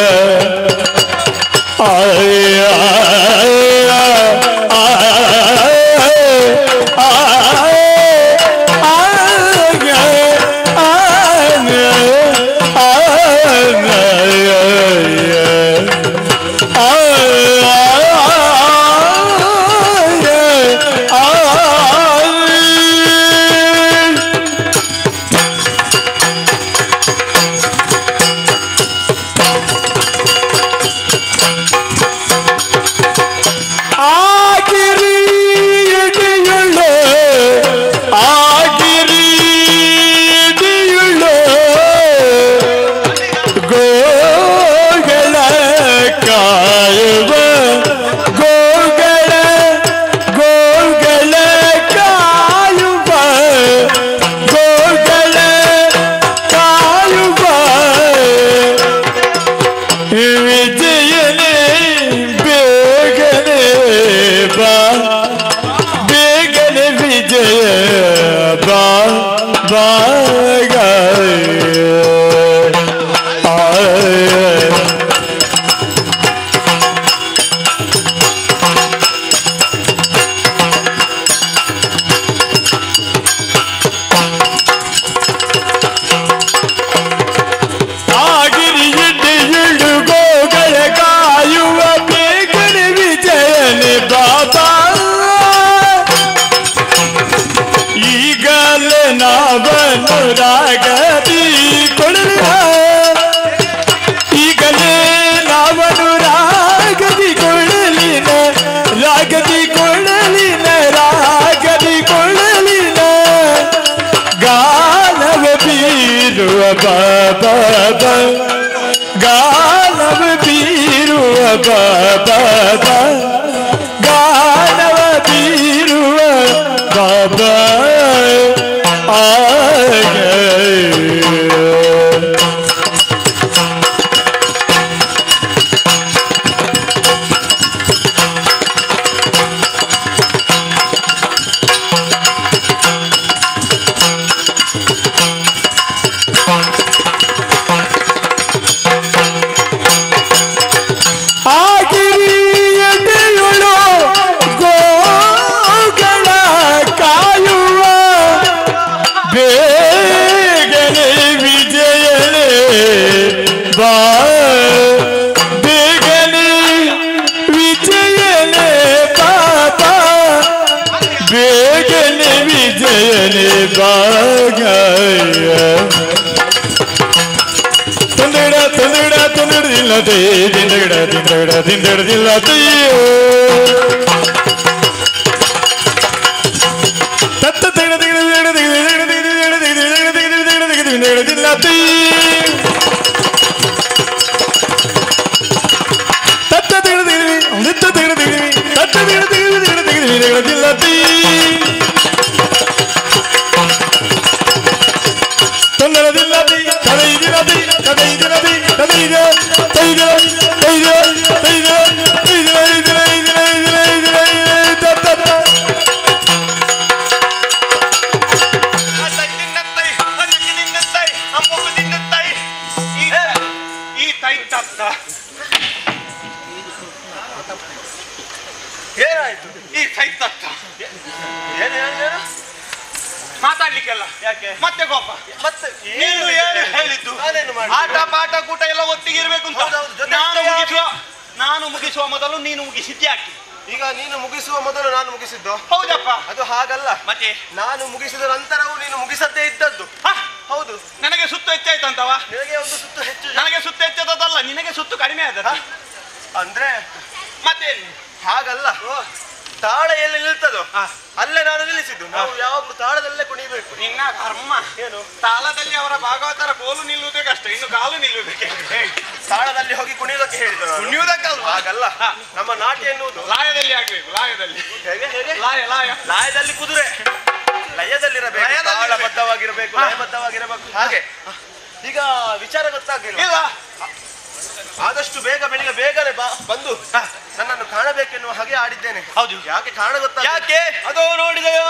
ಬಾಬ ಗಾನವ ಬೀರುವ ಬಾಬ ಗಾನವ ಬೀರುವ ಬಾಬಾ ಏನಾಯ್ತು ಈ ಸೈತಕ್ಕ ಮಾತಾಡ್ಲಿಕ್ಕೆಲ್ಲ ಯಾಕೆ ಮತ್ತೆ ಕೋಪ ಮತ್ತೆ ನೀನು ಏನು ಹೇಳಿದ್ದು ಆಟ ಪಾಠ ಕೂಟ ಎಲ್ಲ ಒಟ್ಟಿಗೆ ಇರ್ಬೇಕು ಅಂತ ನಾನು ಮುಗಿಸುವ ಮೊದಲು ನೀನು ಮುಗಿಸಿದ್ದೆ ಯಾಕೆ ಈಗ ನೀನು ಮುಗಿಸುವ ಮೊದಲು ನಾನು ಮುಗಿಸಿದ್ದು ಹೌದಪ್ಪ ಅದು ಹಾಗಲ್ಲ ಮತ್ತೆ ನಾನು ಮುಗಿಸಿದ ನಂತರವೂ ನೀನು ಮುಗಿಸದೇ ಇದ್ದದ್ದು ಹೌದು ನನಗೆ ಸುತ್ತು ಹೆಚ್ಚಾಯ್ತಂತವ ನಿನಗೆ ಒಂದು ಸುತ್ತು ಹೆಚ್ಚು ನನಗೆ ಸುತ್ತು ಹೆಚ್ಚದಲ್ಲ ನಿನಗೆ ಸುತ್ತು ಕಡಿಮೆ ಆದ ಅಂದ್ರೆ ಮತ್ತೆ ಹಾಗಲ್ಲ ತಾಳ ಎಲ್ಲಿ ನಿಲ್ತದೋ ಅಲ್ಲೇ ನಾನು ನಿಲ್ಲಿಸಿದ್ದು ನಾವು ಯಾವಾಗ್ಲೂ ತಾಳದಲ್ಲೇ ಕುಣಿಬೇಕು ನಿನ್ನ ಕರ್ಮ ಏನು ತಾಳದಲ್ಲಿ ಅವರ ಭಾಗವತರ ಗೋಲು ನಿಲ್ಲುವುದೇ ಕಷ್ಟ ಇನ್ನು ಕಾಲು ನಿಲ್ಲುವುದಕ್ಕೆ ತಾಳದಲ್ಲಿ ಹೋಗಿ ಕುಣಿಯುವುದಕ್ಕೆ ಹೇಳಿದ್ರು ಕುಣಿಯುವುದಕ್ಕಲ್ಲ ಹಾಗಲ್ಲ ನಮ್ಮ ನಾಟ್ಯ ಎನ್ನುವುದು ಲಾಯದಲ್ಲಿ ಆಗ್ಬೇಕು ಲಾಯದಲ್ಲಿ ಹೇಗೆ ಹೇಗೆ ಲಾಯ ಲಾಯ ಲಾಯದಲ್ಲಿ ಕುದುರೆ ಲಯದಲ್ಲಿರಬೇಕು ತಾಳಬದ್ಧವಾಗಿರಬೇಕು ಲಯಬದ್ಧವಾಗಿರಬೇಕು ಹಾಗೆ ಈಗ ವಿಚಾರ ಗೊತ್ತಾಗಿಲ್ಲ ಇಲ್ಲ ಆದಷ್ಟು ಬೇಗ ಬೆಳಿಗ್ಗೆ ಬೇಗನೆ ಬಂದು ನನ್ನನ್ನು ಕಾಣಬೇಕೆನ್ನುವ ಹಾಗೆ ಆಡಿದ್ದೇನೆ ಹೌದು ಯಾಕೆ ಕಾರಣ ಗೊತ್ತಾ ಯಾಕೆ ಅದೋ ನೋಡಿದೆಯೋ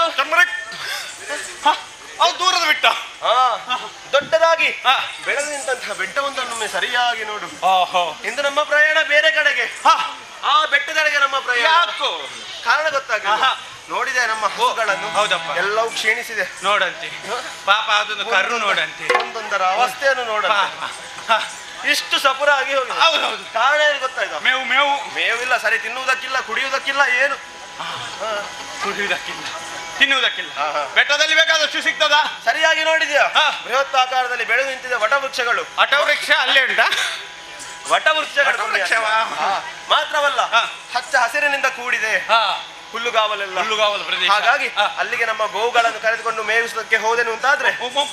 ಅದು ದೂರದ ಬಿಟ್ಟ ದೊಡ್ಡದಾಗಿ ಬೆಳೆದು ನಿಂತಹ ಬೆಟ್ಟವೊಂದನ್ನೊಮ್ಮೆ ಸರಿಯಾಗಿ ನೋಡು ಇಂದು ನಮ್ಮ ಪ್ರಯಾಣ ಬೇರೆ ಕಡೆಗೆ ಆ ಬೆಟ್ಟದೆಡೆಗೆ ನಮ್ಮ ಪ್ರಯಾಣ ಯಾಕೋ ಕಾರಣ ಗೊತ್ತಾಗಿಲ್ಲ ನೋಡಿದೆ ನಮ್ಮ ಹೂಗಳನ್ನು ಹೌದಪ್ಪ ಎಲ್ಲವೂ ಕ್ಷೀಣಿಸಿದೆ ನೋಡಂತೆ ಪಾಪ ಅದನ್ನು ಕರು ನೋಡಂತೆ ಒಂದೊಂದರ ಅವಸ್ಥೆಯನ್ನು ನೋಡಂತೆ ಇಷ್ಟು ಸಪುರ ಆಗಿ ಹೋಗಿದೆ ಹೌದೌದು ಕಾರಣ ಏನು ಗೊತ್ತಾಯ್ತು ಮೇವು ಮೇವು ಮೇವಿಲ್ಲ ಸರಿ ತಿನ್ನುವುದಕ್ಕಿಲ್ಲ ಕುಡಿಯುವುದಕ್ಕಿಲ್ಲ ಏನು ಕುಡಿಯುವುದಕ್ಕಿಲ್ಲ ತಿನ್ನುವುದಕ್ಕಿಲ್ಲ ಬೆಟ್ಟದಲ್ಲಿ ಬೇಕಾದಷ್ಟು ಸಿಗ್ತದ ಸರಿಯಾಗಿ ನೋಡಿದ್ಯಾ ಬೃಹತ್ ಆಕಾರದಲ್ಲಿ ಬೆಳೆದು ನಿಂತಿದೆ ವಟವೃಕ್ಷಗಳು ವಟವೃಕ್ಷ ಅಲ್ಲೇ ಉಂಟಾ ವಟವೃಕ್ಷಗಳು ಮಾತ್ರವಲ್ಲ ಹಚ್ಚ ಹಸಿರಿನಿಂದ ಕೂಡಿದೆ ಹುಲ್ಲುಗಾವಲೆಲ್ಲ ಹುಲ್ಲುಗಾವಲು ಪ್ರದೇಶ ಹಾಗಾಗಿ ಅಲ್ಲಿಗೆ ನಮ್ಮ ಗೋವುಗಳನ್ನು ಕರೆದುಕೊಂಡು ಮೇಯಿಸೋದಕ್ಕೆ ಹೋದೆನು ಅಂತಾದ್ರೆ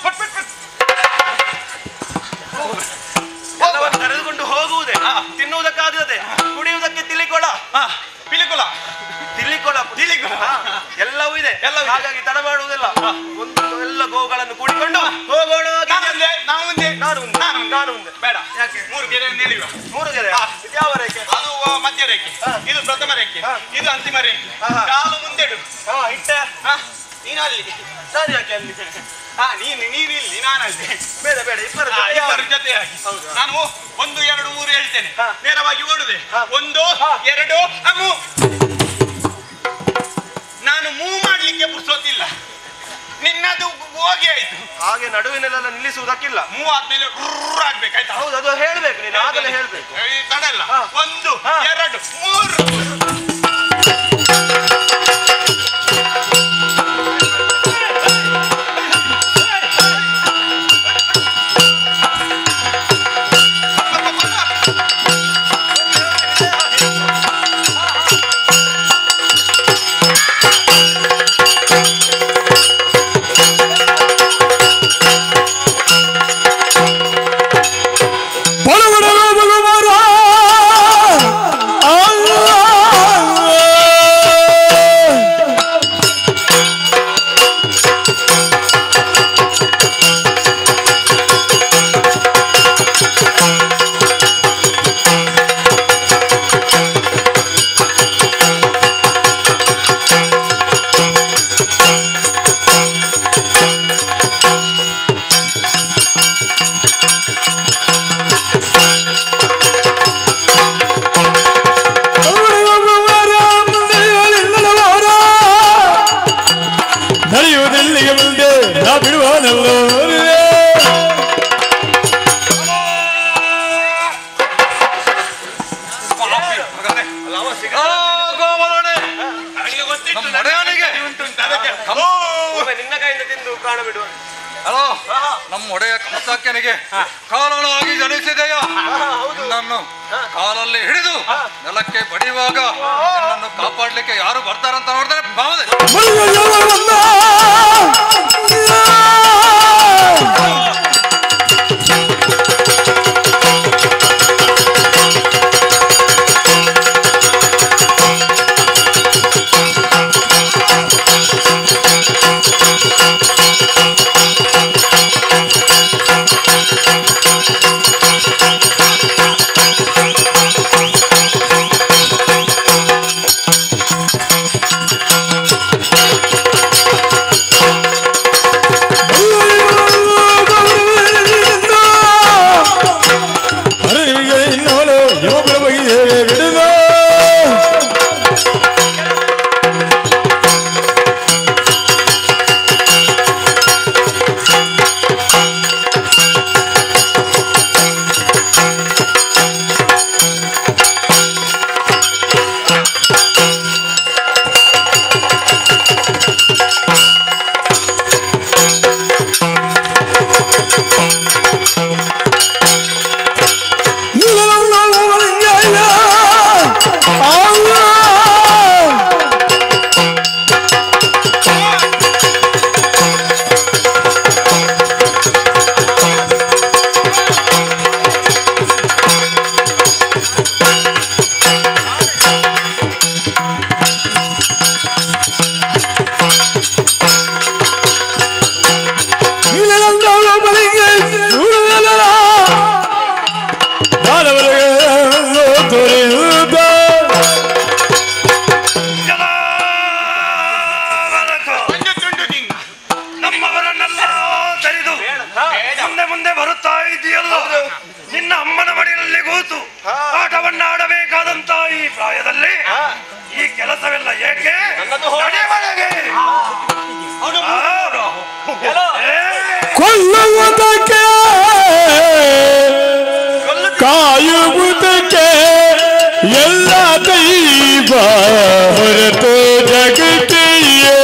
ಎಲ್ಲವನ್ನು ಕರೆದುಕೊಂಡು ಹೋಗುವುದೇ ತಿನ್ನುವುದಕ್ಕಾಗದೆ ಕುಡಿಯುವುದಕ್ಕೆ ತಿಳಿಕೊಳ ಪಿಲಿಕುಲ ತಿಲಿಕೊಳ ತಿಲಿಕೊಳ ಎಲ್ಲವೂ ಇದೆ ಹಾಗಾಗಿ ತಡ ಮಾಡುವುದಿಲ್ಲ ಒಂದು ಎಲ್ಲ ಗೋವುಗಳನ್ನು ಕೂಡಿಕೊಂಡು ಹೋಗೋಣ ನಾನು ಮುಂದೆ ಬೇಡ ಯಾಕೆ ಮೂರು ಗೆರೆ ನಿಲ್ಲಿವ ಮೂರು ಗೆರೆ ಯಾವ ರೇಖೆ ಅದು ಮಧ್ಯ ರೇಖೆ ಇದು ಪ್ರಥಮ ರೇಖೆ ಇದು ಅಂತಿಮ ರೇಖೆ ಕಾಲು ಮುಂದೆಡು ಇಟ್ಟೆ ನೀನು ಅಲ್ಲಿ ನಾನು ಯಾಕೆ ಅಲ್ಲಿ ನೀನು ಇಲ್ಲಿ ನಾನು ಅಲ್ಲಿ ಬೇಡ ಬೇಡ ಇಬ್ಬರ ಜೊತೆಯಾಗಿ ನಾನು 1 2 3 ಹೇಳ್ತೇನೆ ನೇರವಾಗಿ ಓಡುದೆ 1 2 3 ನಾನು ಮೂವ್ ಮಾಡ್ಲಿಕ್ಕೆ ಪುರ್ಸೋತಿಲ್ಲ ನಿನ್ನದು ಹೋಗಿ ಆಯ್ತು ಹಾಗೆ ನಡುವಿನೆಲ್ಲ ನಿಲ್ಲಿಸುವುದಕ್ಕಿಲ್ಲ ಮೂವ್ ಆದ್ಮೇಲೆ ಆಗ್ಬೇಕಾಯ್ತಾ ಹೌದು ಅದು ಹೇಳ್ಬೇಕು ನೀನು ಆಗಲೇ ಹೇಳ್ಬೇಕು ತಡ ಇಲ್ಲ 1 2 3 ಸಾತ್ಯನಿಗೆ ಕಾಲನಾಗಿ ಜನಿಸಿದೆಯೋ ನನ್ನನ್ನು ಕಾಲಲ್ಲಿ ಹಿಡಿದು ನೆಲಕ್ಕೆ ಬಡಿಯುವಾಗ ನನ್ನನ್ನು ಕಾಪಾಡ್ಲಿಕ್ಕೆ ಯಾರು ಬರ್ತಾರಂತ ನೋಡಿದ್ರೆ ಭಾವನೆ ಮುಂದೆ ಬರುತ್ತಾ ಇದೆಯಲ್ಲ ನಿನ್ನ ಅಮ್ಮನ ಮಡಿಯಲ್ಲಿ ಕೂತು ಆಟವನ್ನಾಡಬೇಕಾದಂತ ಈ ಪ್ರಾಯದಲ್ಲಿ ಈ ಕೆಲಸವೆಲ್ಲ ಏಕೆ? ಕೊಲ್ಲುವುದಕ್ಕೆ ಕಾಯುವುದಕ್ಕೆ ಎಲ್ಲ ದೈವ ಹೊರತು ಜಗತ್ತಿಯೇ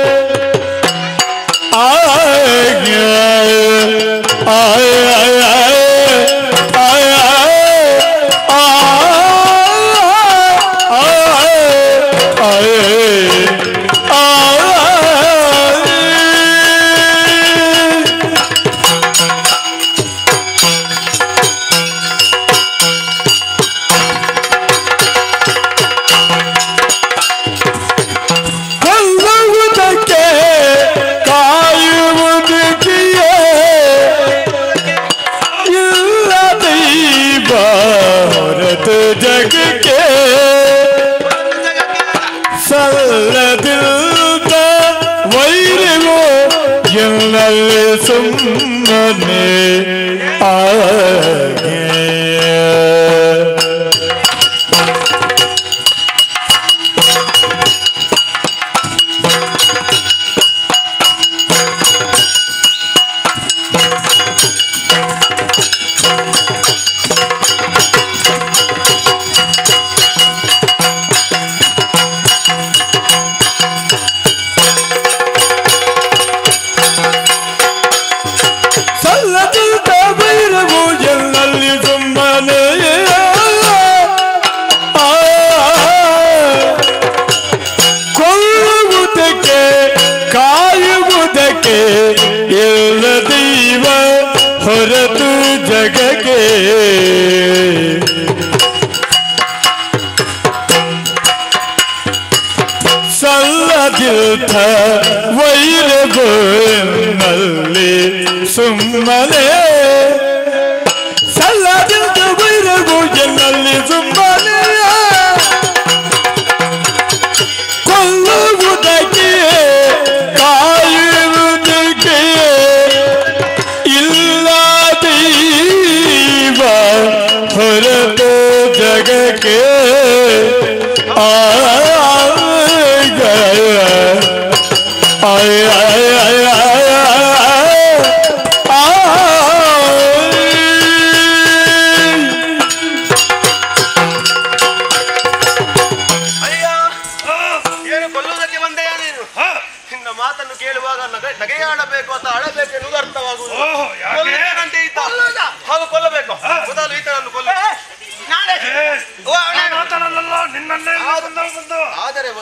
ಸುಮ್ಮನೆ ಆಗೆ ಎಲ್ಲ ದೈವ ಹೊರತು ಜಗಕ್ಕೆ ಸಲ್ಲದಿಲ್ಥ ವೈರಗೋನಲ್ಲಿ ಸುಮ್ಮನೆ ಸಲ್ಲದಿಲ್ಥ ವೈರಗೋನಲ್ಲಿ ಸುಮ್ಮನೆ ಕೊಲ್ಲುವುದಕ್ಕೆ ಹೊರತು ಜಗಕ್ಕೆ ಮಾತನ್ನು ಕೇಳುವಾಗ ನಗೆಯಾಡಬೇಕು ಅಥವಾ ಅಳಬೇಕು ಎನ್ನುವುದು ಅರ್ಥವಾಗುವುದು.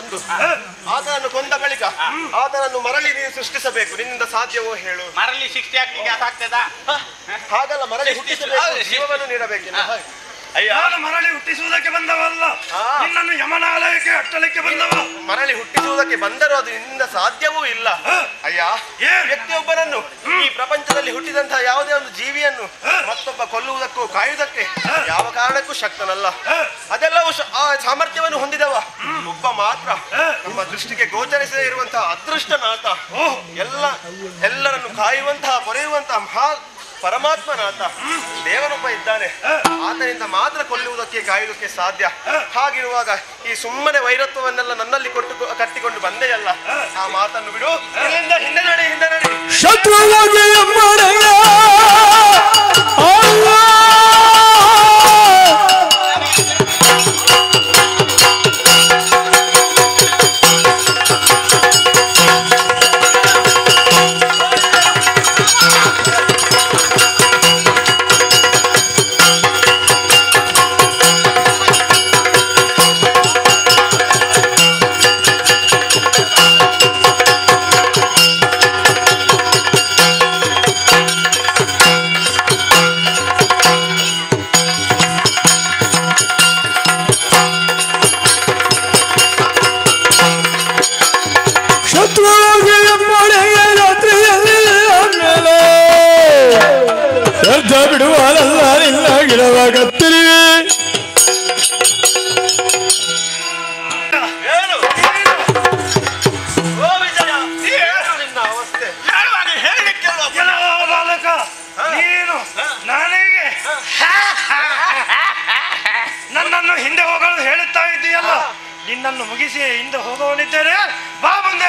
ತಂದು ಆತನನ್ನು ಕೊಂದ ಬಳಿಕ ಆತನನ್ನು ಮರಳಿ ನೀನು ಸೃಷ್ಟಿಸಬೇಕು. ನಿನ್ನಿಂದ ಸಾಧ್ಯವೋ ಹೇಳು? ಮರಳಿ ಶಿಕ್ಷೆ ಆಗ್ಲಿಕ್ಕೆ ಆಗ್ತದಾ? ಹಾಗಲ್ಲ, ಮರಳಿ ಹುಟ್ಟಿಸಬೇಕು, ಜೀವವನ್ನು ನೀಡಬೇಕೆಂದು. ಅಯ್ಯ, ನಾನು ಮರಳಿ ಹುಟ್ಟಿಸುವುದಕ್ಕೆ ಬಂದವಲ್ಲ, ನಿನ್ನನ್ನು ಯಮನಾಲಯಕ್ಕೆ ಅಟ್ಟಲಿಕ್ಕೆ ಬಂದವ. ಮರಳಿ ಹುಟ್ಟಿಸುವುದಕ್ಕೆ ಬಂದರೂ ಅದು ನಿನ್ನಿಂದ ಸಾಧ್ಯವೂ ಇಲ್ಲ. ಅಯ್ಯ, ವ್ಯಕ್ತಿಯೊಬ್ಬನನ್ನು ಈ ಪ್ರಪಂಚದಲ್ಲಿ ಹುಟ್ಟಿದಂತಹ ಯಾವುದೇ ಒಂದು ಜೀವಿಯನ್ನು ಮತ್ತೊಬ್ಬ ಕೊಲ್ಲುವುದಕ್ಕೂ ಕಾಯುವುದಕ್ಕೆ ಯಾವ ಕಾರಣಕ್ಕೂ ಶಕ್ತನಲ್ಲ. ಅದೆಲ್ಲವೂ ಸಾಮರ್ಥ್ಯವನ್ನು ಹೊಂದಿದವ ಒಬ್ಬ ಮಾತ್ರ, ನಮ್ಮ ದೃಷ್ಟಿಗೆ ಗೋಚರಿಸದೇ ಇರುವಂತಹ ಅದೃಷ್ಟನಾಥ, ಎಲ್ಲರನ್ನು ಕಾಯುವಂತಹ ಪೊರೆಯುವಂತಹ ಮಹಾ ಪರಮಾತ್ಮನಾಥ ದೇವನೊಬ್ಬ ಇದ್ದಾನೆ. ಆತನಿಂದ ಮಾತ್ರ ಕೊಲ್ಲುವುದಕ್ಕೆ ಕಾಯುವುದಕ್ಕೆ ಸಾಧ್ಯ. ಹಾಗಿರುವಾಗ ಈ ಸುಮ್ಮನೆ ವೈರತ್ವವನ್ನೆಲ್ಲ ನನ್ನಲ್ಲಿ ಕಟ್ಟಿಕೊಂಡು ಬಂದೇ ಅಲ್ಲ. ಆ ಮಾತನ್ನು ಬಿಡು, ಇಲ್ಲಿಂದ ಹಿಂದೆ ನಡಿ. ಶತ್ರುವಾಗಿ ಬಿಡುವಲ್ಲ ನಿನ್ನ ಗಿಡವಾಗತ್ತಿರಿ. ಬಾಲಕ, ನೀನು ನನಗೆ ನನ್ನನ್ನು ಹಿಂದೆ ಹೋಗಲು ಹೇಳುತ್ತಾ ಇದ್ದೀಯಲ್ಲ, ನಿನ್ನನ್ನು ಮುಗಿಸಿ ಹಿಂದೆ ಹೋಗುವನಿದ್ದೇನೆ. ಬಾ ಮುಂದೆ.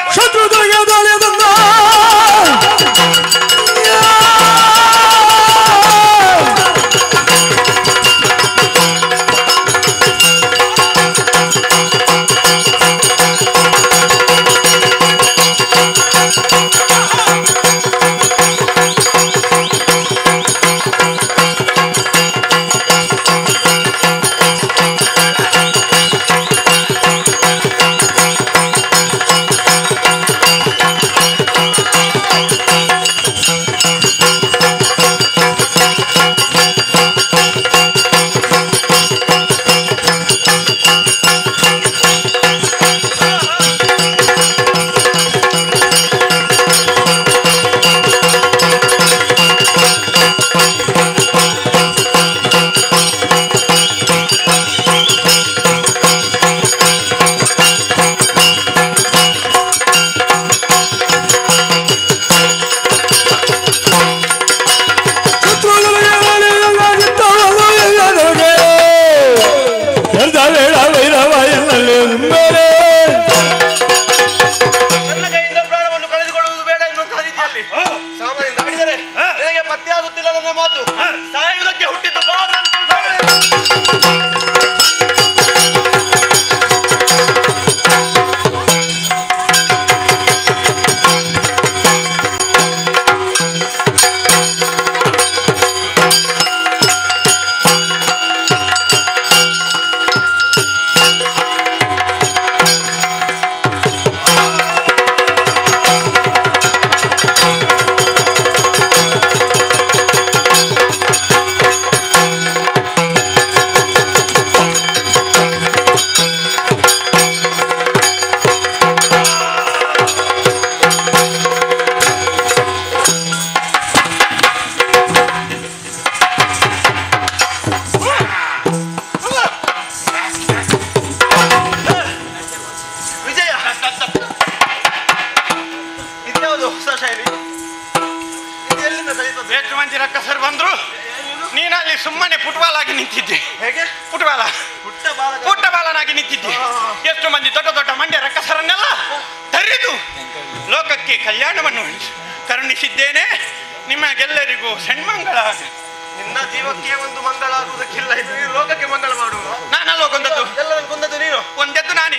ಎಷ್ಟು ಮಂದಿ ರಕ್ಕಸರು ಬಂದ್ರು, ನೀನಲ್ಲಿ ಸುಮ್ಮನೆ ಫುಟ್ಬಾಲ್ ಆಗಿ ನಿಂತಿದ್ದೆ. ಹೇಗೆ? ಫುಟ್ಬಾಲ್ ಪುಟ್ಟ ಬಾಲನಾಗಿ ನಿಂತಿದ್ದೆ. ಎಷ್ಟು ಮಂದಿ ದೊಡ್ಡ ದೊಡ್ಡ ಮಂಡ್ಯ ರಕ್ಕಸರನ್ನೆಲ್ಲ ತರಿದು ಲೋಕಕ್ಕೆ ಕಲ್ಯಾಣವನ್ನು ಕರುಣಿಸಿದ್ದೇನೆ. ನಿಮಗೆಲ್ಲರಿಗೂ ಸಣ್ಮಂಗಳ. ನಿನ್ನ ಜೀವಕ್ಕೆ ಒಂದು ಮಂಗಳ ಆಗುವುದಕ್ಕಿಲ್ಲ, ಇದು ಲೋಕಕ್ಕೆ ಮಂಗಳ ಮಾಡುವ. ನಾನಲ್ವ ಕೊಂದದ್ದು? ಎಲ್ಲರನ್ನು ಕೊಂದದ್ದು ನೀನು. ಕೊಂದದ್ದು ನಾನೇ.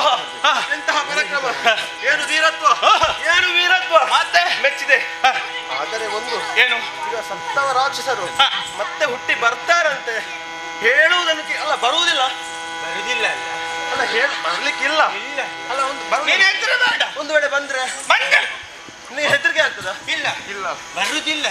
ಎಂತಹ ಪರಾಕ್ರಮ, ಏನು ವೀರತ್ವ, ಏನು ವೀರತ್ವ. ಮತ್ತೆ ಮೆಚ್ಚಿದೆ. ಆದರೆ ಒಂದು ಏನು, ಈಗ ಸತ್ತವ ರಾಕ್ಷಸರು ಮತ್ತೆ ಹುಟ್ಟಿ ಬರ್ತಾರಂತೆ ಹೇಳುವುದನ್ನು ಅಲ್ಲ, ಬರುವುದಿಲ್ಲ. ಬರುವುದಿಲ್ಲ ಅಲ್ಲ ಬರ್ಲಿಕ್ಕಿಲ್ಲ. ಅಲ್ಲ ನೀನು ಹೆದರ ಬೇಡ. ಒಂದು ವೇಳೆ ಬಂದ್ರೆ ನೀ ಹೆದರಿಕೆ ಆಗ್ತದ? ಇಲ್ಲ ಇಲ್ಲ ಬರುದಿಲ್ಲ.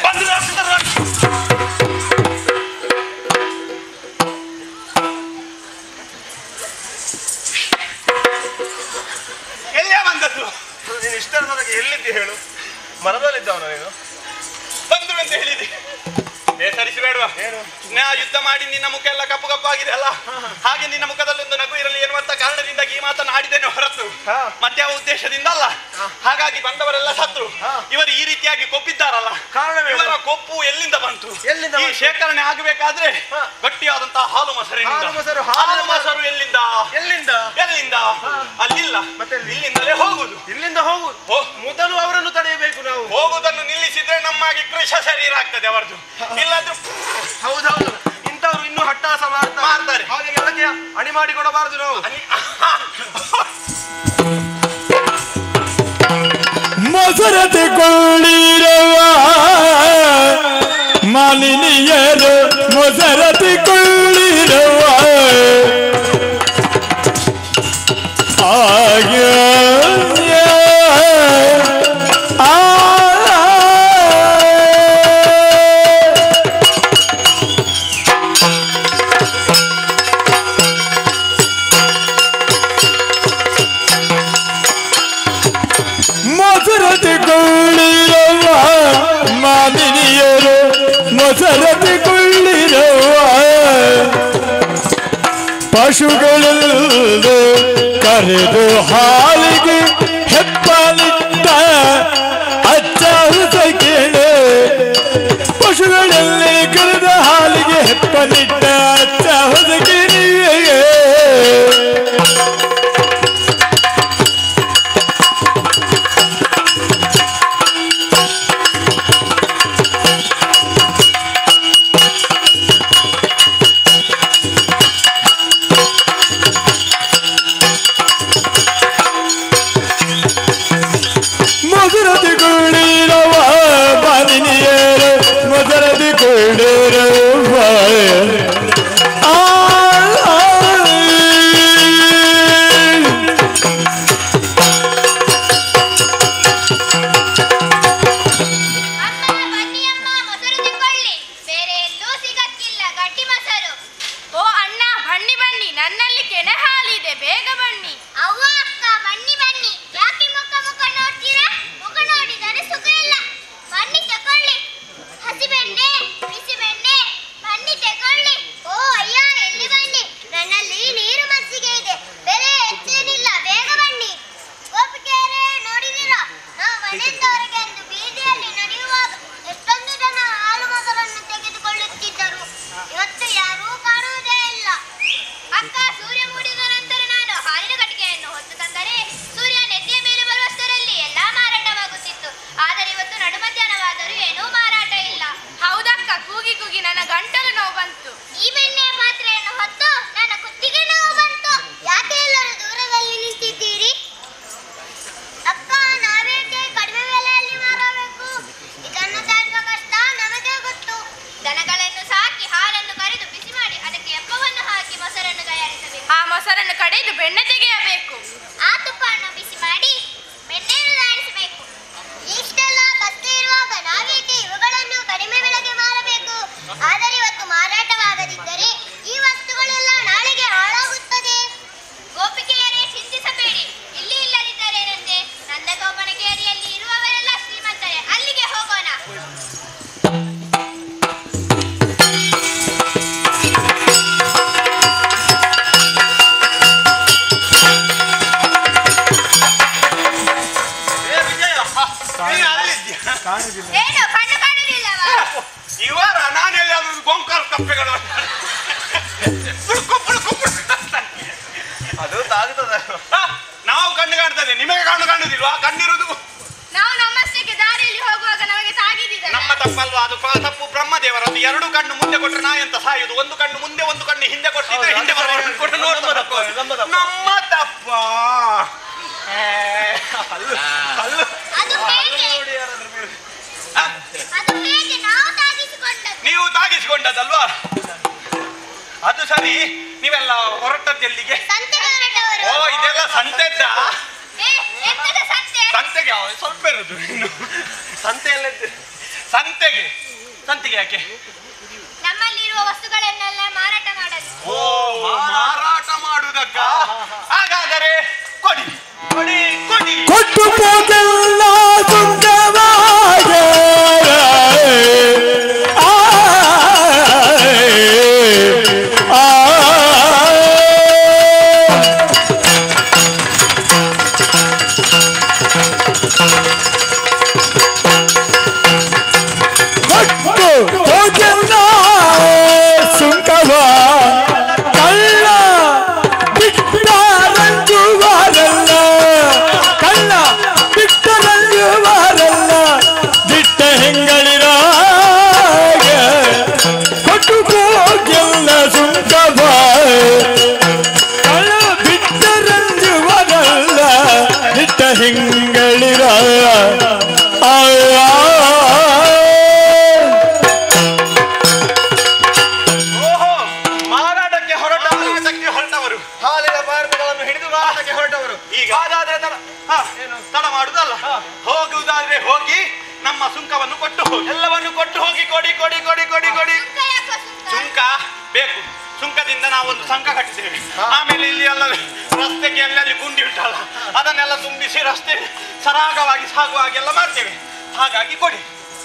ಎಲ್ಲೇ ಬಂದದ್ದು? ನೀನು ಇಷ್ಟರವರೆಗೆ ಎಲ್ಲಿದ್ದಿ ಹೇಳು? ಮರದಲ್ಲಿದ್ದವನ ನೀನು? ಬಂದ್ರು ಅಂತ ಹೇಳಿದಿ. ಬೇಸರಿಸಬೇಡವಾ? ಏನು? ನಾ ಯುದ್ಧ ಮಾಡಿ ನಿನ್ನ ಮುಖ ಎಲ್ಲ ಕಪ್ಪು ಕಪ್ಪಾಗಿದೆ ಅಲ್ಲ, ಹಾಗೆ ನಿನ್ನ ಮುಖದಲ್ಲಿ ಒಂದು ನಗು ಇರಲಿ ಎನ್ನುವಂತ ಕಾರಣದಿಂದಾಗಿ ಈ ಮಾತನ್ನು ಆಡಿದ್ದೇನೆ ಹೊರತು ಮತ್ಯಾವ ಉದ್ದೇಶದಿಂದ ಅಲ್ಲ. ಹಾಗಾಗಿ ಬಂದವರೆಲ್ಲ ಸತ್ರು. ಇವರು ಈ ರೀತಿಯಾಗಿ ಕೊಪ್ಪಿದ್ದಾರಲ್ಲ, ಇವರ ಕೊಪ್ಪು ಎಲ್ಲಿಂದ ಬಂತು? ಈ ಶೇಖರಣೆ ಆಗಬೇಕಾದ್ರೆ ಗಟ್ಟಿಯಾದಂತಹ ಹಾಲು ಮೊಸರಿನಿಂದ. ಹಾಲು ಮೊಸರು ಎಲ್ಲಿಂದ ಎಲ್ಲಿಂದ ಎಲ್ಲಿಂದ? ಅಲ್ಲಿಲ್ಲ, ಮತ್ತೆ ಇಲ್ಲಿಂದಲೇ ಹೋಗುದು. ಇಲ್ಲಿಂದ ಹೋಗುದು. ಮೊದಲು ಅವರನ್ನು ತಡೆಯಬೇಕು ನಾವು. ಹೋಗುವುದನ್ನು ನಿಲ್ಲಿಸಿದ್ರೆ ನಮ್ಮಾಗಿ ಕೃಷ ಶರೀರ ಆಗ್ತದೆ ಅವರದು. ಇಲ್ಲಾದ್ರೂ ಹೌದೌದು, ಇಂಥವ್ರು ಇನ್ನೂ ಹಟ್ಟಾಸ ಮಾಡ್ತಾರೆ. ಹಾಗೆ ಎಲ್ಲಕ್ಕೆ ಅಣಿ ಮಾಡಿ ಕೊಡಬಾರದು ನಾವು. ಮೊಸರತೆ ಕೊಳ್ಳಿರುವ ಮಾಲಿನಿಯರು ಮೊಸರತೆ ಕೊಳ್ಳಿರುವ ಮಾಲಿನಿಯರು ಮೊಸರತಿಕೊಳ್ಳಿರುವ ಪಶುಗಳೆಲ್ಲ ಕರೆದು ಹಾಲಿಗೆ ಹೆಪ್ಪಲಿಟ್ಟ ಅಚ್ಚ ಹುಸಗಿಣೆ. ಪಶುಗಳಲ್ಲಿ ಕರೆದ ಹಾಲಿಗೆ ಹೆಪ್ಪಲಿಟ್ಟ ಅಚ್ಚ ಹುಸಗಿಣಿಯೇ. ಇವರ ನಾನೆಲ್ಲಾದ್ರೂ ಗೊಂಕರ್ ಕಪ್ಪೆಗಳು ಅದು ತಾಗುತ್ತದೆ. ನಾವು ಕಣ್ಣು ಕಾಣ್ತದೆ, ನಿಮಗೆ ಕಣ್ಣು ಕಾಣುದಿಲ್ವಾ? ಕಣ್ಣಿರುವುದು ನಾವು ನಮ್ಮಷ್ಟಕ್ಕೆ ದಾರಿಯಲ್ಲಿ ಹೋಗುವಾಗ ನಮಗೆ ತಾಗಿದಿದೆ. ನಮ್ಮ ತಪ್ಪಲ್ವಾ? ಅದು ತಪ್ಪು ಬ್ರಹ್ಮದೇವರದ್ದು. ಎರಡು ಕಣ್ಣು ಮುಂದೆ ಕೊಟ್ಟರೆ ನಾ ಎಂತ ಸಾಯುದು? ಒಂದು ಕಣ್ಣು ಮುಂದೆ ಒಂದು ಕಣ್ಣು ಹಿಂದೆ ಕೊಟ್ಟಿದ್ರೆ ಹಿಂದೆ ಕೊಟ್ಟು ನಮ್ಮ ತಪ್ಪ. ಅದು ಹೇಗೆ ನಾವು ತಾಗಿಸಿಕೊಂಡದ್ದು? ನೀವು ತಾಗಿಸಿಕೊಂಡದಲ್ವಾ? ಅದು ಸರಿ, ನೀವೆಲ್ಲ ಹೊರಟದ್ದೆಲ್ಲಿಗೆ? ಓ, ಇದೆಲ್ಲ ಸಂತೆದ್ದ? ಸಂತೆಗೆ ಸ್ವಲ್ಪ ಇರುದು ಇನ್ನು. ಸಂತೆಯಲ್ಲ ಸಂತೆಗೆ. ಸಂತೆಗೆ ಯಾಕೆ? ನಮ್ಮಲ್ಲಿರುವ ವಸ್ತುಗಳನ್ನೆಲ್ಲ ಮಾರಾಟ ಮಾಡಲು. ಓ, ಮಾರಾಟ ಮಾಡುವುದಕ್ಕ? ಹಾಗಾದರೆ ಕೊಡಿ ಕೊಡಿ ಕೊಡಿ. ಕೊಟ್ಟು ಹೋಗಲ್ಲ ಸುಂದರವಾದ ತಡ ಮಾಡುದಲ್ಲ, ಹೋಗುವುದಾದ್ರೆ ಹೋಗಿ ನಮ್ಮ ಸುಂಕವನ್ನು ಕೊಟ್ಟು ಹೋಗಿ, ಎಲ್ಲವನ್ನು ಕೊಟ್ಟು ಹೋಗಿ. ಕೊಡಿ ಕೊಡಿ ಕೊಡಿ ಕೊಡಿ ಕೊಡಿ. ಸುಂಕ ಬೇಕು. ಸುಂಕದಿಂದ ನಾವೊಂದು ಸಂಕ ಕಟ್ಟಿದ್ದೇವೆ. ಆಮೇಲೆ ಇಲ್ಲಿ ಎಲ್ಲ ರಸ್ತೆಗೆ ಎಲ್ಲೆಲ್ಲಿ ಗುಂಡಿ ಉಂಟಲ್ಲ, ಅದನ್ನೆಲ್ಲ ತುಂಬಿಸಿ ರಸ್ತೆ ಸರಾಗವಾಗಿ ಸಾಗುವ ಹಾಗೆಲ್ಲ ಮಾಡ್ತೇವೆ. ಹಾಗಾಗಿ ಕೊಡಿ.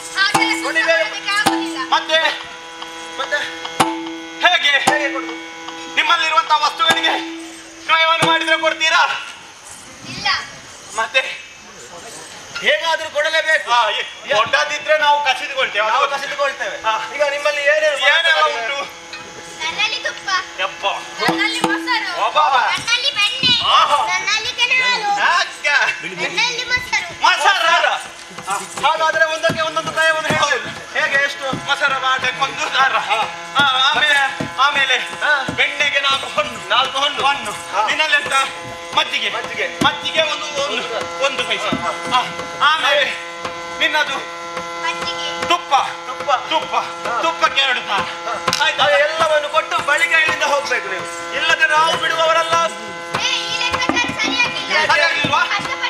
ಮತ್ತೆ ಮತ್ತೆ ಹೇಗೆ ಹೇಗೆ ಕೊಡುದು? ನಿಮ್ಮಲ್ಲಿರುವಂತಹ ವಸ್ತುಗಳಿಗೆ ಕ್ರಯವನ್ನು ಮಾಡಿದ್ರೆ ಕೊಡ್ತೀರಾ? ಮತ್ತೆ ಹೇಗಾದ್ರೂ ಕೊಡಲೇಬೇಕು. ದೊಡ್ಡದಿದ್ರೆ ನಾವು ಕಸಿದುಕೊಳ್ತೇವೆ. ಈಗ ನಿಮ್ಮಲ್ಲಿ ಏನೆಲ್ಲ ಉಂಟು? ನನ್ನಲ್ಲಿ ತುಪ್ಪ, ಯಪ್ಪ, ನನ್ನಲ್ಲಿ ಮೊಸರು, ನನ್ನಲ್ಲಿ ಬೆಣ್ಣೆ, ನನ್ನಲ್ಲಿ ಕೆನೆಹಾಲು, ನನ್ನಲ್ಲಿ ಮೊಸರು. ಹಾಗಾದ್ರೆ ಒಂದಕ್ಕೆ ಒಂದೊಂದು ಕ್ರಯವನ್ನು ಹೇಳೋದು. ಹೇಗೆ? ಎಷ್ಟು? ಮೊಸರು ಬಾಟಕ್ಕೆ ಒಂದು ದಾರ, ಆಮೇಲೆ ಬೆಣ್ಣೆಗೆ 4 ಹಣ್ಣು. ನಿನ್ನಲ್ಲೆಂತ? ಮಜ್ಜಿಗೆ ಮಜ್ಜಿಗೆ ಒಂದು ಪೈಸೆ. ಆಮೇಲೆ ನಿನ್ನದು ತುಪ್ಪಕ್ಕೆ 2 ದಾರ. ಆಯ್ತಾ? ಎಲ್ಲವನ್ನು ಕೊಟ್ಟು ಬಳಿಗೈಲಿಂದ ಹೋಗ್ಬೇಕು ನೀವು, ಇಲ್ಲದೆ ನಾವು ಬಿಡುವವರಲ್ಲ. ಸರಿಯಾಗಿಲ್ವಾ?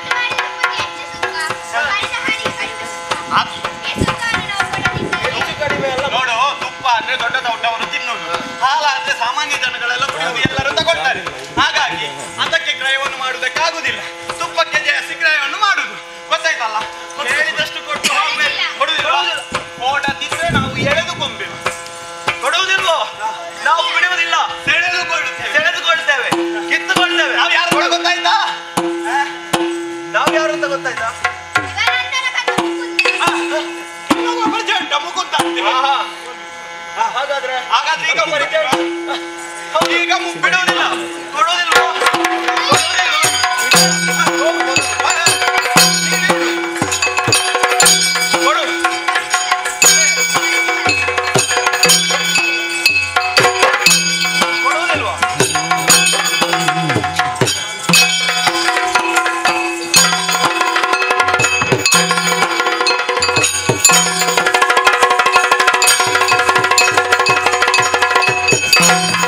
ನೋಡು, ತುಪ್ಪ ಅಂದ್ರೆ ದೊಡ್ಡವರು ತಿನ್ನುವುದು, ಹಾಲ ಅಂದ್ರೆ ಸಾಮಾನ್ಯ ಜನಗಳೆಲ್ಲ ಕುಡಿಯುವುದು, ಎಲ್ಲರೂ ತಗೊಳ್ತಾರೆ. ಹಾಗಾಗಿ ಅದಕ್ಕೆ ಕ್ರಯವನ್ನು ಮಾಡುವುದಕ್ಕಾಗುದಿಲ್ಲ. ತುಪ್ಪಕ್ಕೆ ಜಾಸ್ತಿ ಕ್ರಯವನ್ನು ಮಾಡುದು, ಗೊತ್ತಾಯ್ತಲ್ಲ? ಹೇಳಿದಷ್ಟು ಕೊಟ್ಟು ಹೋಗ್ಬೇಕು. ಕೊಡುದಿಲ್ವಾ? ಓಡದಿದ್ರೆ ನಾವು ಎಳೆದುಕೊಂಬೆವು. ಕೊಡುವುದಿಲ್ವೋ? ನಾವು ಬಿಡುವುದಿಲ್ಲ, ಸೆಳೆದುಕೊಳ್ತೇವೆ, ಕಿತ್ತುಕೊಳ್ತೇವೆ. ನಾವು ಯಾರು ಕೂಡ ಗೊತ್ತಾಯ್ತಾ? ನಾವು ಯಾರು ಅಂತ ಗೊತ್ತಾಯ್ತಾ? ಮುಕುಂದ. ಹಾಗಾದ್ರೆ ಈಗ ಬಿಡುವುದಿಲ್ಲ, ಕೊಡುವುದಿಲ್ವೋ? ಕೊಡು. ಕೊಡುವುದಿಲ್ವಾ?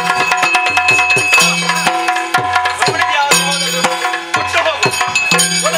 ಕೊಟ್ಟು ಹೋಗು.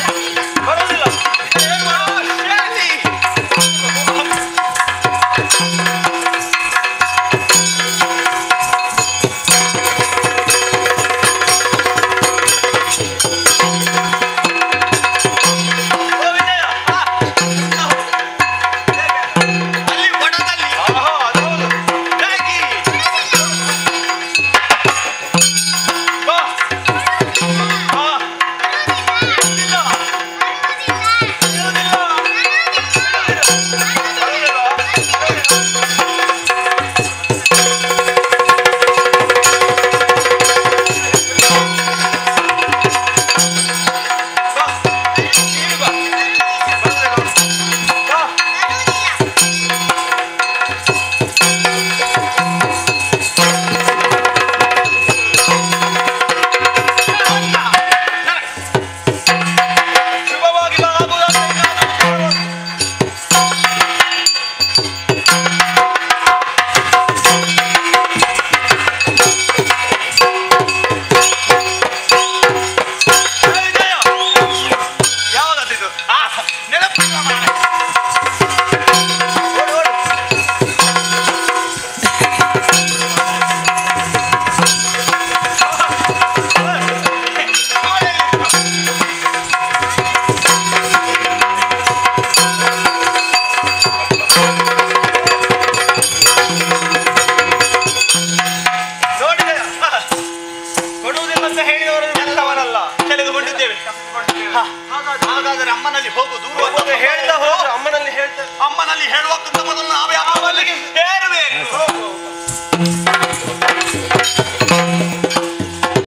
ಹಾಗಾದ್ರೆ ಅಮ್ಮನಲ್ಲಿ ಹೋಗು ದೂರ ಹೇಳ್ತಾ ಹೋದ್ರು ಅಮ್ಮನಲ್ಲಿ ಹೇಳ್ತಾ ಅಮ್ಮನಲ್ಲಿ ಹೇಳುವಕ್ಕಿಂತ ಮೊದಲು